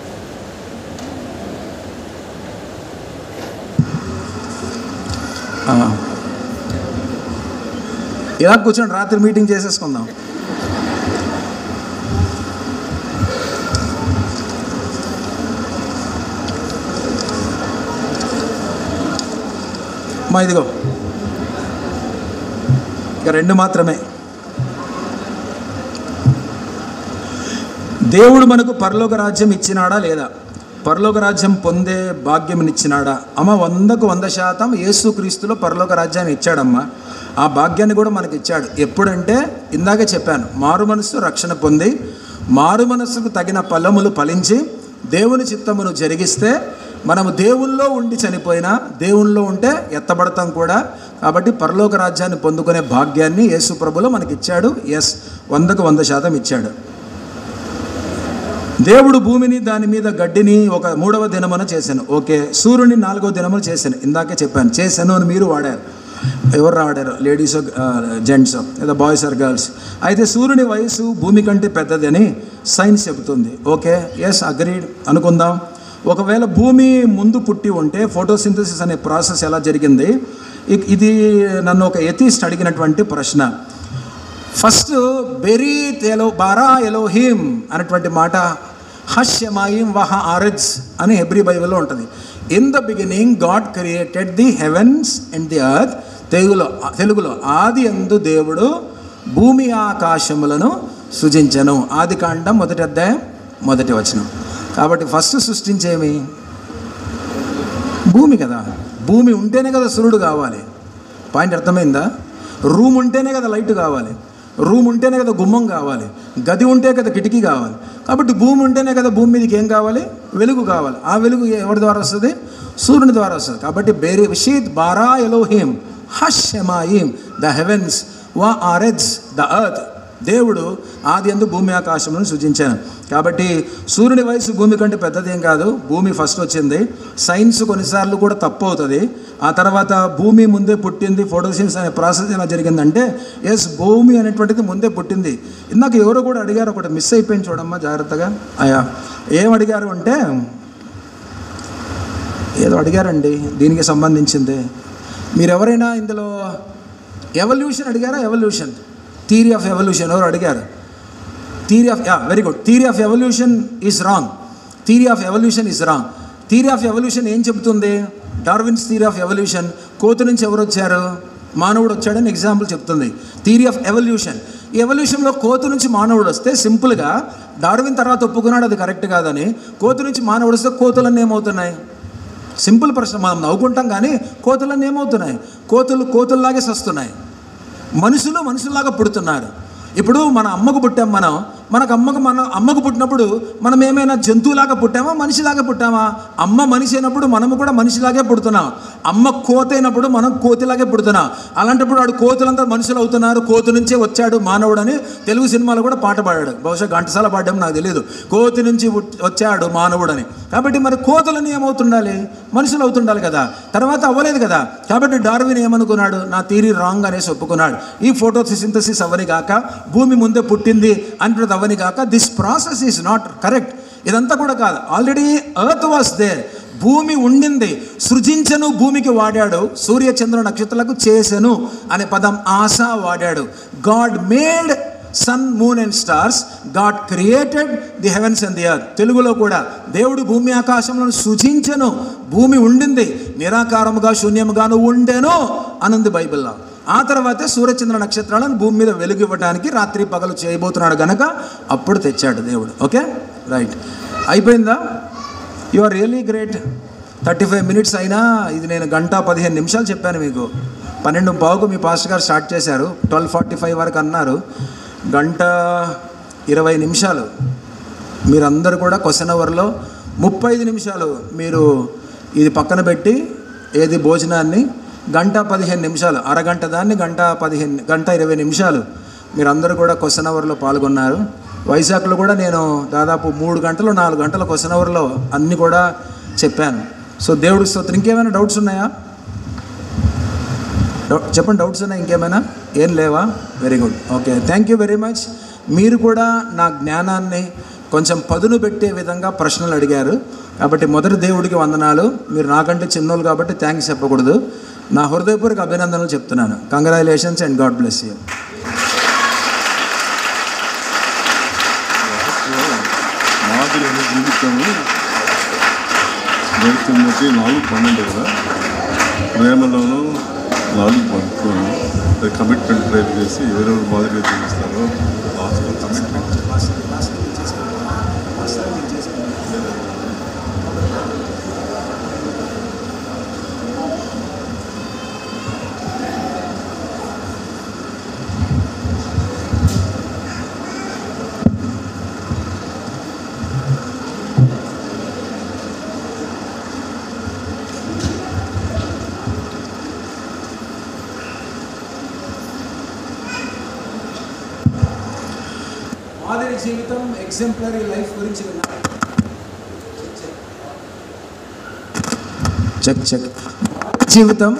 S1: ఇలా కూర్చొని రాత్రి మీటింగ్ చేసేసుకుందాం. మా ఇదిగో ఇక 2 మాత్రమే. దేవుడు మనకు పరలోక రాజ్యం ఇచ్చినాడా లేదా? పరలోక రాజ్యం పొందే భాగ్యమునిచ్చినాడా? అమ్మ 100కు 100% యేసుక్రీస్తులో పరలోక రాజ్యాన్ని ఇచ్చాడమ్మా. ఆ భాగ్యాన్ని కూడా మనకి ఇచ్చాడు. ఎప్పుడంటే ఇందాకే చెప్పాను, మారు మనస్సు రక్షణ పొంది మారు మనస్సుకు తగిన ఫలములు ఫలించి దేవుని చిత్తమును జరిగిస్తే మనము దేవుల్లో ఉండి చనిపోయినా దేవుల్లో ఉంటే ఎత్తబడతాం కూడా. కాబట్టి పరలోక రాజ్యాన్ని పొందుకునే భాగ్యాన్ని యేసు ప్రభులో మనకి ఇచ్చాడు. 100కు 100% ఇచ్చాడు. దేవుడు భూమిని దాని మీద గడ్డిని ఒక 3వ దినమున చేశాను. ఓకే. సూర్యుని 4వ దినమున చేశాను. ఇందాకే చెప్పాను, చేశాను అని మీరు వాడారు. ఎవరు వాడారు? లేడీస్, జెంట్స్, లేదా బాయ్స్ ఆర్ గర్ల్స్? అయితే సూర్యుని వయసు భూమి కంటే పెద్దదని సైన్స్ చెబుతుంది. ఓకే, అగ్రీడ్ అనుకుందాం. ఒకవేళ భూమి ముందు పుట్టి ఉంటే ఫోటోసింథసిస్ అనే ప్రాసెస్ ఎలా జరిగింది? ఇది నన్ను ఒక ఎథిస్ట్ అడిగినటువంటి ప్రశ్న. ఫస్ట్ బారా ఎలోహిమ్ అనేటువంటి మాట హష్యమాయిం వహ ఆరెజ్ అని హెబ్రీ బైబిల్లో ఉంటుంది. In the beginning God created the heavens and the earth. తెలుగులో ఆది యందు దేవుడు భూమి ఆకాశములను సృజించెను. ఆదికాండం 1వ అధ్యాయం 1వ వచనం. కాబట్టి ఫస్ట్ సృష్టించేమి? భూమి కదా. భూమి ఉంటేనే కదా సూర్యుడు కావాలి. పాయింట్ అర్థమైందా? రూమ్ ఉంటేనే కదా లైట్ కావాలి, రూమ్ ఉంటేనే కదా గుమ్మం కావాలి, గది ఉంటే కదా కిటికీ కావాలి. కాబట్టి భూమి ఉంటేనే కదా భూమి మీదకి ఏం కావాలి? వెలుగు కావాలి. ఆ వెలుగు ఎవరి ద్వారా వస్తుంది? సూర్యుని ద్వారా వస్తుంది. కాబట్టి బెరీషిత్ బారా ఎలోహిమ్ హష్యమాయిం ద హెవెన్స్ వా ఆరెజ్ ద ఎర్త్. దేవుడు ఆది యందు భూమి ఆకాశములను సృజించాను. కాబట్టి సూర్యుని వయసు భూమి కంటే పెద్దదేం కాదు. భూమి ఫస్ట్ వచ్చింది. సైన్స్ కొన్నిసార్లు కూడా తప్పు అవుతుంది. ఆ తర్వాత భూమి ముందే పుట్టింది, ఫోటోసింథసిస్ అనే ప్రాసెస్ ఎలా జరిగిందంటే భూమి అనేటువంటిది ముందే పుట్టింది. ఇందాక ఎవరో కూడా అడిగారు, ఒకటి మిస్ అయిపోయింది చూడమ్మా జాగ్రత్తగా. ఏం అడిగారు అంటే ఏదో అడిగారండి దీనికి సంబంధించింది. మీరు ఎవరైనా ఇందులో ఎవల్యూషన్ అడిగారా? ఎవల్యూషన్, థియరీ ఆఫ్ ఎవల్యూషన్ ఎవరు అడిగారు? Very good. Theory of evolution is wrong. Theory of evolution is wrong. Theory of evolution ఏం చెబుతుంది? డార్విన్స్ థియరీ ఆఫ్ ఎవల్యూషన్, కోతి నుంచి ఎవరు వచ్చారు? మానవుడు వచ్చాడని ఎగ్జాంపుల్ చెప్తుంది. థియరీ ఆఫ్ ఎవల్యూషన్ ఎవల్యూషన్లో కోతి నుంచి మానవుడు వస్తే సింపుల్గా డార్విన్ తర్వాత ఒప్పుకున్నాడు అది కరెక్ట్ కాదని. కోతి నుంచి మానవుడు వస్తే కోతులన్నీ ఏమవుతున్నాయి? సింపుల్ ప్రశ్న. మనం నవ్వుకుంటాం కానీ కోతులన్నీ ఏమవుతున్నాయి? కోతుల్లాగే సస్తున్నాయి. మనుషుల్లాగా పుడుతున్నారు. ఇప్పుడు మన అమ్మకు పుట్టాం మనం. మన అమ్మకు పుట్టినప్పుడు మనం ఏమైనా జంతువులాగా పుట్టామా, మనిషిలాగా పుట్టామా? అమ్మ మనిషి అయినప్పుడు మనము కూడా మనిషిలాగే పుడుతున్నాం. అమ్మ కోతి అయినప్పుడు మనం కోతిలాగే పుడుతున్నాం. అలాంటప్పుడు వాడు కోతులంతా మనుషులు అవుతున్నారు. కోతి నుంచే వచ్చాడు మానవుడు అని తెలుగు సినిమాలో కూడా పాట పాడాడు. బహుశా ఘంటసాల పాడాం, నాకు తెలియదు. కోతి నుంచి వచ్చాడు మానవుడు అని. కాబట్టి మరి కోతులని ఏమవుతుండాలి? మనుషులు అవుతుండాలి కదా. తర్వాత అవ్వలేదు కదా. కాబట్టి డార్విన్ ఏమనుకున్నాడు? నా థియరీ రాంగ్ అనేసి ఒప్పుకున్నాడు. ఈ ఫోటోసింథసిస్ అవ్వని కాక, భూమి ముందే పుట్టింది అంటున్నది అవ్వని కాక, this process is not correct. ఇదంతా కూడా కాదు. ఆల్రెడీ ఎర్త్ వాస్ దేర్, భూమి ఉండింది. సృజించను భూమికి వాడాడు. సూర్య చంద్ర నక్షత్రాలకు చేసెను అనే పదం ఆశ వాడాడు. God made sun, moon and stars. God created the heavens and the earth. తెలుగులో కూడా దేవుడు భూమి ఆకాశంలో సృజించెను. భూమి ఉండింది, నిరాకారముగా శూన్యముగాను ఉండెను అనుంది బైబిల్లో. ఆ తర్వాతే సూర్యచంద్ర నక్షత్రాలను భూమి మీద వెలుగు ఇవ్వడానికి రాత్రి పగలు చేయబోతున్నాడు కనుక అప్పుడు తెచ్చాడు దేవుడు. Okay, right. అయిపోయిందా? You are really great. 35 minutes అయినా ఇది నేను 1:15 చెప్పాను మీకు. 12:15 మీ పాస్టర్ గారు స్టార్ట్ చేశారు. 12:45 వరకు అన్నారు. 1:20 మీరందరూ కూడా క్వశ్చన్ అవర్లో 35 నిమిషాలు మీరు ఇది పక్కన పెట్టి ఏది భోజనాన్ని 1:15, అరగంట దాన్ని 1:20 మీరందరూ కూడా క్వశ్చన్ అవర్లో పాల్గొన్నారు. వైజాగ్లో కూడా నేను దాదాపు 3 గంటలు 4 గంటల క్వశ్చన్ అవర్లో అన్నీ కూడా చెప్పాను. సో దేవుడి స్తోత్రం. ఇంకేమైనా డౌట్స్ ఉన్నాయా? చెప్పండి, డౌట్స్ ఉన్నాయి ఇంకేమైనా? ఏం లేవా? Very good. Okay, thank you very much. మీరు కూడా నా జ్ఞానాన్ని కొంచెం పదును పెట్టే విధంగా ప్రశ్నలు అడిగారు. కాబట్టి మొదటి దేవుడికి వందనాలు. మీరు నాకంటే చిన్నోళ్ళు కాబట్టి థ్యాంక్స్ చెప్పకూడదు. నా హృదయపూర్వక అభినందనలు చెప్తున్నాను. Congratulations and God bless you.
S3: జీవితము 4:12 కదా, ప్రేమలోనూ 4:12 అది కమిట్మెంట్ ప్రేర్ చేసి ఎవరెవరు మాదిరిగా జీవిస్తారో కమిట్మెంట్.
S1: మాదిరి జీవితం, ఎగ్జాంపులరీ లైఫ్ గురించి విన్నారు. చెక్ జీవితం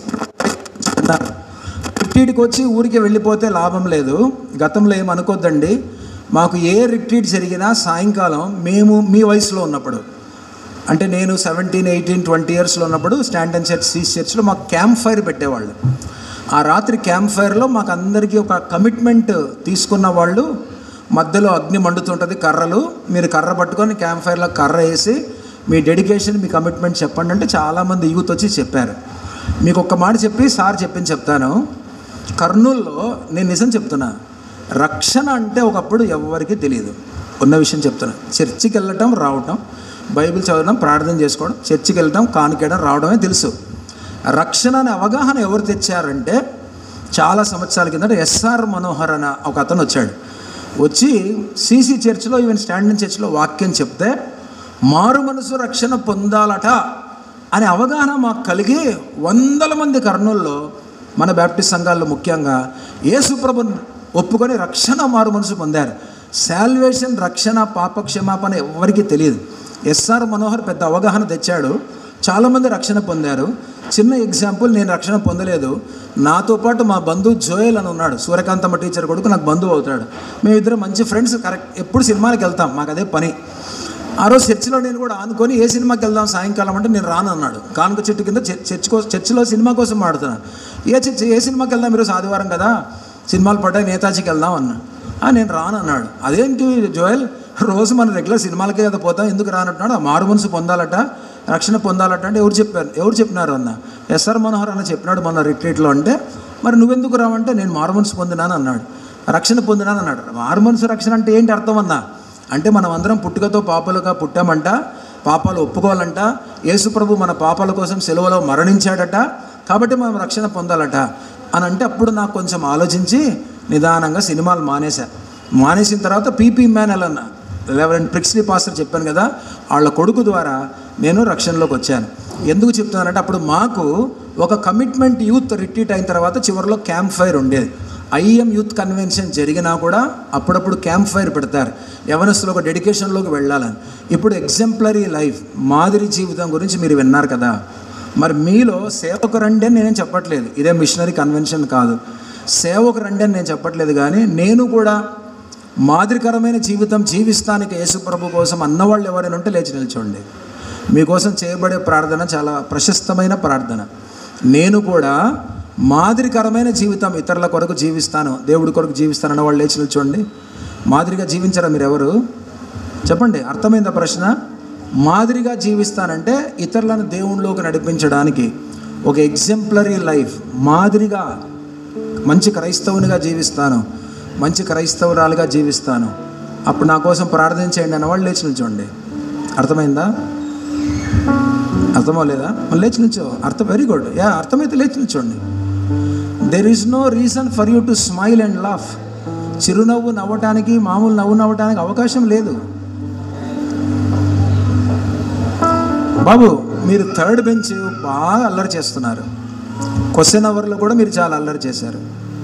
S1: రిట్రీట్కి వచ్చి ఊరికి వెళ్ళిపోతే లాభం లేదు. గతంలో ఏమనుకోద్దండి. మాకు ఏ రిట్రీట్ జరిగినా సాయంకాలం మేము మీ వయసులో ఉన్నప్పుడు, అంటే నేను 17, 18, 20 yearsలో ఉన్నప్పుడు స్టాండ్ అండ్ చర్చ్, సీస్ చర్చ్లో మాకు క్యాంప్ ఫైర్ పెట్టేవాళ్ళు. ఆ రాత్రి క్యాంప్ ఫైర్లో మాకు అందరికీ ఒక కమిట్మెంట్ తీసుకున్న వాళ్ళు, మధ్యలో అగ్ని మండుతుంటుంది, కర్రలు, మీరు కర్ర పట్టుకొని క్యాంప్ ఫైర్లో కర్ర వేసి మీ డెడికేషన్, మీ కమిట్మెంట్ చెప్పండి అంటే చాలామంది యూత్ వచ్చి చెప్పారు. మీకు ఒక్క మాట చెప్పి సార్ చెప్తాను. కర్నూల్లో నేను నిజం చెప్తున్నా, రక్షణ అంటే ఒకప్పుడు ఎవరికి తెలియదు. ఉన్న విషయం చెప్తున్నా. చర్చికి వెళ్ళటం, రావటం, బైబిల్ చదవడం, ప్రార్థన చేసుకోవడం, చర్చికి వెళ్ళటం, కానుకేయడం, రావడమే తెలుసు. రక్షణ అనే అవగాహన ఎవరు తెచ్చారంటే చాలా సంవత్సరాల కిందట ఎస్ఆర్ మనోహర్ అనే ఒక అతను వచ్చాడు. వచ్చి సీసీ చర్చ్లో, ఈవెన్ స్టాండింగ్ చర్చ్లో వాక్యం చెప్తే మారు మనసు రక్షణ పొందాలట అనే అవగాహన మాకు కలిగి 100 మంది కర్నూల్లో మన బ్యాప్టిస్ట్ సంఘాల్లో ముఖ్యంగా యేసుప్రభుని ఒప్పుకొని రక్షణ, మారు మనసు పొందారు. శాల్వేషన్, రక్షణ, పాప క్షమాపణ ఎవరికీ తెలియదు. ఎస్ఆర్ మనోహర్ పెద్ద అవగాహన తెచ్చాడు. చాలామంది రక్షణ పొందారు. చిన్న ఎగ్జాంపుల్, నేను రక్షణ పొందలేదు. నాతో పాటు మా బంధువు జోయల్ అని ఉన్నాడు, సూర్యకాంతమ్మ టీచర్ కొడుకు, నాకు బంధువు అవుతాడు. మేమిద్దరం మంచి ఫ్రెండ్స్. కరెక్ట్, ఎప్పుడు సినిమాలకు వెళ్తాం, మాకు అదే పని. ఆ రోజు చర్చిలో నేను కూడా ఆనుకొని ఏ సినిమాకి వెళ్దాం సాయంకాలం అంటే నేను రాను అన్నాడు. కానుక చెట్టు కింద చర్చిలో సినిమా కోసం ఆడుతున్నాను. ఏ సినిమాకి వెళ్దాం, ఈరోజు ఆదివారం కదా, సినిమాలు పడ్డాయి, నేతాజీకి వెళ్దాం అన్నాడు. నేను రాను అన్నాడు. అదేంటి జోయల్, రోజు మనం రెగ్యులర్ సినిమాలకే కదా పోతాం, ఎందుకు రానంటున్నాడు. ఆ మారు మనసు పొందాలట, రక్షణ పొందాలట అంటే ఎవరు చెప్పినారు అన్న? ఎస్ఆర్ మనోహర్ అన్న చెప్పినాడు మొన్న రిట్రీట్లో. అంటే మరి నువ్వెందుకు రావంటే నేను మారు మనసు పొందినాను అన్నాడు. రక్షణ పొందినాను అన్నాడు. మారు మనసు రక్షణ అంటే ఏంటి అర్థం అన్నా అంటే మనం అందరం పుట్టుకతో పాపాలుగా పుట్టామంట, పాపాలు ఒప్పుకోవాలంట, యేసుప్రభు మన పాపాల కోసం సెలవులో మరణించాడట, కాబట్టి మనం రక్షణ పొందాలట అని అంటే అప్పుడు నాకు కొంచెం ఆలోచించి నిదానంగా సినిమాలు మానేసిన తర్వాత పీపీ మ్యానల్ అన్న రెవరెండ్ ప్రిక్స్లీ పాస్టర్ చెప్పాను కదా, వాళ్ళ కొడుకు ద్వారా నేను రక్షణలోకి వచ్చాను. ఎందుకు చెప్తున్నానంటే అప్పుడు మాకు ఒక కమిట్మెంట్ యూత్ రిట్రీట్ అయిన తర్వాత చివరిలో క్యాంప్ ఫైర్ ఉండేది. ఐఎం యూత్ కన్వెన్షన్ జరిగినా కూడా అప్పుడప్పుడు క్యాంప్ ఫైర్ పెడతారు యవనస్తులు ఒక డెడికేషన్లోకి వెళ్ళాలని. ఇప్పుడు ఎగ్జాంపులరీ లైఫ్ మాదిరి జీవితం గురించి మీరు విన్నారు కదా. మరి మీలో సేవకు రండి అని నేనేం చెప్పట్లేదు, ఇదే మిషనరీ కన్వెన్షన్ కాదు, సేవకు రండి అని నేను చెప్పట్లేదు. కానీ నేను కూడా మాదిరికరమైన జీవితం జీవిస్తానికి యేసుప్రభు కోసం అన్నవాళ్ళు ఎవరైనా ఉంటే లేచి నిల్చోండి. మీకోసం చేయబడే ప్రార్థన చాలా ప్రశస్తమైన ప్రార్థన. నేను కూడా మాదిరికరమైన జీవితం ఇతరుల కొరకు జీవిస్తాను, దేవుడి కొరకు జీవిస్తాను అన్నవాళ్ళు లేచి నిల్చోండి. మాదిరిగా జీవించరా మీరు ఎవరు చెప్పండి? అర్థమైందా ప్రశ్న? మాదిరిగా జీవిస్తానంటే ఇతరులను దేవుళ్ళలోకి నడిపించడానికి ఒక ఎగ్జాంపులరీ లైఫ్, మాదిరిగా మంచి క్రైస్తవునిగా జీవిస్తాను, మంచి క్రైస్తవురాలుగా జీవిస్తాను, అప్పుడు నా కోసం ప్రార్థన చేయండి అన్నవాళ్ళు లేచి నిల్చోండి. అర్థమైందా? అర్థమవలేదా? మళ్ళీ లేచి నిల్చో. Very good. అర్థమైతే లేచి నిల్చోండి. There is no reason for you to smile and laugh. చిరునవ్వు నవ్వటానికి, మామూలు నవ్వు నవ్వటానికి అవకాశం లేదు. బాబు మీరు థర్డ్ బెంచ్ బాగా అల్లరి చేస్తున్నారు, క్వశ్చన్ అవర్లో కూడా మీరు చాలా అల్లరి చేశారు.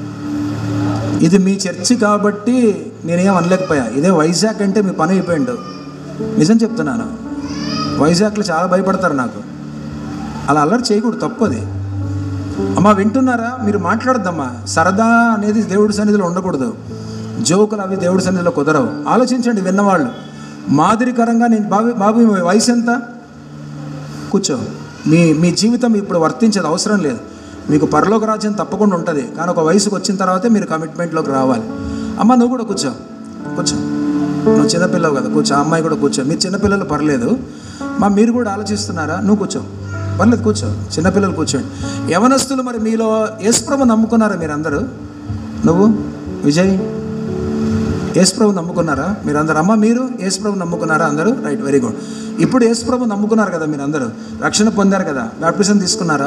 S1: ఇది మీ చర్చి కాబట్టి నేనేం అనలేకపోయా. ఇదే వైజాగ్ అంటే మీ పని అయిపోయిండు. నిజం చెప్తున్నాను, వైజాగ్లో చాలా భయపడతారు నాకు. అలా అల్లరి చేయకూడదు, తప్పది. అమ్మా వింటున్నారా? మీరు మాట్లాడద్దమ్మా. సరదా అనేది దేవుడి సన్నిధిలో ఉండకూడదు, జోకులు అవి దేవుడి సన్నిధిలో కుదరవు. ఆలోచించండి విన్నవాళ్ళు. మాదిరికరంగా నేను బాబు మీ వయసు ఎంత? కూర్చో. మీ జీవితం ఇప్పుడు వర్తించేది అవసరం లేదు. మీకు పరలోక రాజ్యం తప్పకుండా ఉంటుంది, కానీ ఒక వయసుకు వచ్చిన తర్వాతే మీరు కమిట్మెంట్లోకి రావాలి. అమ్మ నువ్వు కూడా కూర్చో. నువ్వు చిన్నపిల్లవు కదా, కూర్చో. అమ్మాయి కూడా కూర్చో. మీరు చిన్నపిల్లలు పర్లేదు. మీరు కూడా ఆలోచిస్తున్నారా? నువ్వు కూర్చో, పర్లేదు కూర్చో. చిన్నపిల్లలు కూర్చోండి. యవనస్తులు మరి మీలో యేసుప్రభు నమ్ముకున్నారా మీరందరూ? నువ్వు విజయ్ యేసుప్రభు నమ్ముకున్నారా మీరందరూ? అమ్మ మీరు యేసుప్రభు నమ్ముకున్నారా అందరూ? Right, very good. ఇప్పుడు యేసుప్రభు నమ్ముకున్నారు కదా మీరందరూ, రక్షణ పొందారు కదా, బాప్టిజం తీసుకున్నారా?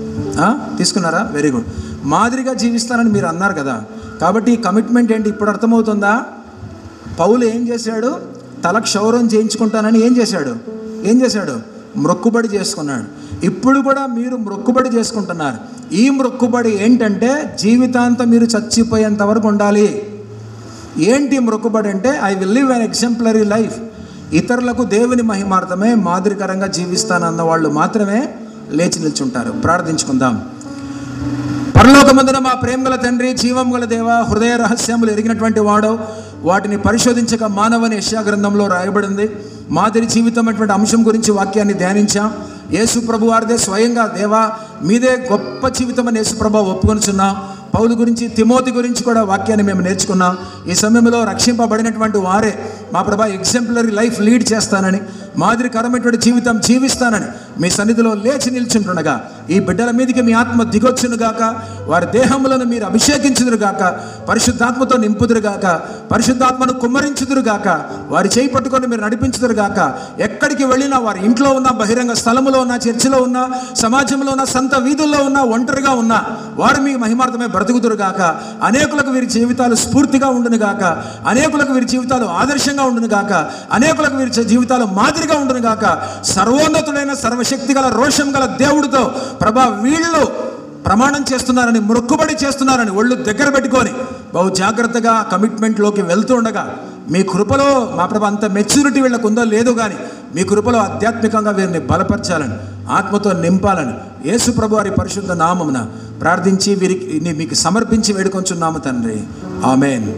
S1: Very good. మాదిరిగా జీవిస్తానని మీరు అన్నారు కదా, కాబట్టి ఈ కమిట్మెంట్ ఏంటి ఇప్పుడు అర్థమవుతుందా? పౌలు ఏం చేశాడు? తల క్షౌరం చేయించుకుంటానని ఏం చేశాడు? మ్రొక్కుబడి చేసుకున్నాడు. ఇప్పుడు కూడా మీరు మ్రొక్కుబడి చేసుకుంటున్నారు. ఈ మ్రొక్కుబడి ఏంటంటే జీవితాంతం మీరు చచ్చిపోయేంత వరకు ఉండాలి. ఏంటి మ్రొక్కుబడి అంటే I will live an exemplary life. ఇతరులకు దేవుని మహిమార్థమే మాదిరికరంగా జీవిస్తానన్న వాళ్ళు మాత్రమే లేచి నిల్చుంటారు. ప్రార్థించుకుందాం. పరలోకమందున మా ప్రేమ గల తండ్రి, జీవం గల దేవ, హృదయ రహస్యములు ఎరిగినటువంటి వాడు, వాటిని పరిశోధించక మానవని యెషయా గ్రంథంలో రాయబడింది. మాదిరి జీవితం అటువంటి అంశం గురించి వాక్యాన్ని ధ్యానించాం. యేసు ప్రభు వారిదే స్వయంగా దేవా మీదే గొప్ప జీవితం అని యేసు ప్రభు ఒప్పుకొనిచున్నాం. పౌలు గురించి, తిమోతి గురించి కూడా వాక్యాన్ని మేము నేర్చుకున్నాం. ఈ సమయంలో రక్షింపబడినటువంటి వారే మా ప్రభా ఎగ్జాంపులరీ లైఫ్ లీడ్ చేస్తానని, మాదిరికరమైనటువంటి జీవితం జీవిస్తానని మీ సన్నిధిలో లేచి నిల్చుంటుండగా ఈ బిడ్డల మీదకి మీ ఆత్మ దిగొచ్చునుగాక, వారి దేహములను మీరు అభిషేకించుదురుగాక, పరిశుద్ధాత్మతో నింపుదురుగాక, పరిశుద్ధాత్మను కుమ్మరించుదురుగాక, వారి చేయి పట్టుకొని మీరు నడిపించుదురుగాక. ఎక్కడికి వెళ్ళినా, వారి ఇంట్లో ఉన్న, బహిరంగ స్థలములో ఉన్న, చర్చిలో ఉన్న, సమాజంలో ఉన్న, సంత వీధుల్లో ఉన్న, ఒంటరిగా ఉన్న వారు మీ మహిమార్థమే బ్రతుకుదురుగాక. అనేకులకు వీరి జీవితాలు స్ఫూర్తిగా ఉండునుగాక, అనేకులకు వీరి జీవితాలు ఆదర్శంగా ఉండునుగాక, అనేకులకు వీరి జీవితాలు మాదిరిగా ఉండునుగాక. సర్వోన్నతుడైన సర్వశక్తి గల రోషం గల దేవుడితో ప్రభా వీళ్ళు ప్రమాణం చేస్తున్నారని, మొక్కుబడి చేస్తున్నారని ఒళ్ళు దగ్గర పెట్టుకొని బహు జాగ్రత్తగా కమిట్మెంట్లోకి వెళ్తుండగా మీ కృపలో మా ప్రభా అంత మెచ్యూరిటీ వీళ్ళకు ఉందో లేదో కానీ మీ కృపలో ఆధ్యాత్మికంగా వీరిని బలపరచాలని, ఆత్మతో నింపాలని యేసు ప్రభు వారి పరిశుద్ధ నామమున ప్రార్థించి వీరికి మీకు సమర్పించి వేడుకొంచున్నాము తండ్రి. ఆమేన్.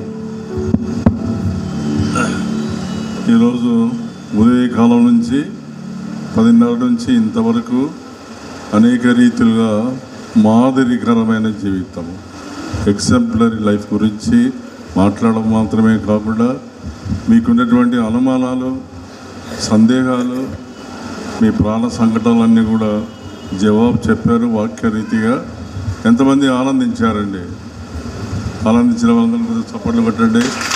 S3: ఈరోజు ఉదయకాలం నుంచి 10:30 నుంచి ఇంతవరకు అనేక రీతిలుగా మాదిరికరమైన జీవితం, ఎగ్జాంపులరీ లైఫ్ గురించి మాట్లాడడం మాత్రమే కాకుండా మీకున్నటువంటి అనుమానాలు, సందేహాలు, మీ ప్రాణ సంకటాలన్నీ కూడా జవాబు చెప్పారు వాక్యరీతిగా. ఎంతమంది ఆనందించారండి? ఆనందించిన వాళ్ళందరూ చప్పట్లు కొట్టండి.